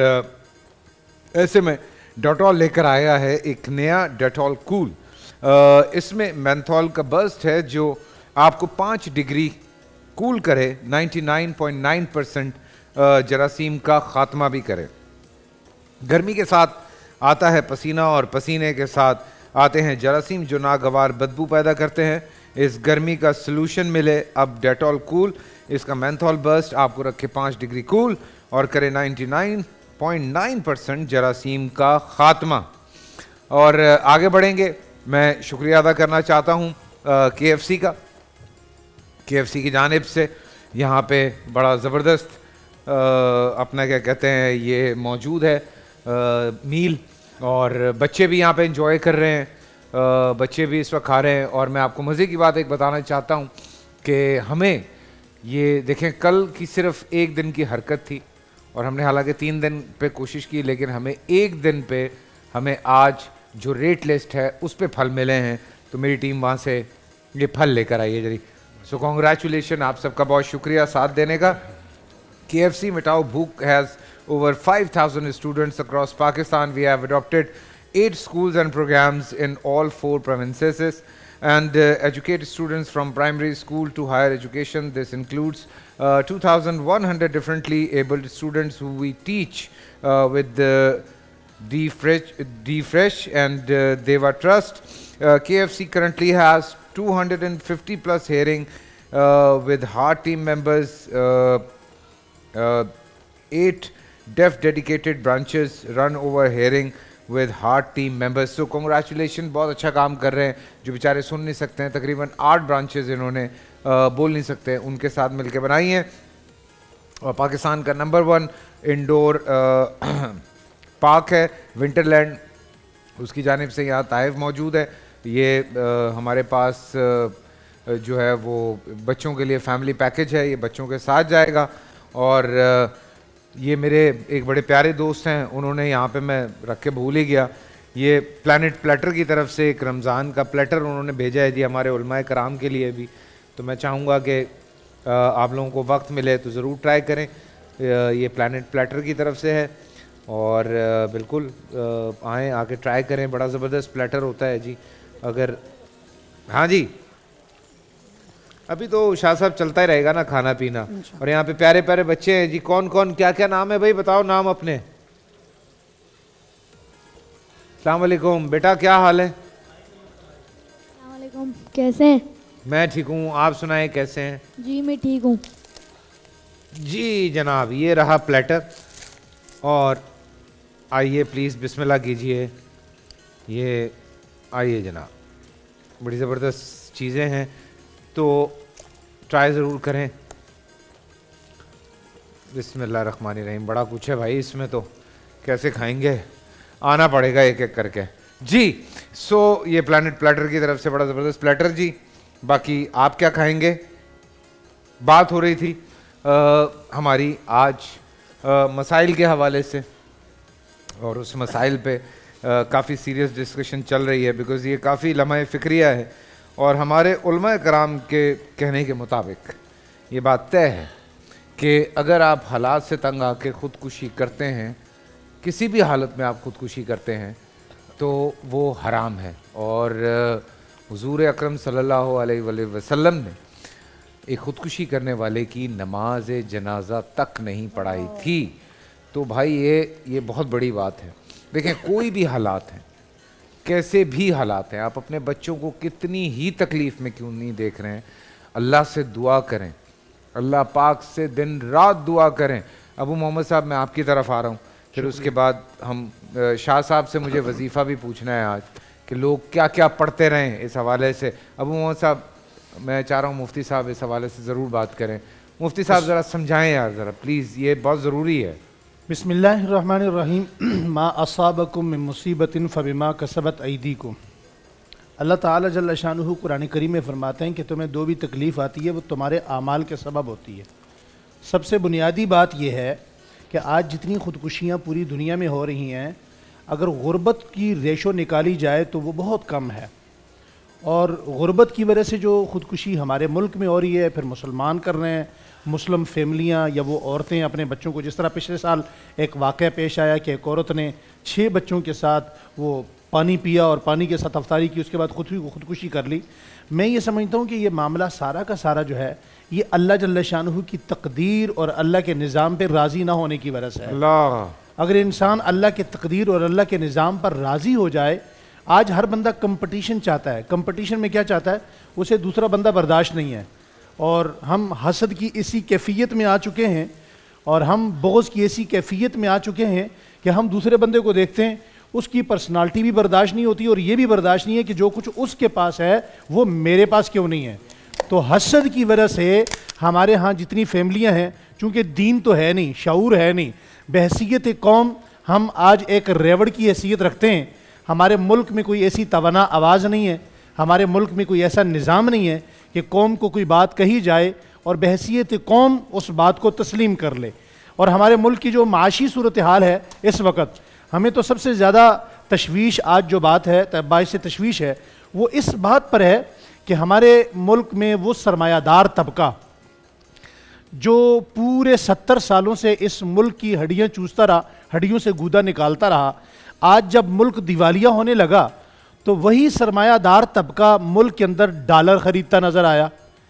ऐसे में डेटॉल लेकर आया है एक नया डेटॉल कूल। इसमें मेंथॉल का बर्स्ट है जो आपको पाँच डिग्री कूल करे, निन्यानवे पॉइंट नौ परसेंट जरासीम का ख़ात्मा भी करे। गर्मी के साथ आता है पसीना और पसीने के साथ आते हैं जरासीम जो नागवार बदबू पैदा करते हैं। इस गर्मी का सलूशन मिले अब डेटॉल कूल। इसका मेंथॉल बर्स्ट आपको रखे पाँच डिग्री कूल और करे निन्यानवे पॉइंट नौ परसेंट जरासीम का ख़ात्मा। और आगे बढ़ेंगे, मैं शुक्रिया अदा करना चाहता हूँ के एफ सी का। के एफ सी की जानिब से यहाँ पे बड़ा ज़बरदस्त अपना क्या कहते हैं ये मौजूद है आ, मील और बच्चे भी यहाँ पे एंजॉय कर रहे हैं, आ, बच्चे भी इस वक्त खा रहे हैं। और मैं आपको मज़े की बात एक बताना चाहता हूँ कि हमें ये देखें, कल की सिर्फ एक दिन की हरकत थी और हमने हालांकि तीन दिन पे कोशिश की, लेकिन हमें एक दिन पे हमें आज जो रेट लिस्ट है उस पे फल मिले हैं। तो मेरी टीम वहाँ से ये फल लेकर आई है जरी। सो कॉन्ग्रेचुलेशन, आप सबका बहुत शुक्रिया साथ देने का। के एफ सी मिटाओ भूख has over five thousand students across Pakistan. We have adopted eight schools and programs in all four provinces and uh, educate students from primary school to higher education. This includes uh, two thousand one hundred differently abled students who we teach uh, with the D-Fresh, D-Fresh and uh, Deva Trust. Uh, K F C currently has two hundred fifty plus hearing uh, with heart team members, uh, uh, eight deaf dedicated branches run over hearing with heart team members. So congratulations, बहुत अच्छा काम कर रहे हैं। जो बेचारे सुन नहीं सकते हैं, तकरीबन आठ ब्रांचेस इन्होंने बोल नहीं सकते हैं, उनके साथ मिलकर बनाई हैं। और पाकिस्तान का नंबर वन इंडोर पार्क है विंटरलैंड, उसकी जानिब से यहाँ ताइफ मौजूद है। ये आ, हमारे पास आ, जो है वो बच्चों के लिए फैमिली पैकेज है, ये बच्चों के साथ जाएगा। और आ, ये मेरे एक बड़े प्यारे दोस्त हैं, उन्होंने यहाँ पे मैं रख के भूल ही गया, ये प्लैनेट प्लेटर की तरफ से एक रमज़ान का प्लेटर उन्होंने भेजा है जी हमारे उलमाए कराम के लिए भी। तो मैं चाहूँगा कि आप लोगों को वक्त मिले तो ज़रूर ट्राई करें। ये प्लैनेट प्लेटर की तरफ से है और बिल्कुल आएँ, आके ट्राई करें। बड़ा ज़बरदस्त प्लेटर होता है जी। अगर हाँ जी, अभी तो शाह साहब चलता ही रहेगा ना खाना पीना। और यहाँ पे प्यारे प्यारे बच्चे हैं जी। कौन कौन क्या क्या नाम है भाई, बताओ नाम अपने। अस्सलाम वालेकुम बेटा, क्या हाल है? अस्सलाम वालेकुम, कैसे हैं? मैं ठीक हूँ, आप सुनाएं कैसे हैं? जी मैं ठीक हूँ जी जनाब। ये रहा प्लेटर और आइए प्लीज़ बिस्मिल्लाह कीजिए। ये आइए जनाब, बड़ी ज़बरदस्त चीज़ें हैं, तो ट्राई ज़रूर करें। बिस्मिल्लाहिर्रहमानिर्रहीम। बड़ा कुछ है भाई इसमें, तो कैसे खाएंगे, आना पड़ेगा एक एक करके जी। सो ये प्लैनेट प्लेटर की तरफ से बड़ा ज़बरदस्त प्लेटर जी। बाकी आप क्या खाएंगे? बात हो रही थी आ, हमारी आज आ, मसाइल के हवाले से, और उस मसाइल पे काफ़ी सीरियस डिस्कशन चल रही है बिकॉज़ ये काफ़ी लम्हा फ़िक्रिया है। और हमारे उलमा कराम के कहने के मुताबिक ये बात तय है कि अगर आप हालात से तंग आके ख़ुदकुशी करते हैं, किसी भी हालत में आप ख़ुदकुशी करते हैं, तो वो हराम है। और हुज़ूर अकरम सल्लल्लाहु अलैहि वसल्लम ने एक ख़ुदकुशी करने वाले की नमाज जनाजा तक नहीं पढ़ाई थी। तो भाई ये ये बहुत बड़ी बात है। देखें, कोई भी हालात हैं, कैसे भी हालात हैं, आप अपने बच्चों को कितनी ही तकलीफ़ में क्यों नहीं देख रहे हैं, अल्लाह से दुआ करें, अल्लाह पाक से दिन रात दुआ करें। अबू मोहम्मद साहब, मैं आपकी तरफ आ रहा हूँ, फिर उसके बाद हम शाह साहब से मुझे वजीफ़ा भी पूछना है आज कि लोग क्या क्या पढ़ते रहें इस हवाले से। अबू मोहम्मद साहब, मैं चाह रहा हूँ मुफ्ती साहब इस हवाले से ज़रूर बात करें। मुफ्ती साहब ज़रा समझाएँ यार ज़रा प्लीज़, ये बहुत ज़रूरी है। बिस्मिल्लाहिर्रहमानिर्रहीम। मा असाबकुम मिन मुसीबतिन फबिमा कसबत ऐदीकुम अल्लाह ताला जल्ल शानुहु कुरान करीम में फरमाते हैं कि तुम्हें दो भी तकलीफ़ आती है वो तुम्हारे आमाल के सबब होती है। सबसे बुनियादी बात यह है कि आज जितनी ख़ुदकुशियाँ पूरी दुनिया में हो रही हैं, अगर गुर्बत की रेशो निकाली जाए तो वो बहुत कम है। और गुर्बत की वजह से जो ख़ुदकुशी हमारे मुल्क में हो रही है, फिर मुसलमान कर रहे हैं, मुस्लिम फैमिलियाँ या वो औरतें अपने बच्चों को, जिस तरह पिछले साल एक वाक़या पेश आया कि एक औरत ने छः बच्चों के साथ वो पानी पिया और पानी के साथ अफ्तारी की, उसके बाद खुद ही खुदकुशी कर ली। मैं ये समझता हूँ कि ये मामला सारा का सारा जो है ये अल्लाह जल्ल शानुहु की तकदीर और अल्लाह के निज़ाम पर राज़ी ना होने की वजह से है। अल्लाह अगर इंसान अल्लाह के तकदीर और अल्लाह के निज़ाम पर राज़ी हो जाए, आज हर बंदा कंपटीशन चाहता है। कंपटीशन में क्या चाहता है? उसे दूसरा बंदा बर्दाश्त नहीं है। और हम हसद की इसी कैफियत में आ चुके हैं और हम बोझ की ऐसी कैफियत में आ चुके हैं कि हम दूसरे बंदे को देखते हैं, उसकी पर्सनालिटी भी बर्दाश्त नहीं होती और ये भी बर्दाश्त नहीं है कि जो कुछ उसके पास है वो मेरे पास क्यों नहीं है। तो हसद की वजह से हमारे यहाँ जितनी फैमिलियाँ हैं, चूँकि दीन तो है नहीं, शऊर है नहीं, बहसीयत कौम हम आज एक रेवड़ की हैसियत रखते हैं। हमारे मुल्क में कोई ऐसी तवाना आवाज़ नहीं है, हमारे मुल्क में कोई ऐसा निज़ाम नहीं है कि कौम को कोई बात कही जाए और बहसीयत कौम उस बात को तस्लीम कर ले। और हमारे मुल्क की जो माशी सूरत हाल है इस वक्त, हमें तो सबसे ज़्यादा तशवीश आज जो बात है, बाइस तशवीश है, वो इस बात पर है कि हमारे मुल्क में वो सरमायादार तबका जो पूरे सत्तर सालों से इस मुल्क की हड्डियाँ चूसता रहा, हड्डियों से गूदा निकालता रहा, आज जब मुल्क दिवालिया होने लगा तो वही सरमायादार तबका मुल्क के अंदर डॉलर ख़रीदता नज़र आया।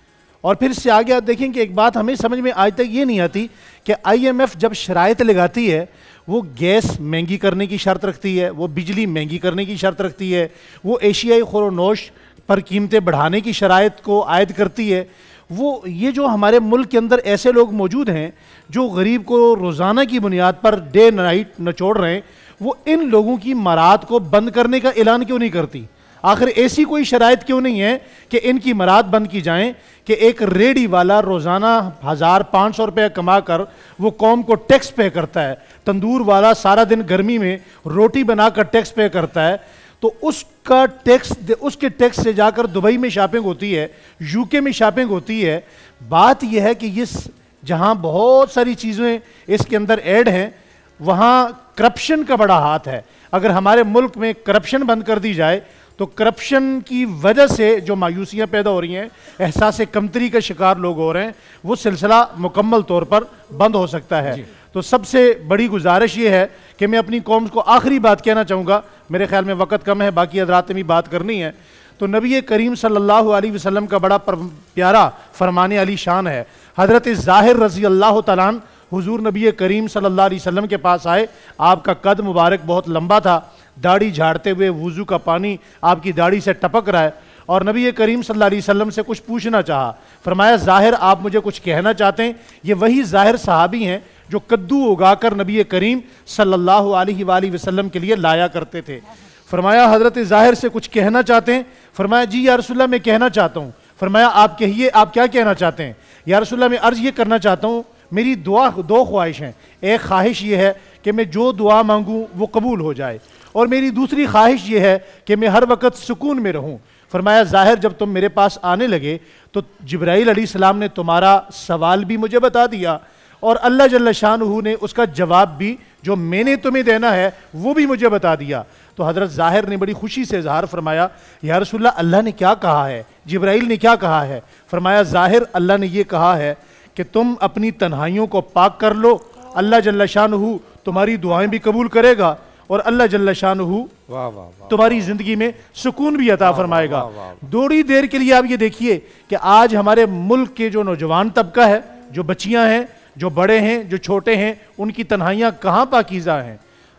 और फिर से आगे आप देखें कि एक बात हमें समझ में आज तक ये नहीं आती कि आई एम एफ जब शराइत लगाती है, वो गैस महंगी करने की शर्त रखती है, वो बिजली महंगी करने की शर्त रखती है, वो एशियाई खुरोनोश पर कीमतें बढ़ाने की शराइत को आयद करती है। वो ये जो हमारे मुल्क के अंदर ऐसे लोग मौजूद हैं जो गरीब को रोज़ाना की बुनियाद पर डे नाइट नचोड़ रहे हैं, वो इन लोगों की मराद को बंद करने का ऐलान क्यों नहीं करती? आखिर ऐसी कोई शराइत क्यों नहीं है कि इनकी मराद बंद की जाएं कि एक रेडी वाला रोज़ाना हज़ार पाँच सौ रुपये कमा कर वो कौम को टैक्स पे करता है, तंदूर वाला सारा दिन गर्मी में रोटी बनाकर टैक्स पे करता है, तो उसका टैक्स, उसके टैक्स से जाकर दुबई में शॉपिंग होती है, यूके में शॉपिंग होती है। बात यह है कि इस जहाँ बहुत सारी चीज़ें इसके अंदर ऐड हैं, वहाँ करप्शन का बड़ा हाथ है। अगर हमारे मुल्क में करप्शन बंद कर दी जाए तो करप्शन की वजह से जो मायूसियाँ पैदा हो रही हैं, एहसास कमतरी का शिकार लोग हो रहे हैं, वो सिलसिला मुकम्मल तौर पर बंद हो सकता है। तो सबसे बड़ी गुजारिश ये है कि मैं अपनी कौम को आखिरी बात कहना चाहूँगा, मेरे ख्याल में वक़्त कम है, बाकी हज़रात में भी बात करनी है। तो नबी करीम सल्लल्लाहु अलैहि वसल्लम का बड़ा प्यारा फरमाने अली शान है। हज़रत ज़ाहिर रज़ी अल्लाह तआला अन्हु हुजूर नबी करीम सल्लल्लाहु अलैहि वसल्लम के पास आए। आपका कद मुबारक बहुत लंबा था, दाढ़ी झाड़ते हुए वुज़ू का पानी आपकी दाढ़ी से टपक रहा है, और नबी करीम सल्लल्लाहु अलैहि वसल्लम से कुछ पूछना चाहा। फरमाया, ज़ाहिर आप मुझे कुछ कहना चाहते हैं? ये वही ज़ाहिर सहाबी हैं जो कद्दू उगाकर नबी करीम सल्लल्लाहु अलैहि वसल्लम के लिए लाया करते थे। फरमाया, हज़रत ज़ाहिर से कुछ कहना चाहते हैं? फरमाया, जी या रसूलल्लाह मैं कहना चाहता हूँ। फरमाया, आप कहिए, आप क्या कहना चाहते हैं? या रसूलल्लाह मैं अर्ज़ ये करना चाहता हूँ, मेरी दुआ दो ख्वाहिश हैं। एक ख्वाहिश ये है कि मैं जो दुआ मांगूँ वो कबूल हो जाए, और मेरी दूसरी ख्वाहिश ये है कि मैं हर वक्त सुकून में रहूँ। फरमाया, ज़ाहिर जब तुम मेरे पास आने लगे तो जिब्राईल अलैहिस्सलाम ने तुम्हारा सवाल भी मुझे बता दिया और अल्लाह जल्ल शानुहु ने उसका जवाब भी जो मैंने तुम्हें देना है वो भी मुझे बता दिया। तो हज़रत ज़ाहिर ने बड़ी खुशी से इज़हार फरमाया, या रसूलल्लाह अल्लाह ने क्या कहा है? जिब्राईल ने क्या कहा है? फरमाया, ज़ाहिर अल्लाह ने ये कहा है कि तुम अपनी तन्हाइयों को पाक कर लो, अल्लाह जल्ल शानुहु तुम्हारी दुआएं भी कबूल करेगा और अल्लाह जल्ल शानुहु तुम्हारी ज़िंदगी में सुकून भी अता फरमाएगा। थोड़ी देर के लिए आप ये देखिए कि आज हमारे मुल्क के जो नौजवान तबका है, जो बच्चियां हैं, जो बड़े हैं, जो छोटे हैं, उनकी तन्हाइयाँ कहाँ पाकीज़ा हैं।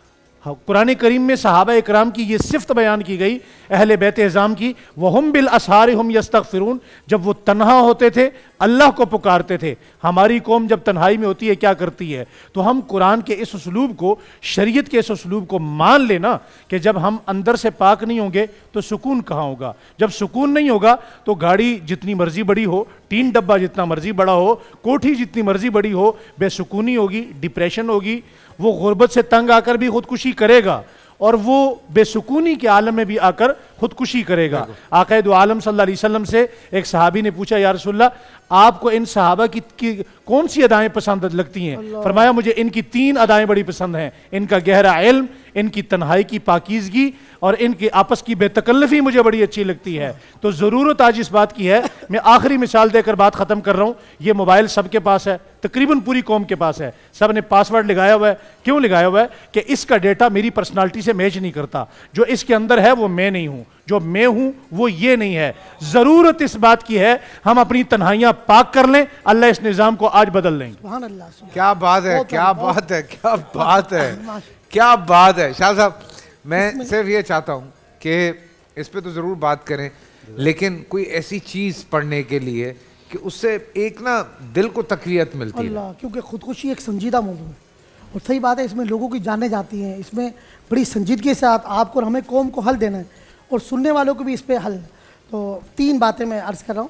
कुरान करीम में सहाबा इकराम की ये सिफ्त बयान की गई, अहले बैत इज़ाम की, वहुम बिल असहार हुम यस्तगफिरून, जब वो तन्हा होते थे अल्लाह को पुकारते थे। हमारी कौम जब तन्हाई में होती है क्या करती है? तो हम कुरान के इस उसलूब को, शरीयत के इस उसलूब को मान लेना कि जब हम अंदर से पाक नहीं होंगे तो सुकून कहाँ होगा? जब सुकून नहीं होगा तो गाड़ी जितनी मर्जी बड़ी हो, टीन डब्बा जितना मर्जी बड़ा हो, कोठी जितनी मर्जी बड़ी हो, बेसुकूनी होगी, डिप्रेशन होगी, वो गुर्बत से तंग आकर भी खुदकुशी करेगा और वो बेसुकूनी के आलम में भी आकर खुदकुशी करेगा। आक़ा दो आलम सल्लल्लाहु अलैहि वसल्लम से एक सहाबी ने पूछा, या रसूलल्लाह आपको इन सहाबा की, की कौन सी अदाएं पसंद लगती हैं? फरमाया मुझे इनकी तीन अदाएं बड़ी पसंद हैं, इनका गहरा इल्म, इनकी तन्हाई की पाकीज़गी और इनकी आपस की बेतकल्लफ़ी मुझे बड़ी अच्छी लगती है। तो ज़रूरत आज इस बात की है, मैं आखिरी मिसाल देकर बात ख़त्म कर रहा हूँ। ये मोबाइल सबके पास है, तकरीबन पूरी कौम के पास है, सब ने पासवर्ड लगाया हुआ है। क्यों लगाया हुआ है? कि इसका डेटा मेरी पर्सनालिटी से मैच नहीं करता, जो इसके अंदर है वो मैं नहीं हूँ, जो मैं हूँ वो ये नहीं है। ज़रूरत इस बात की है हम अपनी तन्हाइयाँ पाक कर लें, अल्लाह इस निज़ाम को आज बदल लेंगे। क्या बात है, क्या बात है, क्या बात है, क्या बात है। शाह साहब, मैं सिर्फ ये चाहता हूँ कि इस पे तो ज़रूर बात करें, लेकिन कोई ऐसी चीज़ पढ़ने के लिए कि उससे एक ना दिल को तकवीयत मिलती है। अल्लाह, क्योंकि खुदकुशी एक संजीदा मौजूद है और सही बात है, इसमें लोगों की जाने जाती हैं, इसमें बड़ी संजीदगी से साथ आपको और हमें कौम को हल देना है और सुनने वालों को भी इस पर हल। तो तीन बातें मैं अर्ज़ कर रहा हूँ।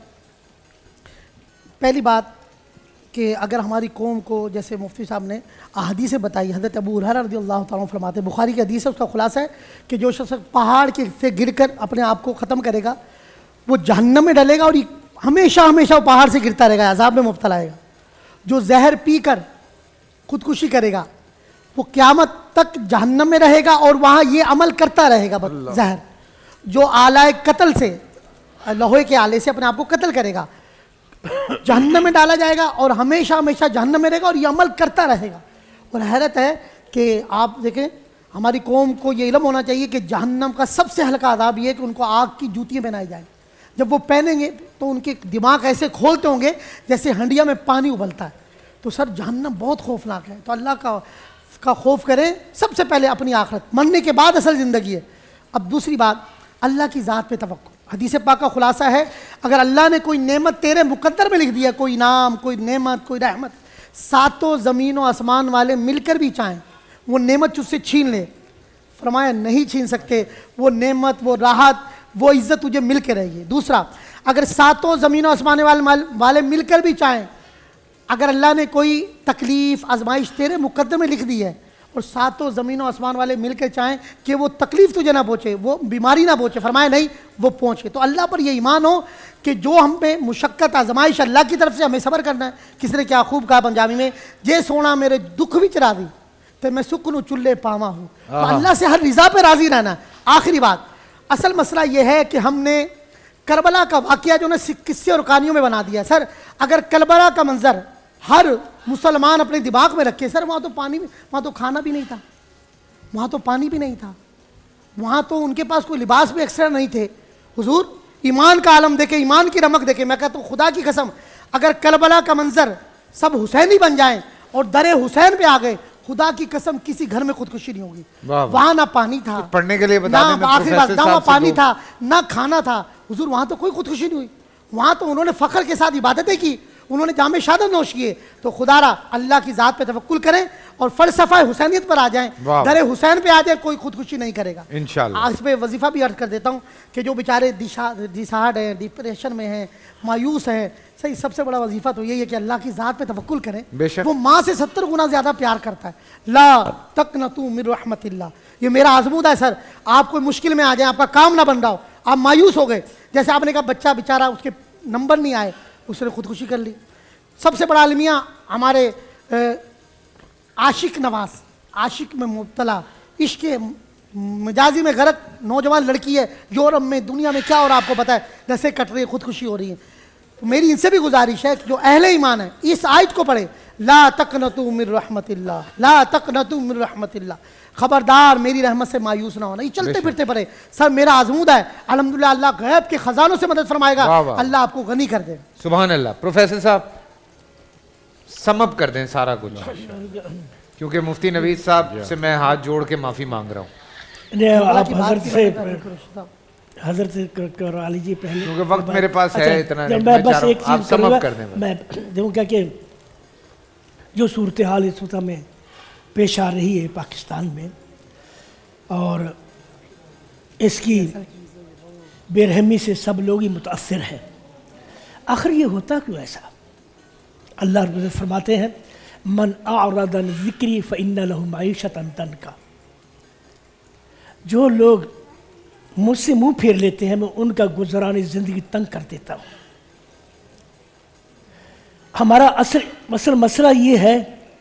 पहली बात कि अगर हमारी कौम को, जैसे मुफ्ती साहब ने अहदीसें बताई, हज़रत अबू हुरैरा रज़ियल्लाहु ताला फरमाते, बुखारी की हदीस है, उसका खुलासा है कि जो शख्स पहाड़ के से गिरकर अपने आप को ख़त्म करेगा वो जहन्नम में डलेगा और हमेशा हमेशा वो पहाड़ से गिरता रहेगा, अज़ाब में मुब्तला रहेगा। जो जहर पी कर खुदकुशी करेगा वो क़यामत तक जहन्नम में रहेगा और वहाँ ये अमल करता रहेगा जहर। जो आलाए कत्ल से, लोहे के आले से अपने आप को कत्ल करेगा, जहन्नम में डाला जाएगा और हमेशा हमेशा जहन्नम में रहेगा और ये अमल करता रहेगा। और हैरत है कि आप देखें, हमारी कौम को ये इल्म होना चाहिए कि जहन्नम का सबसे हल्का अज़ाब ये है कि उनको आग की जूतियाँ पहनाई जाए। जब वो पहनेंगे तो उनके दिमाग ऐसे खोलते होंगे जैसे हंडिया में पानी उबलता है। तो सर जहन्नम बहुत खौफनाक है। तो अल्लाह का का खौफ करें सबसे पहले, अपनी आखिरत, मरने के बाद असल ज़िंदगी है। अब दूसरी बात, अल्लाह की ज़ात पे तवक्कुल। हदीस पाक का खुलासा है, अगर अल्लाह ने कोई नेमत तेरे मुकद्दर में लिख दिया, कोई इनाम, कोई नेमत, कोई रहमत, सातों ज़मीन और आसमान वाले मिलकर भी चाहें वो नेमत तुझसे छीन ले, फरमाया नहीं छीन सकते। वो नेमत, वो राहत, वो इज़्ज़त तुझे मिल के रहेगी। दूसरा, अगर सातों ज़मीन और आसमान वाले वाले मिलकर भी चाहें, अगर अल्लाह ने कोई तकलीफ़ आजमाइश तेरे मुकद्दर में लिख दी है और सातों ज़मीन और आसमान वाले मिलकर चाहें कि वो तकलीफ़ तुझे ना पहुँचे, वो बीमारी ना पहुँचे, फरमाया नहीं, वो पहुँचे। तो अल्लाह पर ये ईमान हो कि जो हम पे मुशक्क़त आजमाइश अल्लाह की तरफ से हमें सब्र करना है। किसी ने क्या खूब कहा पंजाबी में, जे सोना मेरे दुख भी चरा दी तो मैं सुख नू चुल्ले पावा हूँ। तो अल्लाह से हर रिज़ा पे राज़ी रहना। आखिरी बात, असल मसला ये है कि हमने करबला का वाक़या जो ना किस्से और कहानियों में बना दिया। सर अगर करबला का मंजर हर मुसलमान अपने दिमाग में रखे, सर वहाँ तो पानी, वहाँ तो खाना भी नहीं था, वहाँ तो पानी भी नहीं था, वहाँ तो उनके पास कोई लिबास भी एक्स्ट्रा नहीं थे। हुजूर ईमान का आलम देखे, ईमान की रमक देखे। मैं कहता हूँ खुदा की कसम, अगर करबला का मंजर सब हुसैनी बन जाएं और दरे हुसैन पे आ गए, खुदा की कसम किसी घर में खुदकुशी नहीं होगी। वहाँ ना पानी था, तो पढ़ने के लिए बता ना आखिरी बात, ना वहाँ पानी था, ना खाना था। हुजूर वहाँ तो कोई खुदकुशी नहीं हुई, वहाँ तो उन्होंने फ़ख्र के साथ इबादतें की, उन्होंने जामे शहादत नोश किए। तो खुदारा अल्लाह की ज़ात पे तवक्कुल करें और फ़लसफ़ा हुसैनियत पर आ जाएं, दरे हुसैन पे आ जाए, कोई खुदकुशी नहीं करेगा इंशाअल्लाह। इस पे वजीफ़ा भी अर्ज कर देता हूँ कि जो बेचारे दिशा दिशाहट हैं, डिप्रेशन में हैं, मायूस हैं, सही सबसे बड़ा वजीफ़ा तो यही है कि अल्लाह की ज़ात पे तवक्कुल करें। वो माँ से सत्तर गुना ज़्यादा प्यार करता है। ला तक़नतू मिन रहमतिल्लाह, ये मेरा आज़मूदा है। सर आप कोई मुश्किल में आ जाए, आपका काम ना बन रहा हो, आप मायूस हो गए, जैसे आपने कहा बच्चा बेचारा उसके नंबर नहीं आए, उसने खुदकुशी कर ली। सबसे बड़ा अलमिया हमारे आशिक नवाज, आशिक में मुब्तला, इश्क के मिजाजी में गरक नौजवान लड़की है, यूरोप में, दुनिया में क्या और आपको पता है, नसें कट रही है, खुदकुशी हो रही है। तो मेरी इनसे भी गुजारिश है कि जो अहले ईमान है इस आयत को पढ़े, ला तक़नतू मिन रहमतिल्लाह, ला तक़नतू मिन रहमतिल्लाह, खबरदार मेरी रहमत से मायूस ना होना। ये चलते फिरते पड़े। सर मेरा आज़मूदा है, अल्हम्दुलिल्लाह अल्लाह गैब के खजानों से मदद फरमाएगा, अल्लाह आपको गनी कर देगा। सुभान अल्लाह। प्रोफेसर साहब सम अप कर दें सारा कुछ, क्योंकि मुफ्ती नवीद साहब से मैं हाथ जोड़ के माफ़ी मांग रहा हूँ। आप हजरत से हजरत से करा लीजिए पहले, क्योंकि वक्त मेरे पास है इतना नहीं। मैं बस एक आप सम अप कर दें। मैं देखूँ क्या कि जो सूरत हाल इस वक्त में पेश आ रही है पाकिस्तान में और इसकी बेरहमी से सब लोग ही मुतासिर हैं। आखिर ये होता क्यों ऐसा? अल्लाह रब्बुल इज़्ज़त फरमाते हैं, मन अअरदा अन ज़िक्री फ़इन्न लहू मईशतन दंका। जो लोग मुझसे मुंह फेर लेते हैं मैं उनका गुजरानी ज़िंदगी तंग कर देता हूँ। हमारा असल असल मसला ये है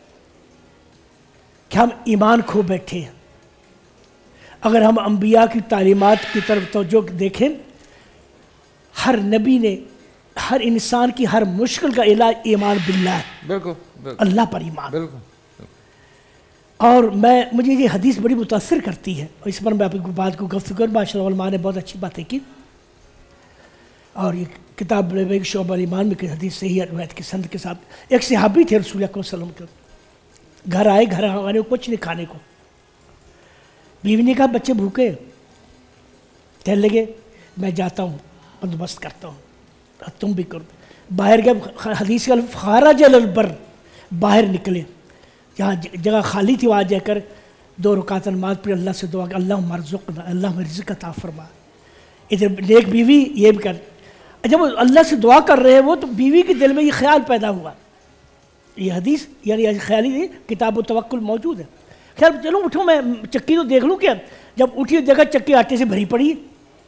कि हम ईमान खो बैठे हैं। अगर हम अंबिया की तालीमात की तरफ तवज्जो देखें, हर नबी ने हर इंसान की हर मुश्किल का इलाज ईमान बिल्लाह है। बिल्कुल, बिल्कुल अल्लाह पर ईमान। बिल्कुल। और मैं मुझे ये हदीस बड़ी मुतासिर करती है और इस पर मैं आपकी बात को गुफ्तगू करूँ। माशाअल्लाह उलमा ने बहुत अच्छी बातें की और ये किताब शोबा ईमान में हदीस सही रवायत की संद के साथ एक सहाबी थे रसूल अकरम सल्लल्लाहु अलैहि वसल्लम के। घर आए, घर आने को कुछ नहीं खाने को। बीवी ने कहा बच्चे भूखे, कहने लगे मैं जाता हूँ बंदोबस्त करता हूँ, तुम भी करो। बाहर गए, हदीस का खारज अल बर, बाहर निकले, जहाँ जगह खाली थी वहाँ जाकर दो रुकात नमाज पढ़ी, अल्लाह से दुआ, अल्लाह मरज़ुक़ना, अल्लाह रिज़्क़ अता फरमा। इधर नेक बीवी ये भी कर, जब वो अल्लाह से दुआ कर रहे हैं वो, तो बीवी के दिल में ये ख्याल पैदा हुआ। ये हदीस यानी ख्याली नहीं, किताब तवक्कुल मौजूद है। खैर चलो उठो, मैं चक्की तो देख लूँ क्या। जब उठी देखा चक्की आटे से भरी पड़ी,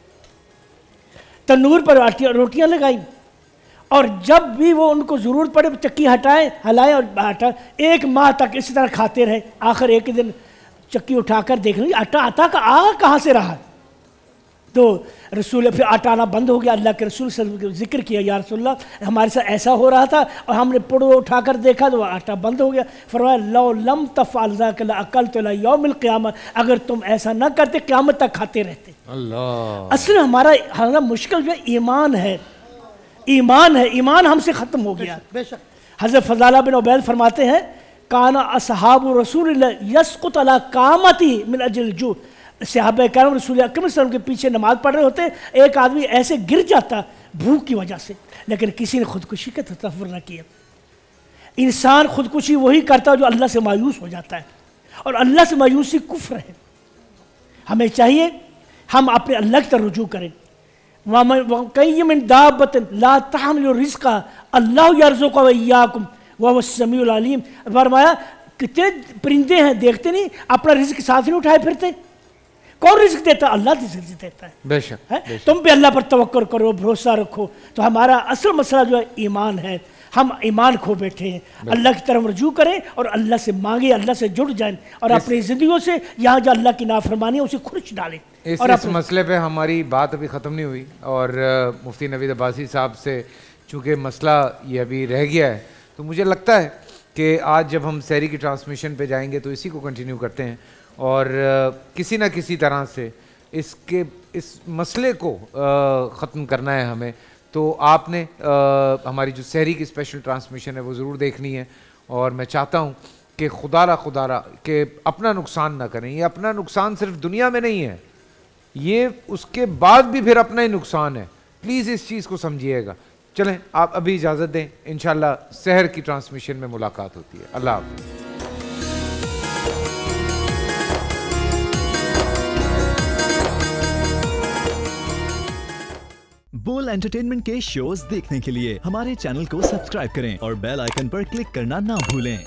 तंदूर पर रोटियाँ लगाई और जब भी वो उनको ज़रूरत पड़े चक्की हटाए, हलाए और हटा, एक माह तक इसी तरह खाते रहे। आखिर एक दिन चक्की उठाकर देख ली आटा आता का आ कहाँ से रहा, तो रसूल फिर आटा आना बंद हो गया। अल्लाह के रसूल से जिक्र किया, या रसूलल्लाह हमारे साथ ऐसा हो रहा था और हमने पुड़ो उठाकर देखा तो आटा बंद हो गया। फरमाया लो लम तफ़अल ज़ाक लअकल तो यौमिल क़ियामत, अगर तुम ऐसा न करते क़यामत तक खाते रहते। अल्लाह। असल हमारा हमारा मुश्किल जो ईमान है, ईमान है, ईमान हमसे ख़त्म हो गया। बेशक हज़रत फ़ज़ाला बिन उबैद फरमाते हैं काना असहाबु रसूलिल्लाह यस्कुत अला कामती मिन अजल जू, सहाबा करम रसूल अकरम सल्लल्लाहु अलैहि वसल्लम के पीछे नमाज पढ़ रहे होते, एक आदमी ऐसे गिर जाता भूख की वजह से, लेकिन किसी ने खुदकुशी का तसव्वुर न किया। इंसान खुदकुशी वही करता है जो अल्लाह से मायूस हो जाता है, और अल्लाह से मायूसी कुफ्र है। हमें चाहिए हम अपने अल्लाह की तरफ रुजू करें। कई मिन दाब्बतिन ला तहमिलु रिज़्क़ा अल्लाहु यर्ज़ुक़ु व इय्याकुम व हुवस समीउल अलीम। फरमाया कितने परिंदे हैं देखते नहीं, अपना रिज़्क़ साथ नहीं उठाए फिरते। कौन रिज़्क़ देता है? अल्लाह रिज़्क़ देता है। बेशक, है? बेशक। तुम भी अल्लाह पर तवक्कुल करो, भरोसा रखो। तो हमारा असल मसला जो है ईमान है। हम ईमान खो बैठे हैं। अल्लाह की तरफ रुजू करें और अल्लाह से मांगे, अल्लाह से जुड़ जाएं और अपनी ज़िंदगियों से यहाँ जो अल्लाह की नाफरमानी है उसे खुर्च डालें। इस, और इस मसले पे हमारी बात अभी ख़त्म नहीं हुई और uh, मुफ्ती नवीद अब्बासी साहब से चूँकि मसला ये अभी रह गया है, तो मुझे लगता है कि आज जब हम सहरी की ट्रांसमिशन पे जाएंगे तो इसी को कंटिन्यू करते हैं और uh, किसी ना किसी तरह से इसके इस मसले को uh, ख़त्म करना है हमें। तो आपने आ, हमारी जो सहरी की स्पेशल ट्रांसमिशन है वो ज़रूर देखनी है और मैं चाहता हूँ कि खुदारा खुदारा कि अपना नुकसान ना करें। ये अपना नुकसान सिर्फ दुनिया में नहीं है, ये उसके बाद भी फिर अपना ही नुकसान है। प्लीज़ इस चीज़ को समझिएगा। चलें आप अभी इजाज़त दें, इंशाल्लाह सहर की ट्रांसमिशन में मुलाकात होती है। अल्लाह हाफ़िज़। बोल एंटरटेनमेंट के शोज देखने के लिए हमारे चैनल को सब्सक्राइब करें और बेल आइकन पर क्लिक करना ना भूलें।